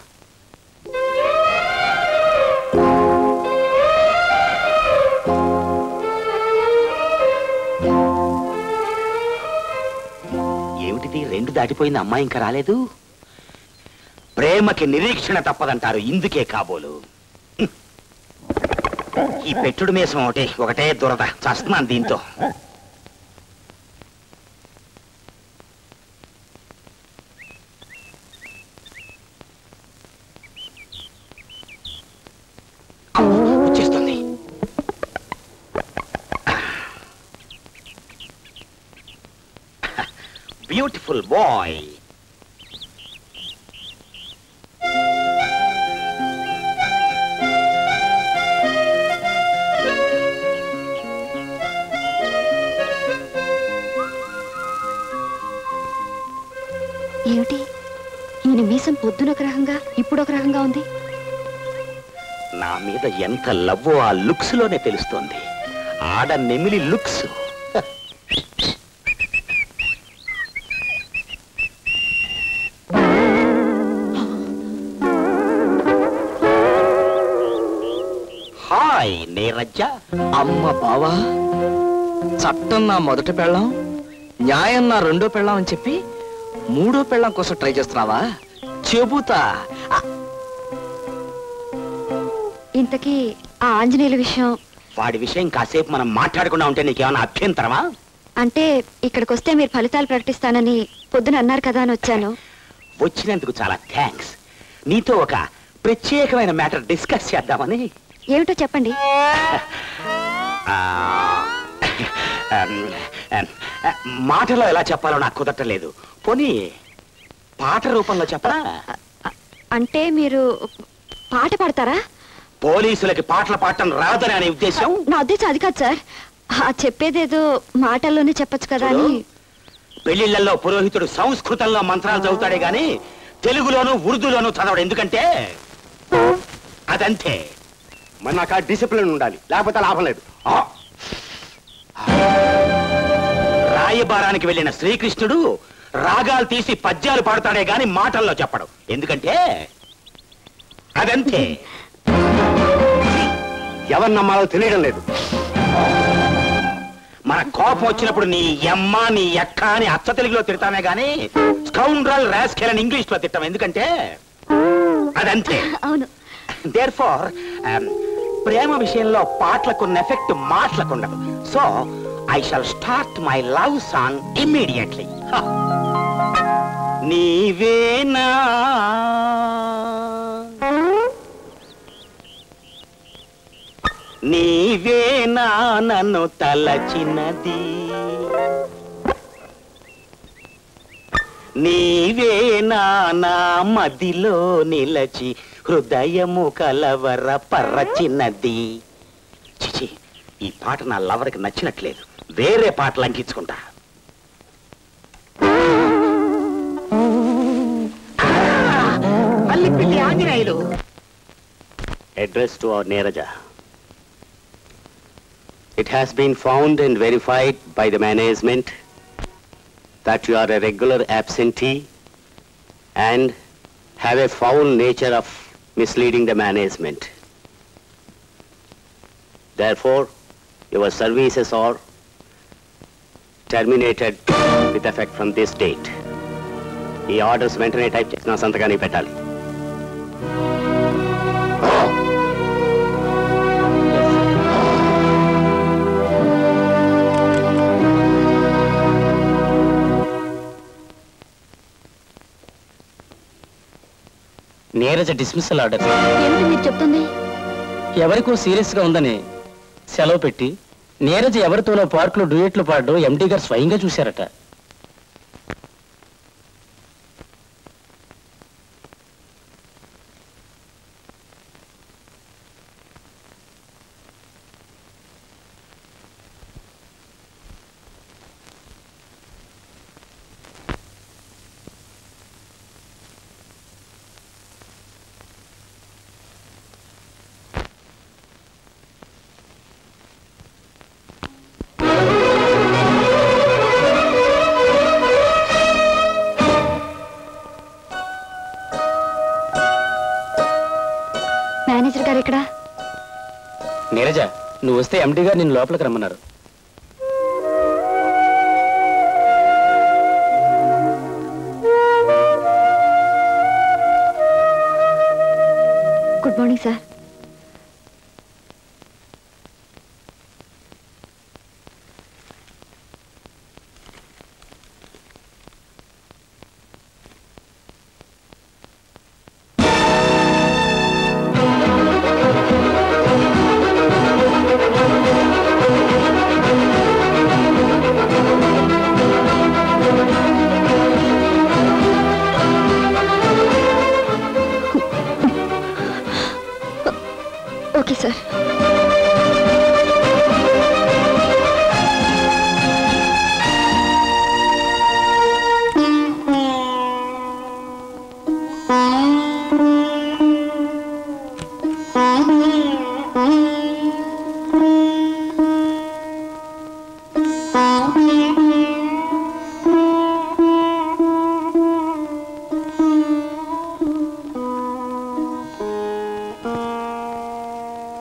ఏమిటిది? 2 దాటిపోయింది, అమ్మాయి ఇంకా రాలేదు. ప్రేమకి నిరీక్షణ తప్పదంటారు, ఇందుకే కాబోలు. ఈ పెట్టుడు మీసం ఒకటే దురద చస్తున్నాను దీంతో. వచ్చేస్తుంది. Beautiful boy. ఏమిటి ఈయన మీసం పొద్దున ఒక రకంగా ఇప్పుడు ఒక రకంగా ఉంది? నా మీద ఎంత లవ్వో ఆ లుక్స్ లోనే తెలుస్తోంది. ఆడ నెమిలి లుక్స్. హాయ్ నీరజ. అమ్మ బావా, చట్టం నా మొదటి పెళ్ళం, న్యాయం నా రెండో పెళ్ళం అని చెప్పి మూడో పెళ్ళం కోసం ట్రై చేస్తున్నావా? చెబుతా. ఇంతకీ ఆ ఆంజనేయుల విషయం? వాడి విషయం కాసేపు మనం మాట్లాడకుండా ఉంటే నీకేమైనా అభ్యంతరమా? అంటే ఇక్కడికి వస్తే మీరు ఫలితాలు ప్రకటిస్తానని పొద్దున అన్నారు కదా అని వచ్చాను. వచ్చినందుకు చాలా థ్యాంక్స్. నీతో ఒక ప్రత్యేకమైన మ్యాటర్ డిస్కస్ చేద్దామని. ఏమిటో చెప్పండి. మాటలో ఎలా చెప్పాలో నాకు కుదరట్లేదు. పోనీ పాట రూపంలో చెప్పరా? అంటే మీరు పాట పాడతారా? పోలీసులకి పాటలు పాడటం రాదని అనే ఉద్దేశం? నా ఉద్దేశం అది కాదు సార్. చెప్పేదేదో మాటల్లోనే చెప్పొచ్చు కదా అని. పెళ్లిళ్లలో పురోహితుడు సంస్కృతంలో మంత్రాలు చదువుతాడే గాని తెలుగులోను ఉర్దూలోను చదవడు. ఎందుకంటే అదంతే. మరి నాకు ఆ డిసిప్లిన్ ఉండాలి, లేకపోతే లాభం లేదు. రాయబారానికి వెళ్ళిన శ్రీకృష్ణుడు రాగాలు తీసి పద్యాలు పాడతాడే గాని మాటల్లో చెప్పడు. ఎందుకంటే అదంతే. ఎవరు నమ్మాలో తెలియడం లేదు. మన కోపం వచ్చినప్పుడు నీ అమ్మ నీ అక్క అని అచ్చ తెలుగులో తిడతామే గాని స్కౌండ్రల్ రాస్కెల్ అని ఇంగ్లీష్ లో తిట్టాం. ఎందుకంటే అదంతే. అవును. దేర్ఫోర్ ప్రేమ విషయంలో పాటలకున్న ఎఫెక్ట్ మాటలకుండదు. So I shall start my love song immediately. నీవేనా నీవేనా నన్ను తలచినది, నీవేనా నా మదిలో నిలచి హృదయము కలవర పరచినది. చిచి, ఈ పాట నా లవర్కి నచ్చినట్లేదు. వేరే పాటలు అంకించుకుంటా. అల్లిపిల్లి Anjaneyulu. Address to our Neeraja. It has been found and verified by the management that you are a regular absentee and have a foul nature of misleading the management. Therefore, your services are terminated with effect from this date. ఈ orders వెంటనే type చేసిన సంతకాన్ని పెట్టాలి. Neeraja dismissal order. ఏమిటి మీరు చెప్తుంది? ఎవరికో serious గా ఉందని సెలవు పెట్టి నీరజ ఎవరితోనో పార్కులో డ్యూయెట్లు పాడడం ఎండీ గారు స్వయంగా చూశారట. మేనేజర్ గారు ఇక్కడ? నీరజ, నువ్వు వస్తే ఎండీ గారు నిన్ను లోపలికి రమ్మన్నారు. Good morning sir.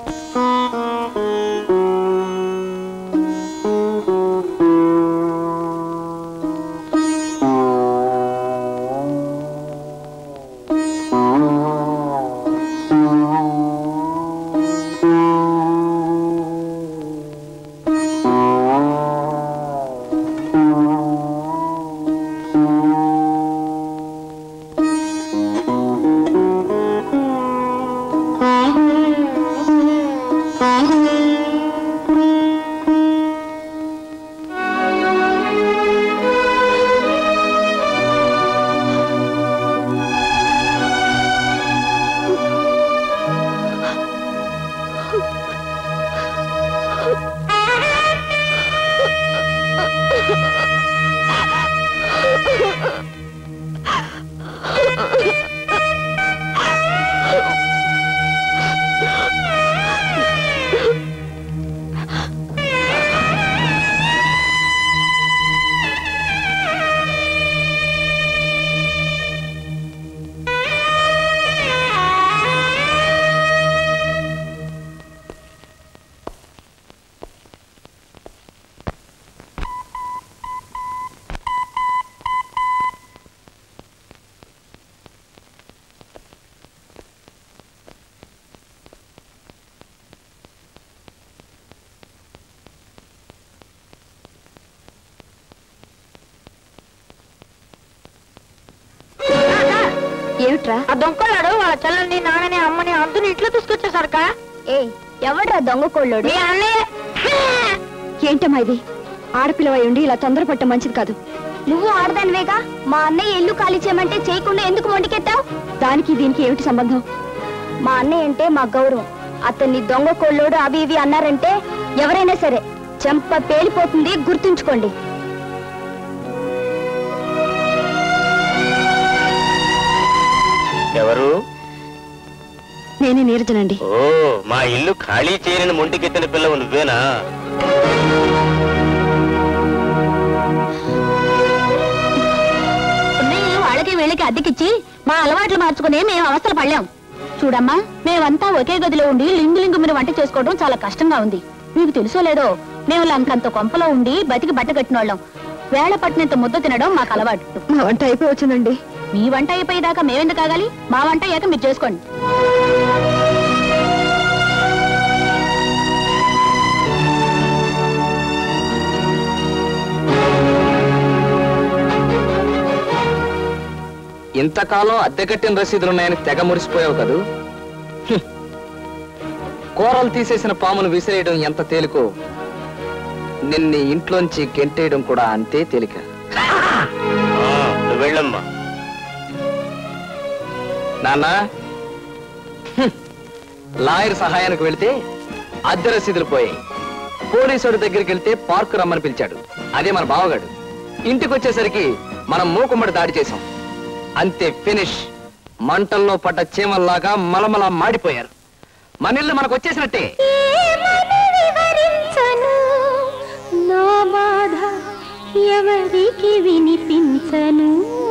ఏమిట్రా? ఆ దొంగలాడు వాళ్ళ చెల్లెల్ని నాన్నని అమ్మని అందరిని ఇంట్లో తీసుకొచ్చేసరిక. ఏ ఎవడ్రా దొంగ కోళ్ళోడు? మీ అన్నయ్య. ఏంటమ్మా ఇది? ఆడపిల్లవై ఉండి ఇలా తొందరపడటం మంచిది కాదు. నువ్వు ఆడదానివేగా, మా అన్నయ్య ఇల్లు ఖాళీ చేయమంటే చేయకుండా ఎందుకు మొండికెత్తావు? దానికి దీనికి ఏమిటి సంబంధం? మా అన్నయ్య అంటే మా గౌరవం. అతన్ని దొంగ కోళ్ళోడు అవి ఇవి అన్నారంటే ఎవరైనా సరే చెంప పేలిపోతుంది, గుర్తుంచుకోండి. ఎవరు? నేనే నీరజనండి. ఓ, మా ఇల్లు ఖాళీ చేయని మొంటికెత్తిన పిల్లవు నువ్వేనా? వాళ్ళకి వీళ్ళకి అద్దెకిచ్చి మా అలవాట్లు మార్చుకుని మేము అవస్థలు పడలేం. చూడమ్మా, మేమంతా ఒకే గదిలో ఉండి లింగు మీద వంట చేసుకోవడం చాలా కష్టంగా ఉంది. మీకు తెలుసో లేదో, మేము లంకంత కొంపలో ఉండి బతికి బట్ట కట్టిన వాళ్ళం. వేళ పట్టినంత ముద్ద తినడం మాకు అలవాటు. మా వంట అయిపోయి వచ్చిందండి. మీ వంట అయిపోయేదాకా మేమెందుకు కాగాలి? మా వంట అయ్యాక మీరు చేసుకోండి. ఇంతకాలం అద్దె కట్టిన రసీదులున్నాయని తెగ మురిసిపోయావు కదూ. కూరలు తీసేసిన పామును విసిరేయడం ఎంత తేలికో, నిన్ను ఇంట్లోంచి గెంటేయడం కూడా అంతే తేలిక. వెళ్ళమ్మా. నాన్న, లాయర్ సహాయానికి వెళితే అద్దె రసీదులు పోయాయి. పోలీసుడి దగ్గరికి వెళ్తే పార్కు రమ్మని పిలిచాడు. అదే మన బావగాడు. ఇంటికి వచ్చేసరికి మనం మూకుమ్మడి దాడి చేశాం. అంతే, ఫినిష్. మంటల్లో పడ్డ చీమల్లాగా మలమలా మాడిపోయారు. మన ఇల్లు మనకు వచ్చేసినట్టే. నా బాధ ఎవరికి వినిపించను.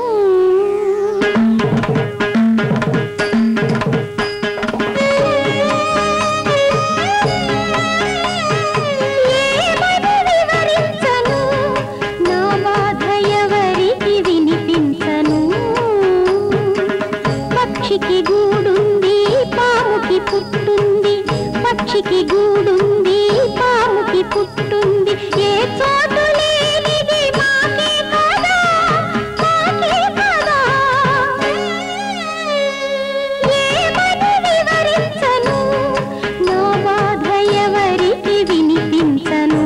పక్షికి గూడుంది పాముకి పుట్టుంది, పక్షికి గూడుంది పాముకి పుట్టుంది. ఏ చోటు లేనిది మాకే కదా, మాకే కదా. ఏమని వివరించను, నా బాధ ఎవరికి వినిపించను.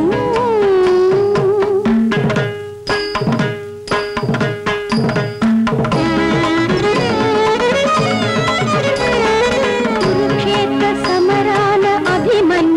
కురుక్షేత్ర సమరాల అభిమన్యు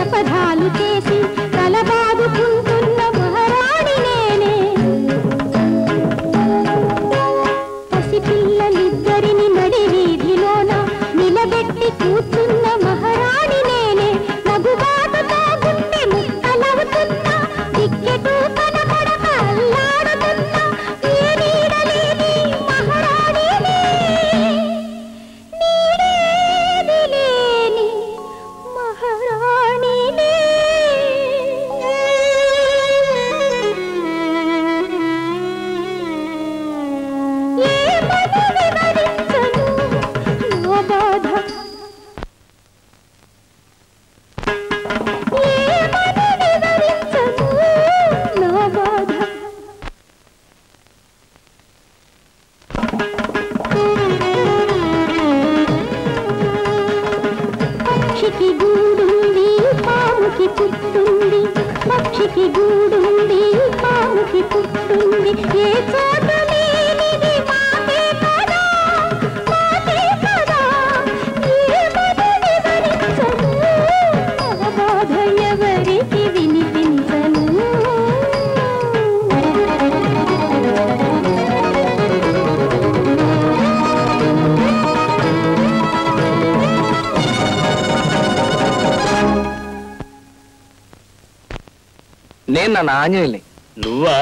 పదాలు చేసి తలబాదుకుంటున్న మహారాణి నేనే. పసిపిల్లలిద్దరిని నడి వీధిలోన నిలబెట్టి కూర్చున్న మహారాణి నేనే. నగుబాటుతో గుండె ముక్కలవుతున్నా టిక్కెటు కనపడక అల్లాడుతున్నా ఏ నీడలేని మహారాణినే. నీడేది లేని మహారాణినే. ఏమని వివరించను నా బాధ, ఏమని వివరించను నా బాధ. పక్షికి గూడుంది పాముకి పుట్టుంది, పక్షికి గూడుంది పాముకి పుట్టుంది. ఏ చోట లేనిది మాకే కదా, మాకే కదా. ఏమని వివరించను నా బాధ, ఎవరికి వినిపించను. నేను నా ఆంజనేయుల్ని. నువ్వా?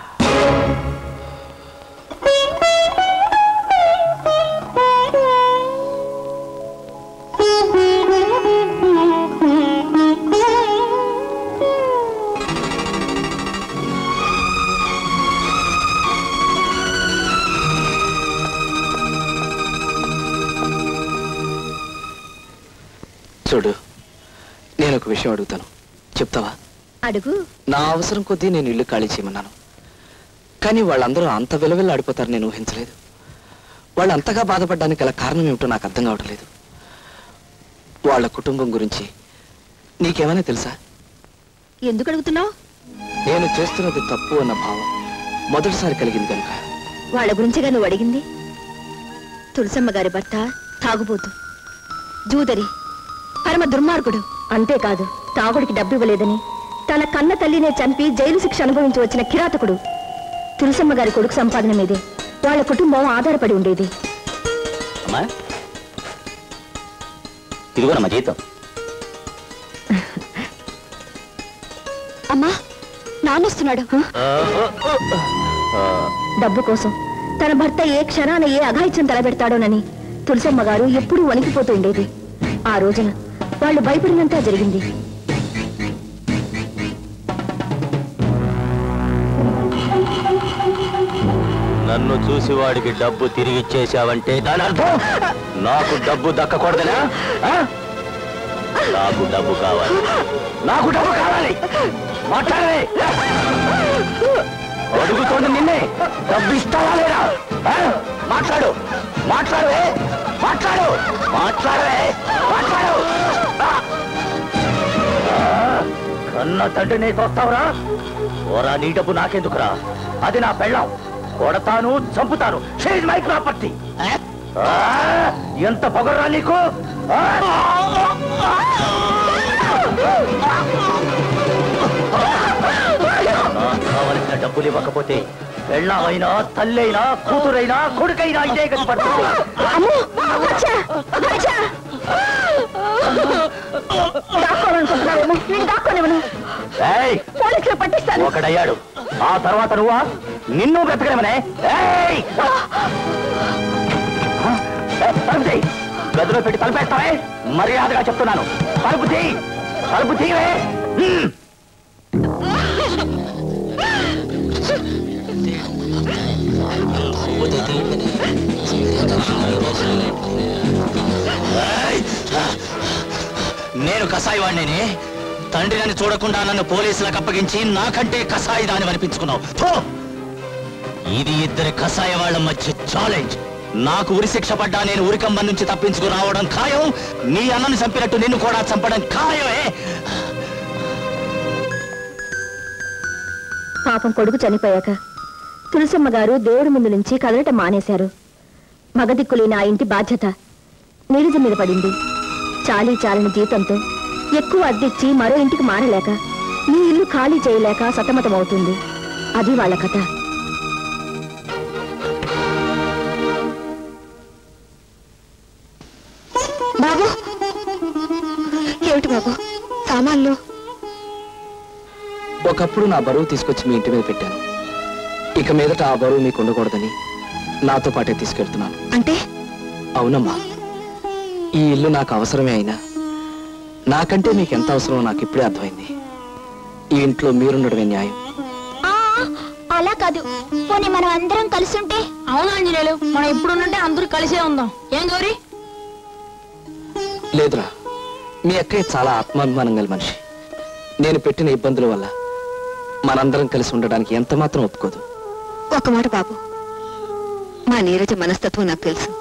చూడు, నేను ఒక విషయం అడుగుతాను, చెప్తావా? అడుగు. నా అవసరం కొద్దీ నేను ఇల్లు ఖాళీ చేయమన్నాను, కానీ వాళ్ళందరూ అంత విలువెల్లా ఆడిపోతారు నేను ఊహించలేదు. వాళ్ళు అంతగా బాధపడడానికి గల కారణం ఏమిటో నాకు అర్థం కావటం లేదు. వాళ్ళ కుటుంబం గురించి నీకేమైనా తెలుసా? ఎందుకు అడుగుతున్నావు? నేను చేస్తున్నది తప్పు అన్న భావం మొదటిసారి కలిగింది కనుక. వాళ్ళ గురించిగా నువ్వు అడిగింది? తులసమ్మ గారి భర్త తాగుబోతు, జూదరి, పరమ దుర్మార్గుడు. అంతేకాదు, తాగుడికి డబ్బు ఇవ్వలేదని తన కన్న తల్లినే చంపి జైలు శిక్ష అనుభవించి వచ్చిన కిరాతకుడు. తులసమ్మ గారి కొడుకు సంపాదన మీదే వాళ్ళ కుటుంబం ఆధారపడి ఉండేది. అమ్మా, ఇదిగోనమ్మా జీతం. అమ్మా, నాన్నొస్తున్నాడు. డబ్బు కోసం తన భర్త ఏ క్షణాన ఏ అఘాయిత్యం తలబెడతాడోనని తులసమ్మ గారు ఎప్పుడూ వణికిపోతూ ఉండేది. ఆ రోజున వాళ్ళు భయపడినంతా జరిగింది. నన్ను చూసి వాడికి డబ్బు తిరిగి ఇచ్చేసావంటే దాని అర్థం నాకు డబ్బు దక్కకూడదనా? నాకు డబ్బు కావాలి, నాకు డబ్బు కావాలి. మాట్లాడవే, అడుగుతోంది నిన్నే. డబ్బు ఇస్తావా లేదా? మాట్లాడు, మాట్లాడవే, మాట్లాడు, మాట్లాడవే, మాట్లాడు. కన్న తండ్రిని తోస్తావురా? ఓరా, నీ డబ్బు నాకెందుకురా? అది నా పెళ్ళాం. కొడతాను, చంపుతాను. She's my property. ఎంత పొగరా నీకు? కావలసిన డబ్బులు ఇవ్వకపోతే పెళ్ళామైనా, తల్లైనా, కూతురైనా, కొడుకైనా ఇదే గతి పడుతుంది. ఒకడయ్యాడు, ఆ తర్వాత నువ్వా? నిన్ను బ్రతకలేమనే. గదిలో పెట్టి తలపేస్తావే? మర్యాదగా చెప్తున్నాను, తలుపు తీయి, తలుపు తీయవే. నేను కసాయి వాడిని. తండ్రి నన్ను చూడకుండా నన్ను పోలీసులకు అప్పగించి నాకంటే కసాయి దాన్ని అనిపించుకున్నావు. ఇది ఇద్దరి కసాయ వాళ్ళ మధ్య ఛాలెంజ్. నాకు ఉరి శిక్ష పడ్డా నేను ఉరికంబం నుంచి తప్పించుకు రావడం ఖాయం. నీ అన్నను చంపినట్టు నిన్ను కూడా చంపడం ఖాయమే. పాపం కొడుకు చనిపోయాక తులసమ్మ గారు దేవుడి ముందు నుంచి కదలటం మానేశారు. మగదిక్కులేని ఆ ఇంటి బాధ్యత నీరజ మీద పడింది. చాలీ చాలని జీతంతో ఎక్కువ అద్దెచ్చి మరో ఇంటికి మారలేక నీ ఇల్లు ఖాళీ చేయలేక సతమతమవుతుంది. అది వాళ్ళ కథ. బాబు, ఏమిటి బాబు సామాన్లు? ఒకప్పుడు నా బరువు తీసుకొచ్చి మీ ఇంటి మీద పెట్టాను. ఇక మీదట ఆ బరువు మీకు ఉండకూడదని నాతో పాటే తీసుకెళ్తున్నాను. అంటే? అవునమ్మా, ఈ ఇల్లు నాకు అవసరమే అయినా నాకంటే మీకు ఎంత అవసరమో నాకు ఇప్పుడే అర్థమైంది. ఈ ఇంట్లో మీరుండడమే న్యాయం. అలా కాదు, పోనీ మనం అందరం కలిసి ఉంటే? అవును ఆంజనేయులు, మనం ఇప్పుడు ఉన్నట్టే అందరూ కలిసే ఉందాం. ఏం గౌరీ? లేదురా, మీ అక్కయ్య చాలా ఆత్మాభిమానం గల మనిషి. నేను పెట్టిన ఇబ్బందుల వల్ల మనందరం కలిసి ఉండడానికి ఎంత మాత్రం ఒప్పుకోదు. ఒక మాట బాబు, మా నీరజ మనస్తత్వం నాకు తెలుసు.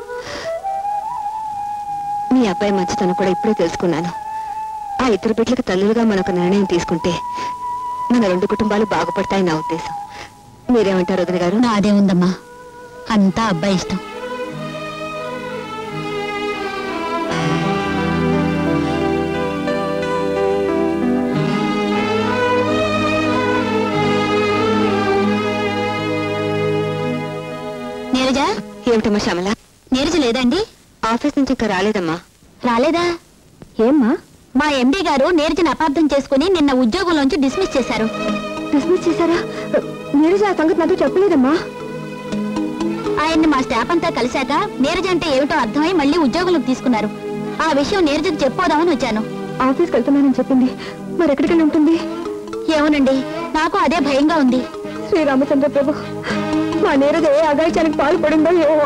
మీ అబ్బాయి మంచితనం కూడా ఇప్పుడే తెలుసుకున్నాను. ఆ ఇద్దరు బిడ్డలకు తల్లులుగా మనొక నిర్ణయం తీసుకుంటే మన రెండు కుటుంబాలు బాగుపడతాయి నా ఉద్దేశం. మీరేమంటారు వదిన గారు? నాదే ఉందమ్మా, అంతా అబ్బాయి ఇష్టం. నీరజ? ఏమిటమ్మా శ్యామల? నీరజ లేదండి? ఆఫీస్ నుంచి ఇంకా రాలేదమ్మా. రాలేదా? ఏమ్మా? మా ఎండీ గారు నీరజను అపార్థం చేసుకుని నిన్న ఉద్యోగంలోంచి డిస్మిస్ చేశారు. డిస్మిస్ చేశారా? నీరజ ఆ సంగతి నాతో చెప్పలేదమ్మా. ఆయన్ని మా స్టాఫ్ అంతా కలిశాక నీరజ అంటే ఏమిటో అర్థమై మళ్ళీ ఉద్యోగంలోకి తీసుకున్నారు. ఆ విషయం నీరజకు చెప్పోదామని వచ్చాను. ఆఫీస్కి వెళ్తున్నానని చెప్పింది, మరి ఎక్కడికి ఉంటుంది? ఏమోనండి, నాకు అదే భయంగా ఉంది. శ్రీరామచంద్ర ప్రభు, మా నీరజ ఏ అగాయిత్యానికి పాల్పడిందో ఏమో.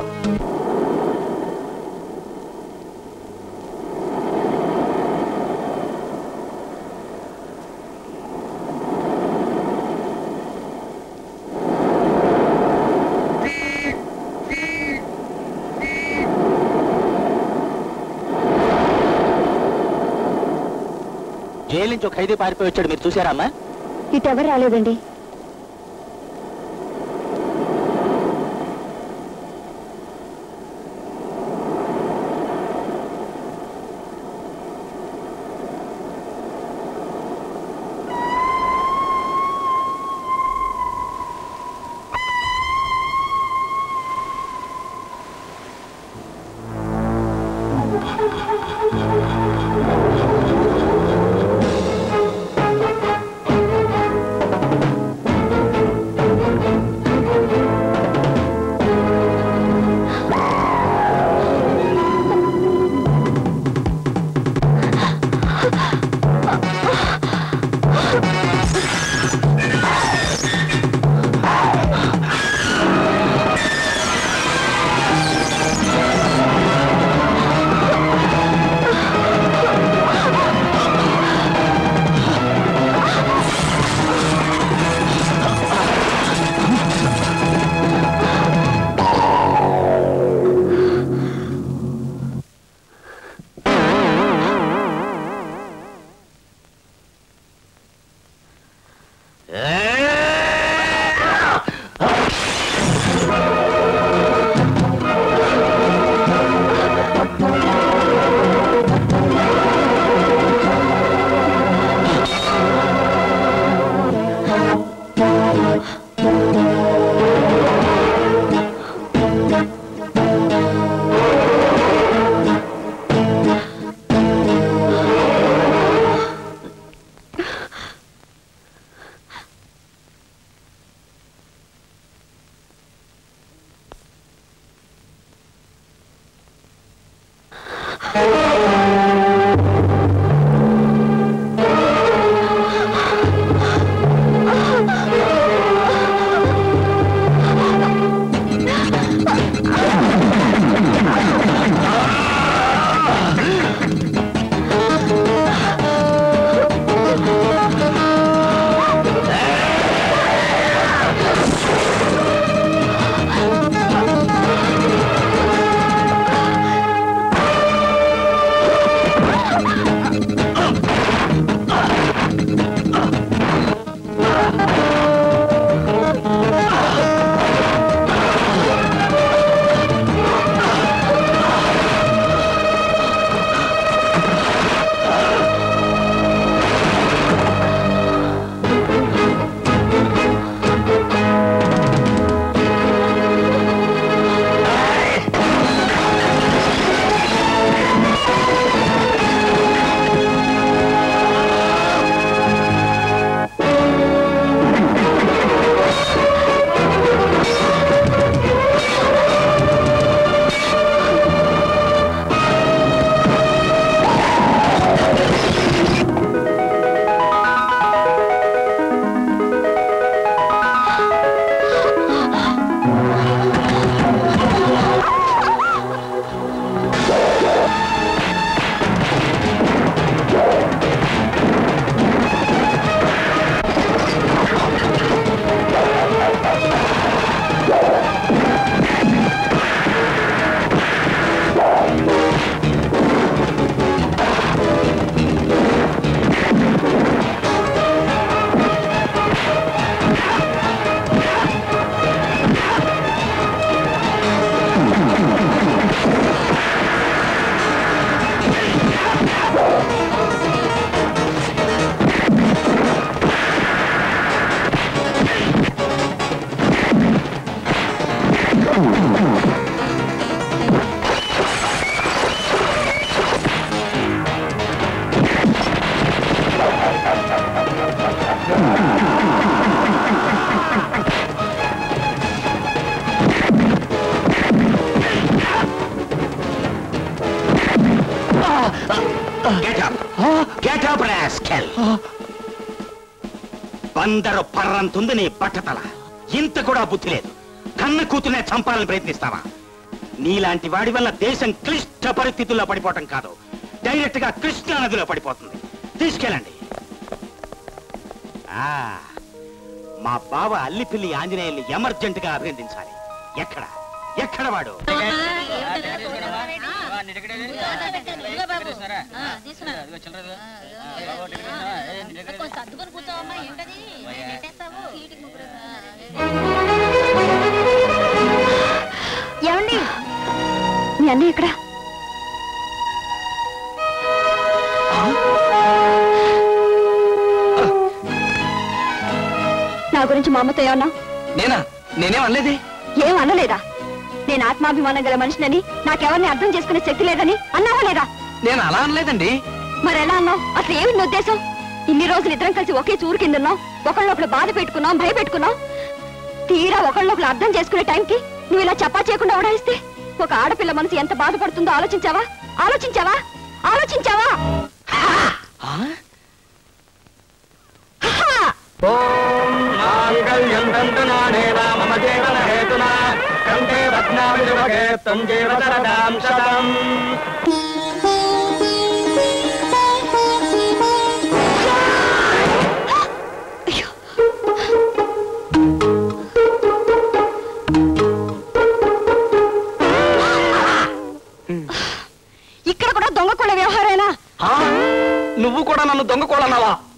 జైలు నుంచి ఒక ఖైదీ పారిపోయి వచ్చాడు, మీరు చూసారమ్మా? ఇటు ఎవరు రాలేదండి. రాస్కెల్ బందరు పర్రంతుంది నీ బట్టతల. ఇంత కూడా బుద్ధి లేదు. కన్న కూతునే చంపాలని ప్రయత్నిస్తావా? నీలాంటి వాడి వల్ల దేశం క్లిష్ట పరిస్థితుల్లో పడిపోవటం కాదు, డైరెక్ట్ గా కృష్ణా నదిలో పడిపోతుంది. తీసుకెళ్ళండి. మా బావ అల్లిపిల్లి ఆంజనేయుల్ని ఎమర్జెంట్ గా అభినందించాలి. ఎక్కడ ఎక్కడ వాడు? ఏమండి, మీ అన్నయ్య ఎక్కడ? నా గురించి మా అమ్మతో ఏమన్నా? నేనేం అనలేదే. ఏం అనలేదా? నేను ఆత్మాభిమానం గల మనిషినని, నాకెవరిని అర్థం చేసుకునే శక్తి లేదని అన్నావా లేదా? నేను అలా అనలేదండి. మరి ఎలా అన్నావు? అసలు ఏమి నీ ఉద్దేశం? ఇన్ని రోజులు ఇద్దరం కలిసి ఒకే చూరు కింద ఉన్నాం, ఒకళ్ళొకళ్ళు బాధ పెట్టుకున్నాం, భయపెట్టుకున్నాం. తీరా ఒకళ్ళొకళ్ళు అర్థం చేసుకునే టైంకి నువ్వు ఇలా చెప్పా చేయకుండా ఉడాయిస్తే ఒక ఆడపిల్ల మనసు ఎంత బాధపడుతుందో ఆలోచించావా? ఆలోచించావా? ఆలోచించావా? ఇక్కడ కూడా దొంగ కోళ్ళ వ్యవహారేనా? నువ్వు కూడా నన్ను దొంగ కోళ్ళన్నావా?